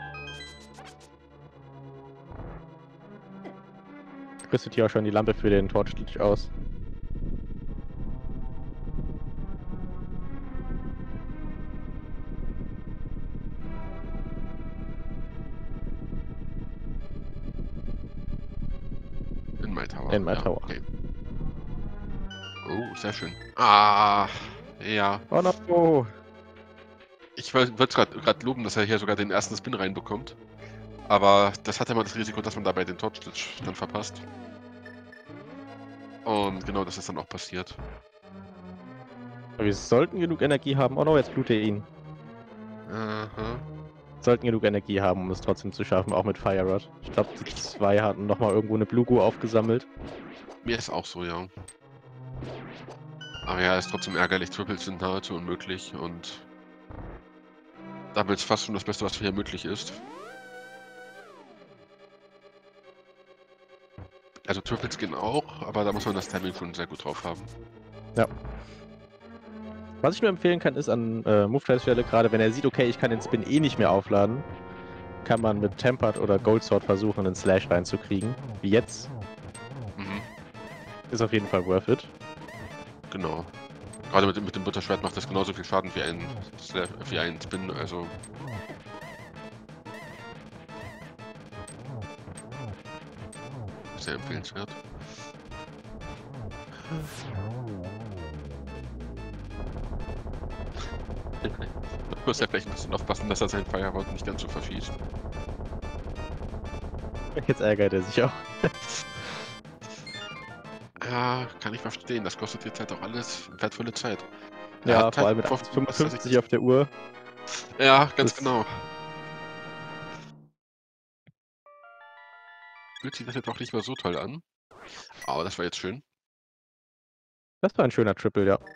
Rüstet hier auch schon die Lampe für den Torchlicht aus. In My Tower. In My ja, Tower. Okay. Oh, sehr schön. Ah, ja. Oh no! Ich würde gerade loben, dass er hier sogar den ersten Spin reinbekommt. Aber das hat ja mal das Risiko, dass man dabei den Torchlicht dann verpasst. Und genau das ist dann auch passiert. Wir sollten genug Energie haben. Oh no, jetzt blute ihn. Aha. Sollten genug Energie haben, um es trotzdem zu schaffen, auch mit Fire Rod. Ich glaube, die zwei hatten nochmal irgendwo eine Blugo aufgesammelt. Mir ist auch so, ja. Aber ja, ist trotzdem ärgerlich. Triples sind nahezu unmöglich und Doubles fast schon das Beste, was hier möglich ist. Also Triples gehen auch, aber da muss man das Timing schon sehr gut drauf haben. Ja. Was ich nur empfehlen kann, ist an äh, Move-Stelle, gerade wenn er sieht, okay, ich kann den Spin eh nicht mehr aufladen, kann man mit Tempered oder Goldsword versuchen, einen Slash reinzukriegen. Wie jetzt. Mhm. Ist auf jeden Fall worth it. Genau. Gerade mit, mit dem Butterschwert macht das genauso viel Schaden wie ein, wie ein Spin, also... Sehr empfehlenswert. Da muss er vielleicht ein bisschen aufpassen, dass er seinen Firewall nicht ganz so verschießt. Jetzt ärgert er sich auch. Ja, kann ich verstehen. Das kostet jetzt halt auch alles wertvolle Zeit. Ja, vor allem mit fünfundfünfzig auf der Uhr. Ja, ganz das genau. Fühlt sich das jetzt auch nicht mehr so toll an. Aber das war jetzt schön. Das war ein schöner Triple, ja.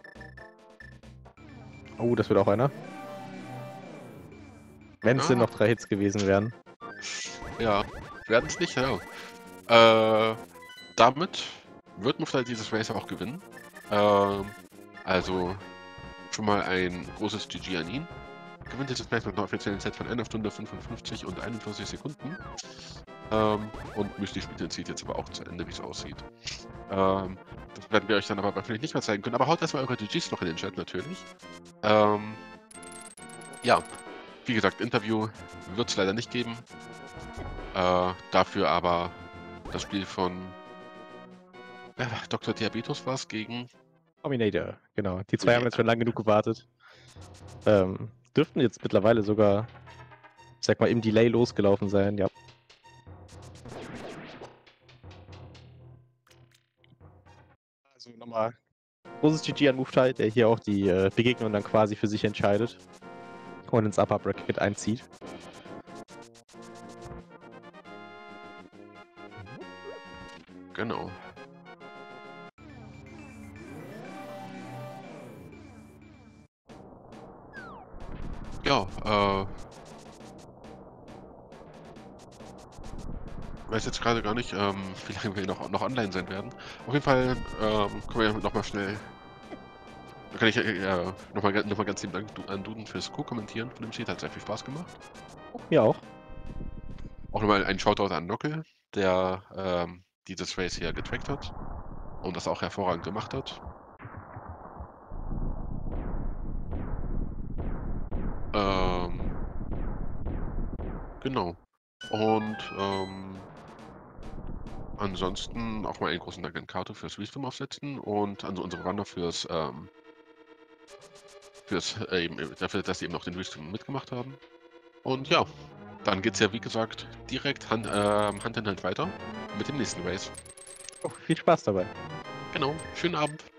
Oh, das wird auch einer. Wenn es Ah. denn noch drei Hits gewesen wären. Ja, werden es nicht, ja. Äh, damit wird Muftal dieses Race auch gewinnen. Ähm, also schon mal ein großes G G an ihn. Gewinnt dieses Match mit einer offiziellen Zeit von einer Stunde fünfundfünfzig und einundvierzig Sekunden. Ähm, und Mystic spielt den Seed jetzt aber auch zu Ende, wie es aussieht. Ähm, das werden wir euch dann aber vielleicht nicht mehr zeigen können. Aber haut erstmal eure G Gs noch in den Chat natürlich. Ähm, ja, wie gesagt, Interview wird es leider nicht geben. Äh, dafür aber das Spiel von äh, Doktor Diabetes war es gegen Dominator, genau. Die zwei Yeah. haben jetzt schon lange genug gewartet. Ähm, dürften jetzt mittlerweile sogar, ich sag mal, im Delay losgelaufen sein, ja. Also nochmal großes G G an Muftai, der hier auch die äh, Begegnung dann quasi für sich entscheidet und ins Upper Bracket einzieht. Genau. Ja, äh. weiß jetzt gerade gar nicht, ähm, wie lange wir noch, noch online sein werden. Auf jeden Fall ähm, können wir nochmal schnell. Da kann ich äh, nochmal noch mal ganz lieben Dank an Duden fürs Co-Kommentieren von dem Seed. Hat sehr viel Spaß gemacht. Mir auch. Auch nochmal ein Shoutout an Nockel, der ähm, dieses Race hier getrackt hat und das auch hervorragend gemacht hat. Ähm, genau. Und ähm, ansonsten auch mal einen großen Dank an Kato fürs Wisdom aufsetzen und an unsere Runner fürs, ähm, fürs äh, eben, dafür, dass sie eben noch den Wisdom mitgemacht haben. Und ja, dann geht's ja wie gesagt direkt Hand, äh, Hand in Hand weiter mit dem nächsten Race. Oh, viel Spaß dabei. Genau, schönen Abend.